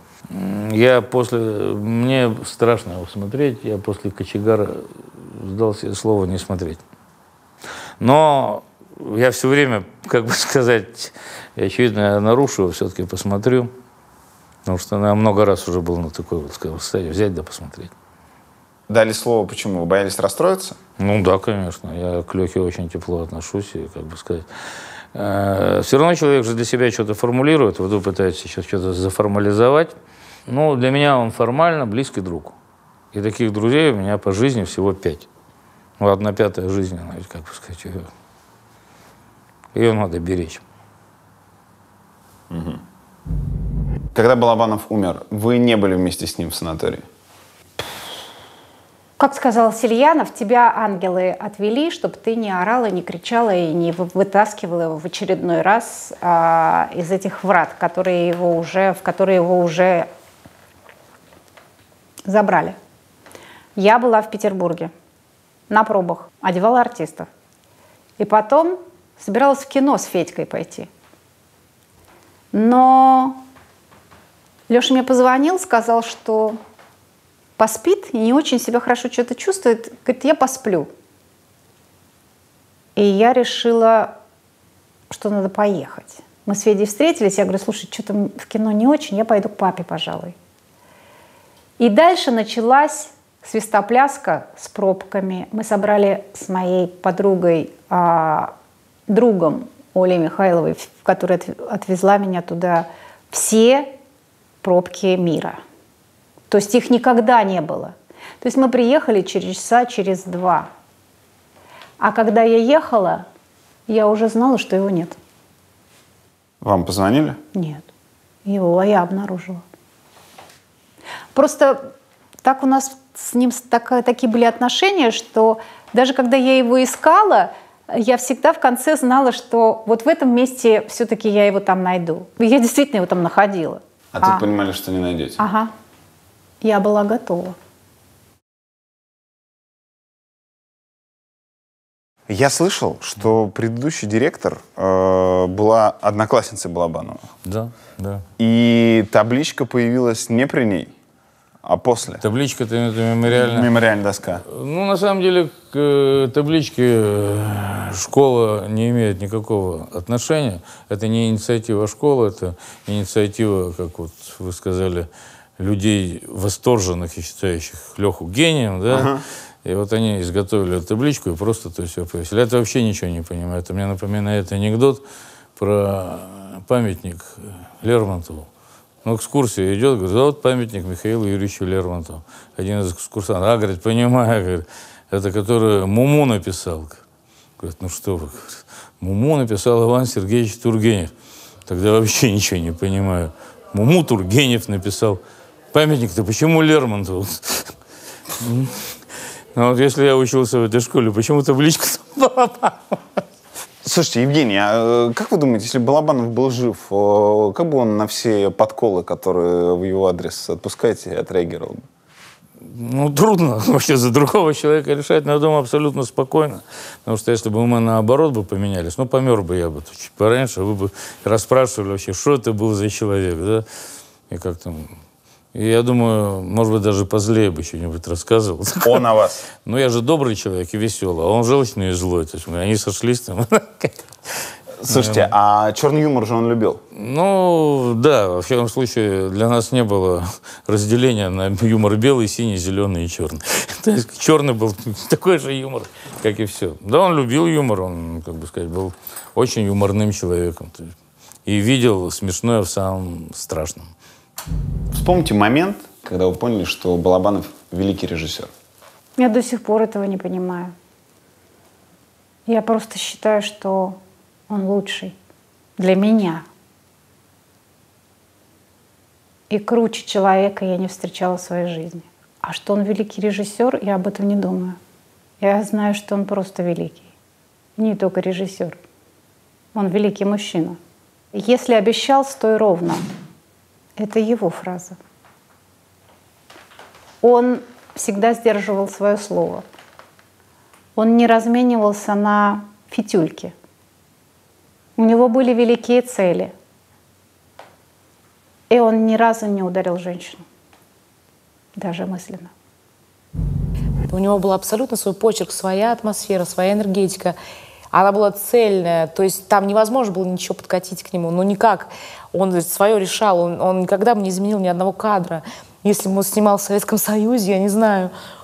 Мне страшно его смотреть. Я после «Кочегара» сдал себе слово не смотреть. Но я все время, как бы сказать, очевидно, я нарушу его, все-таки посмотрю. Потому что я много раз уже был на такой вот стадии, взять да посмотреть. Дали слово, почему? Вы боялись расстроиться? Ну да, конечно. Я к Лехе очень тепло отношусь. И, как бы сказать, Все равно человек же для себя что-то формулирует. Вот вы пытаетесь сейчас что-то заформализовать. Ну, для меня он формально близкий друг. И таких друзей у меня по жизни всего 5. Ну, 1/5 жизни, как бы сказать, ее надо беречь. Угу. Когда Балабанов умер, вы не были вместе с ним в санатории? Как сказал Сельянов, тебя ангелы отвели, чтобы ты не орала, не кричала и не вытаскивала его в очередной раз из этих врат, в которые его уже забрали. Я была в Петербурге на пробах, одевала артистов. И потом собиралась в кино с Федькой пойти. Но Леша мне позвонил, сказал, что поспит и не очень себя хорошо что-то чувствует. Говорит, я посплю. И я решила, что надо поехать. Мы с Федей встретились, я говорю, слушай, что-то в кино не очень, я пойду к папе, пожалуй. И дальше началась свистопляска с пробками. Мы собрали с моей подругой, другом Олей Михайловой, которая отвезла меня туда, все пробки мира. То есть их никогда не было. То есть мы приехали через 2. А когда я ехала, я уже знала, что его нет. Вам позвонили? Нет. Его я обнаружила. Просто так у нас с ним такие были отношения, что даже когда я его искала, я всегда в конце знала, что вот в этом месте все-таки я его там найду. Я действительно его там находила. А тут понимали, что не найдете? Ага. Я была готова. Я слышал, что предыдущий директор была одноклассницей Балабанова. Да, да. И табличка появилась не при ней, а после. Табличка-то мемориальная. Мемориальная доска. Ну, на самом деле, к табличке школа не имеет никакого отношения. Это не инициатива школы, это инициатива, как вот вы сказали, людей восторженных и считающих Леху гением, да. Ага. И вот они изготовили эту табличку и просто то есть повесили. Это вообще ничего не понимаю. Это мне напоминает анекдот про памятник Лермонтову. Ну, экскурсия идет, говорит, вот памятник Михаилу Юрьевичу Лермонтову. Один из экскурсантов, говорит, понимаю, говорит, это который Муму написал. Говорит, ну что вы, говорит, Муму написал Иван Сергеевич Тургенев. Тогда вообще ничего не понимаю. Муму Тургенев написал. Памятник-то почему Лермонтову? Ну вот если я учился в этой школе, почему табличка была? Слушайте, Евгений, а как вы думаете, если Балабанов был жив, как бы он на все подколы, которые в его адрес отпускаете, отреагировал? Ну, трудно вообще за другого человека решать, но я думаю, абсолютно спокойно. Потому что если бы мы наоборот бы поменялись, ну, помер бы я бы чуть пораньше, вы бы расспрашивали вообще, что это был за человек, да? И как там... И я думаю, может быть, даже позлее бы что-нибудь рассказывал. Он о вас? Ну, я же добрый человек и веселый, а он желчный и злой. То есть они сошлись там. Слушайте, а черный юмор же он любил? Ну, да, во всяком случае, для нас не было разделения на юмор белый, синий, зеленый и черный. То есть черный был такой же юмор, как и все. Да, он любил юмор, он, как бы сказать, был очень юморным человеком. И видел смешное в самом страшном. Вспомните момент, когда вы поняли, что Балабанов великий режиссер. Я до сих пор этого не понимаю. Я просто считаю, что он лучший для меня. И круче человека я не встречала в своей жизни. А что он великий режиссер, я об этом не думаю. Я знаю, что он просто великий. Не только режиссер. Он великий мужчина. Если обещал, стой ровно. Это его фраза. Он всегда сдерживал свое слово. Он не разменивался на фитюльки. У него были великие цели. И он ни разу не ударил женщину. Даже мысленно. У него был абсолютно свой почерк, своя атмосфера, своя энергетика. Она была цельная, то есть там невозможно было ничего подкатить к нему, но никак. Он свое решал, он никогда бы не изменил ни одного кадра. Если бы он снимал в Советском Союзе, я не знаю,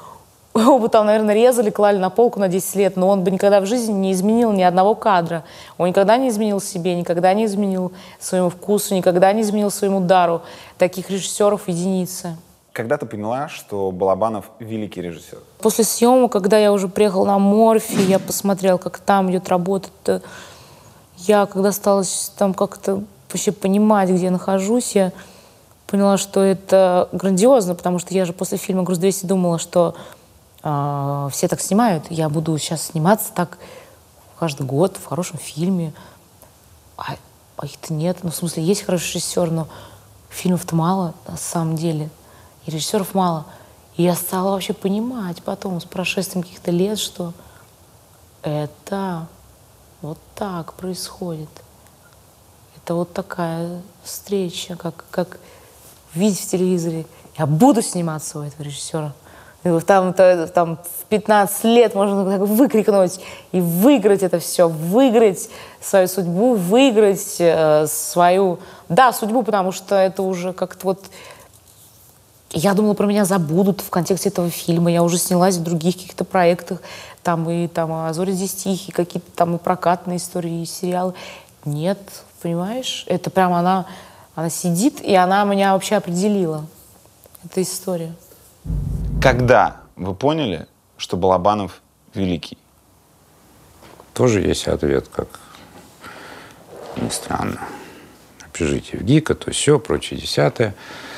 Его бы там, наверное, резали, клали на полку на 10 лет, но он бы никогда в жизни не изменил ни одного кадра. Он никогда не изменил себе, никогда не изменил своему вкусу, никогда не изменил своему дару. Таких режиссеров единицы. Когда ты поняла, что Балабанов великий режиссер? После съемок, когда я уже приехала на Морфи, я посмотрела, как там идет работа. Я, когда стала там как-то вообще понимать, где я нахожусь, я поняла, что это грандиозно, потому что я же после фильма «Груз-200» думала, что все так снимают, я буду сейчас сниматься так каждый год в хорошем фильме. А их-то нет. Ну, в смысле, есть хороший режиссер, но фильмов-то мало на самом деле. И режиссеров мало. И я стала вообще понимать потом, с прошествием каких-то лет, что это вот так происходит. Это вот такая встреча, как видеть в телевизоре. Я буду сниматься у этого режиссера. Там в 15 лет можно так выкрикнуть и выиграть это все, выиграть свою судьбу, выиграть свою, судьбу, потому что это уже как-то вот... Я думала, про меня забудут в контексте этого фильма. Я уже снялась в других каких-то проектах. Там и «А зори здесь тихие», какие-то там и прокатные истории, и сериалы. Нет, понимаешь? Это прям она сидит, и она меня вообще определила. Эта история. Когда вы поняли, что Балабанов великий? Тоже есть ответ, как ни странно. Общежитие в ГИКа, то все, прочее, десятое.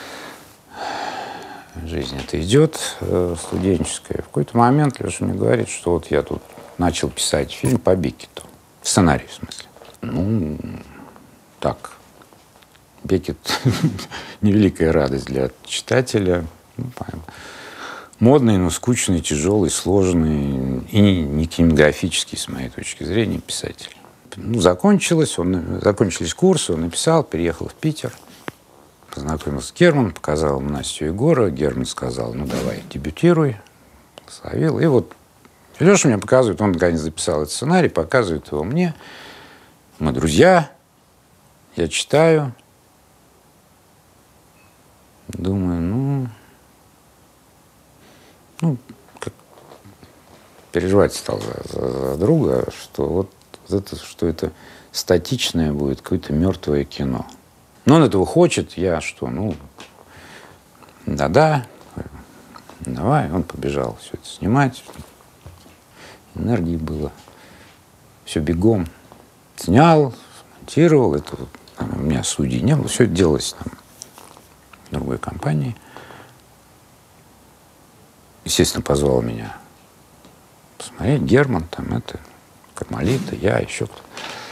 Жизнь это идет студенческая. В какой-то момент Леша мне говорит, что вот я тут начал писать фильм по Беккету. Сценарий, в смысле. Ну, так. Беккет невеликая радость для читателя. Модный, но скучный, тяжелый, сложный и не кинематографический, с моей точки зрения, писатель. Ну, закончились курсы, он написал, переехал в Питер, познакомился с Германом, показал ему Настю и Егора. Герман сказал, ну, давай, дебютируй. Словил. И вот Леша мне показывает, он наконец записал этот сценарий, показывает его мне. Мы друзья, я читаю. Думаю, как переживать стал за друга, что что это статичное будет, какое-то мертвое кино. Но он этого хочет, я что, давай, он побежал все это снимать. Энергии было. Все бегом. Снял, смонтировал, это у меня судей не было, все это делалось там в другой компании. Естественно, позвал меня посмотреть. Герман, там это, Кармалита, я, еще кто-то.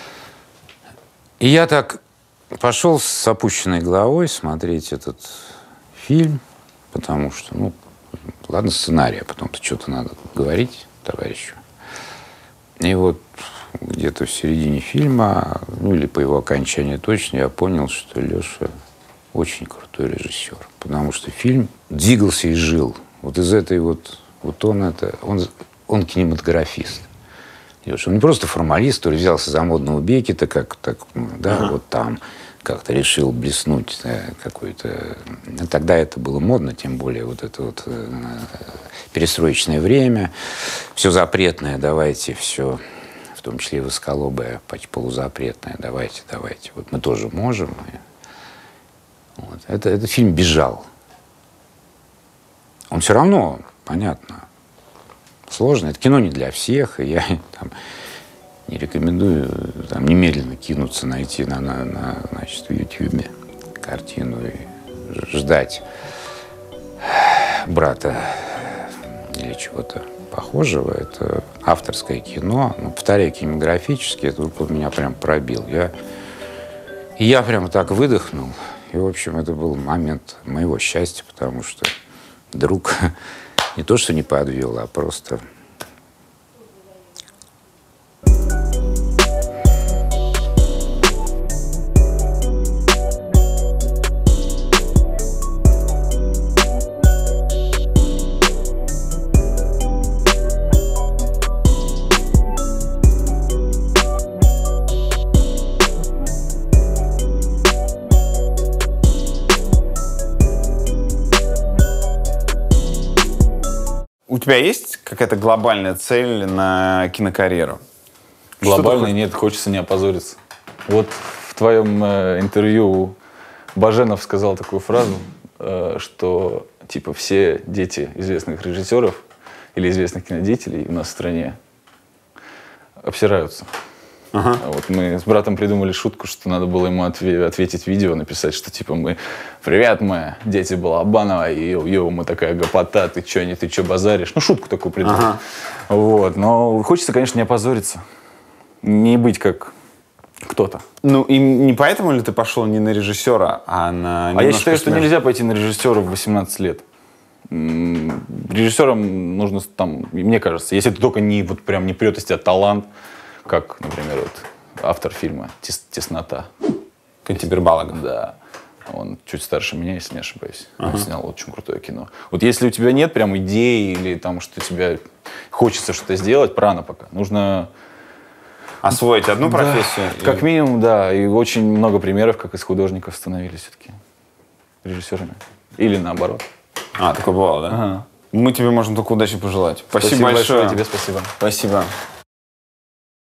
И я так пошел с опущенной головой смотреть этот фильм, потому что, ладно, сценарий, а потом-то что-то надо говорить товарищу. И вот где-то в середине фильма, или по его окончании точно, я понял, что Леша очень крутой режиссер, потому что фильм двигался и жил. Вот из этой он кинематографист. Он не просто формалист, который взялся за модного Беккета, вот там как-то решил блеснуть какой-то... Тогда это было модно, тем более вот это вот перестроечное время, все запретное, давайте, все, в том числе и высоколобое, полузапретное, давайте, вот мы тоже можем. Вот. Этот фильм бежал. Он все равно, понятно, сложно. Это кино не для всех, и я не рекомендую немедленно кинуться, найти в Ютьюбе картину и ждать брата или чего-то похожего. Это авторское кино, повторяю, кинематографически, это меня прям пробил. Я прямо так выдохнул. И, в общем, это был момент моего счастья, потому что друг не то, что не подвел, а просто у тебя есть какая-то глобальная цель на кинокарьеру? Глобальной нет, хочется не опозориться. Вот в твоем интервью Баженов сказал такую фразу, что типа все дети известных режиссеров или известных кинодеятелей у нас в стране обсираются. Ага. Вот мы с братом придумали шутку, что надо было ему ответить видео, написать, что типа мы «Привет, мы дети Балабанова, и мы такая гопота, ты чё базаришь?» Ну, шутку такую придумали. Ага. Вот. Но хочется, конечно, не опозориться. Не быть как кто-то. Ну, и не поэтому ли ты пошел не на режиссера, а на... А я считаю, что нельзя пойти на режиссера в 18 лет. Режиссерам нужно там, мне кажется, если ты только не вот прям не прет из тебя талант, как, например, вот автор фильма «Теснота». Кантемир Балагов. Да. Он чуть старше меня, если не ошибаюсь. Он снял очень крутое кино. Вот если у тебя нет прям идеи или там, что тебе хочется что-то сделать, рано пока. Нужно... Освоить одну профессию? Да, как минимум, да. И очень много примеров, как из художников становились все-таки режиссерами. Или наоборот. А, такое бывало, да? Ага. Мы тебе можем только удачи пожелать. Спасибо большое. Тебе спасибо. Спасибо.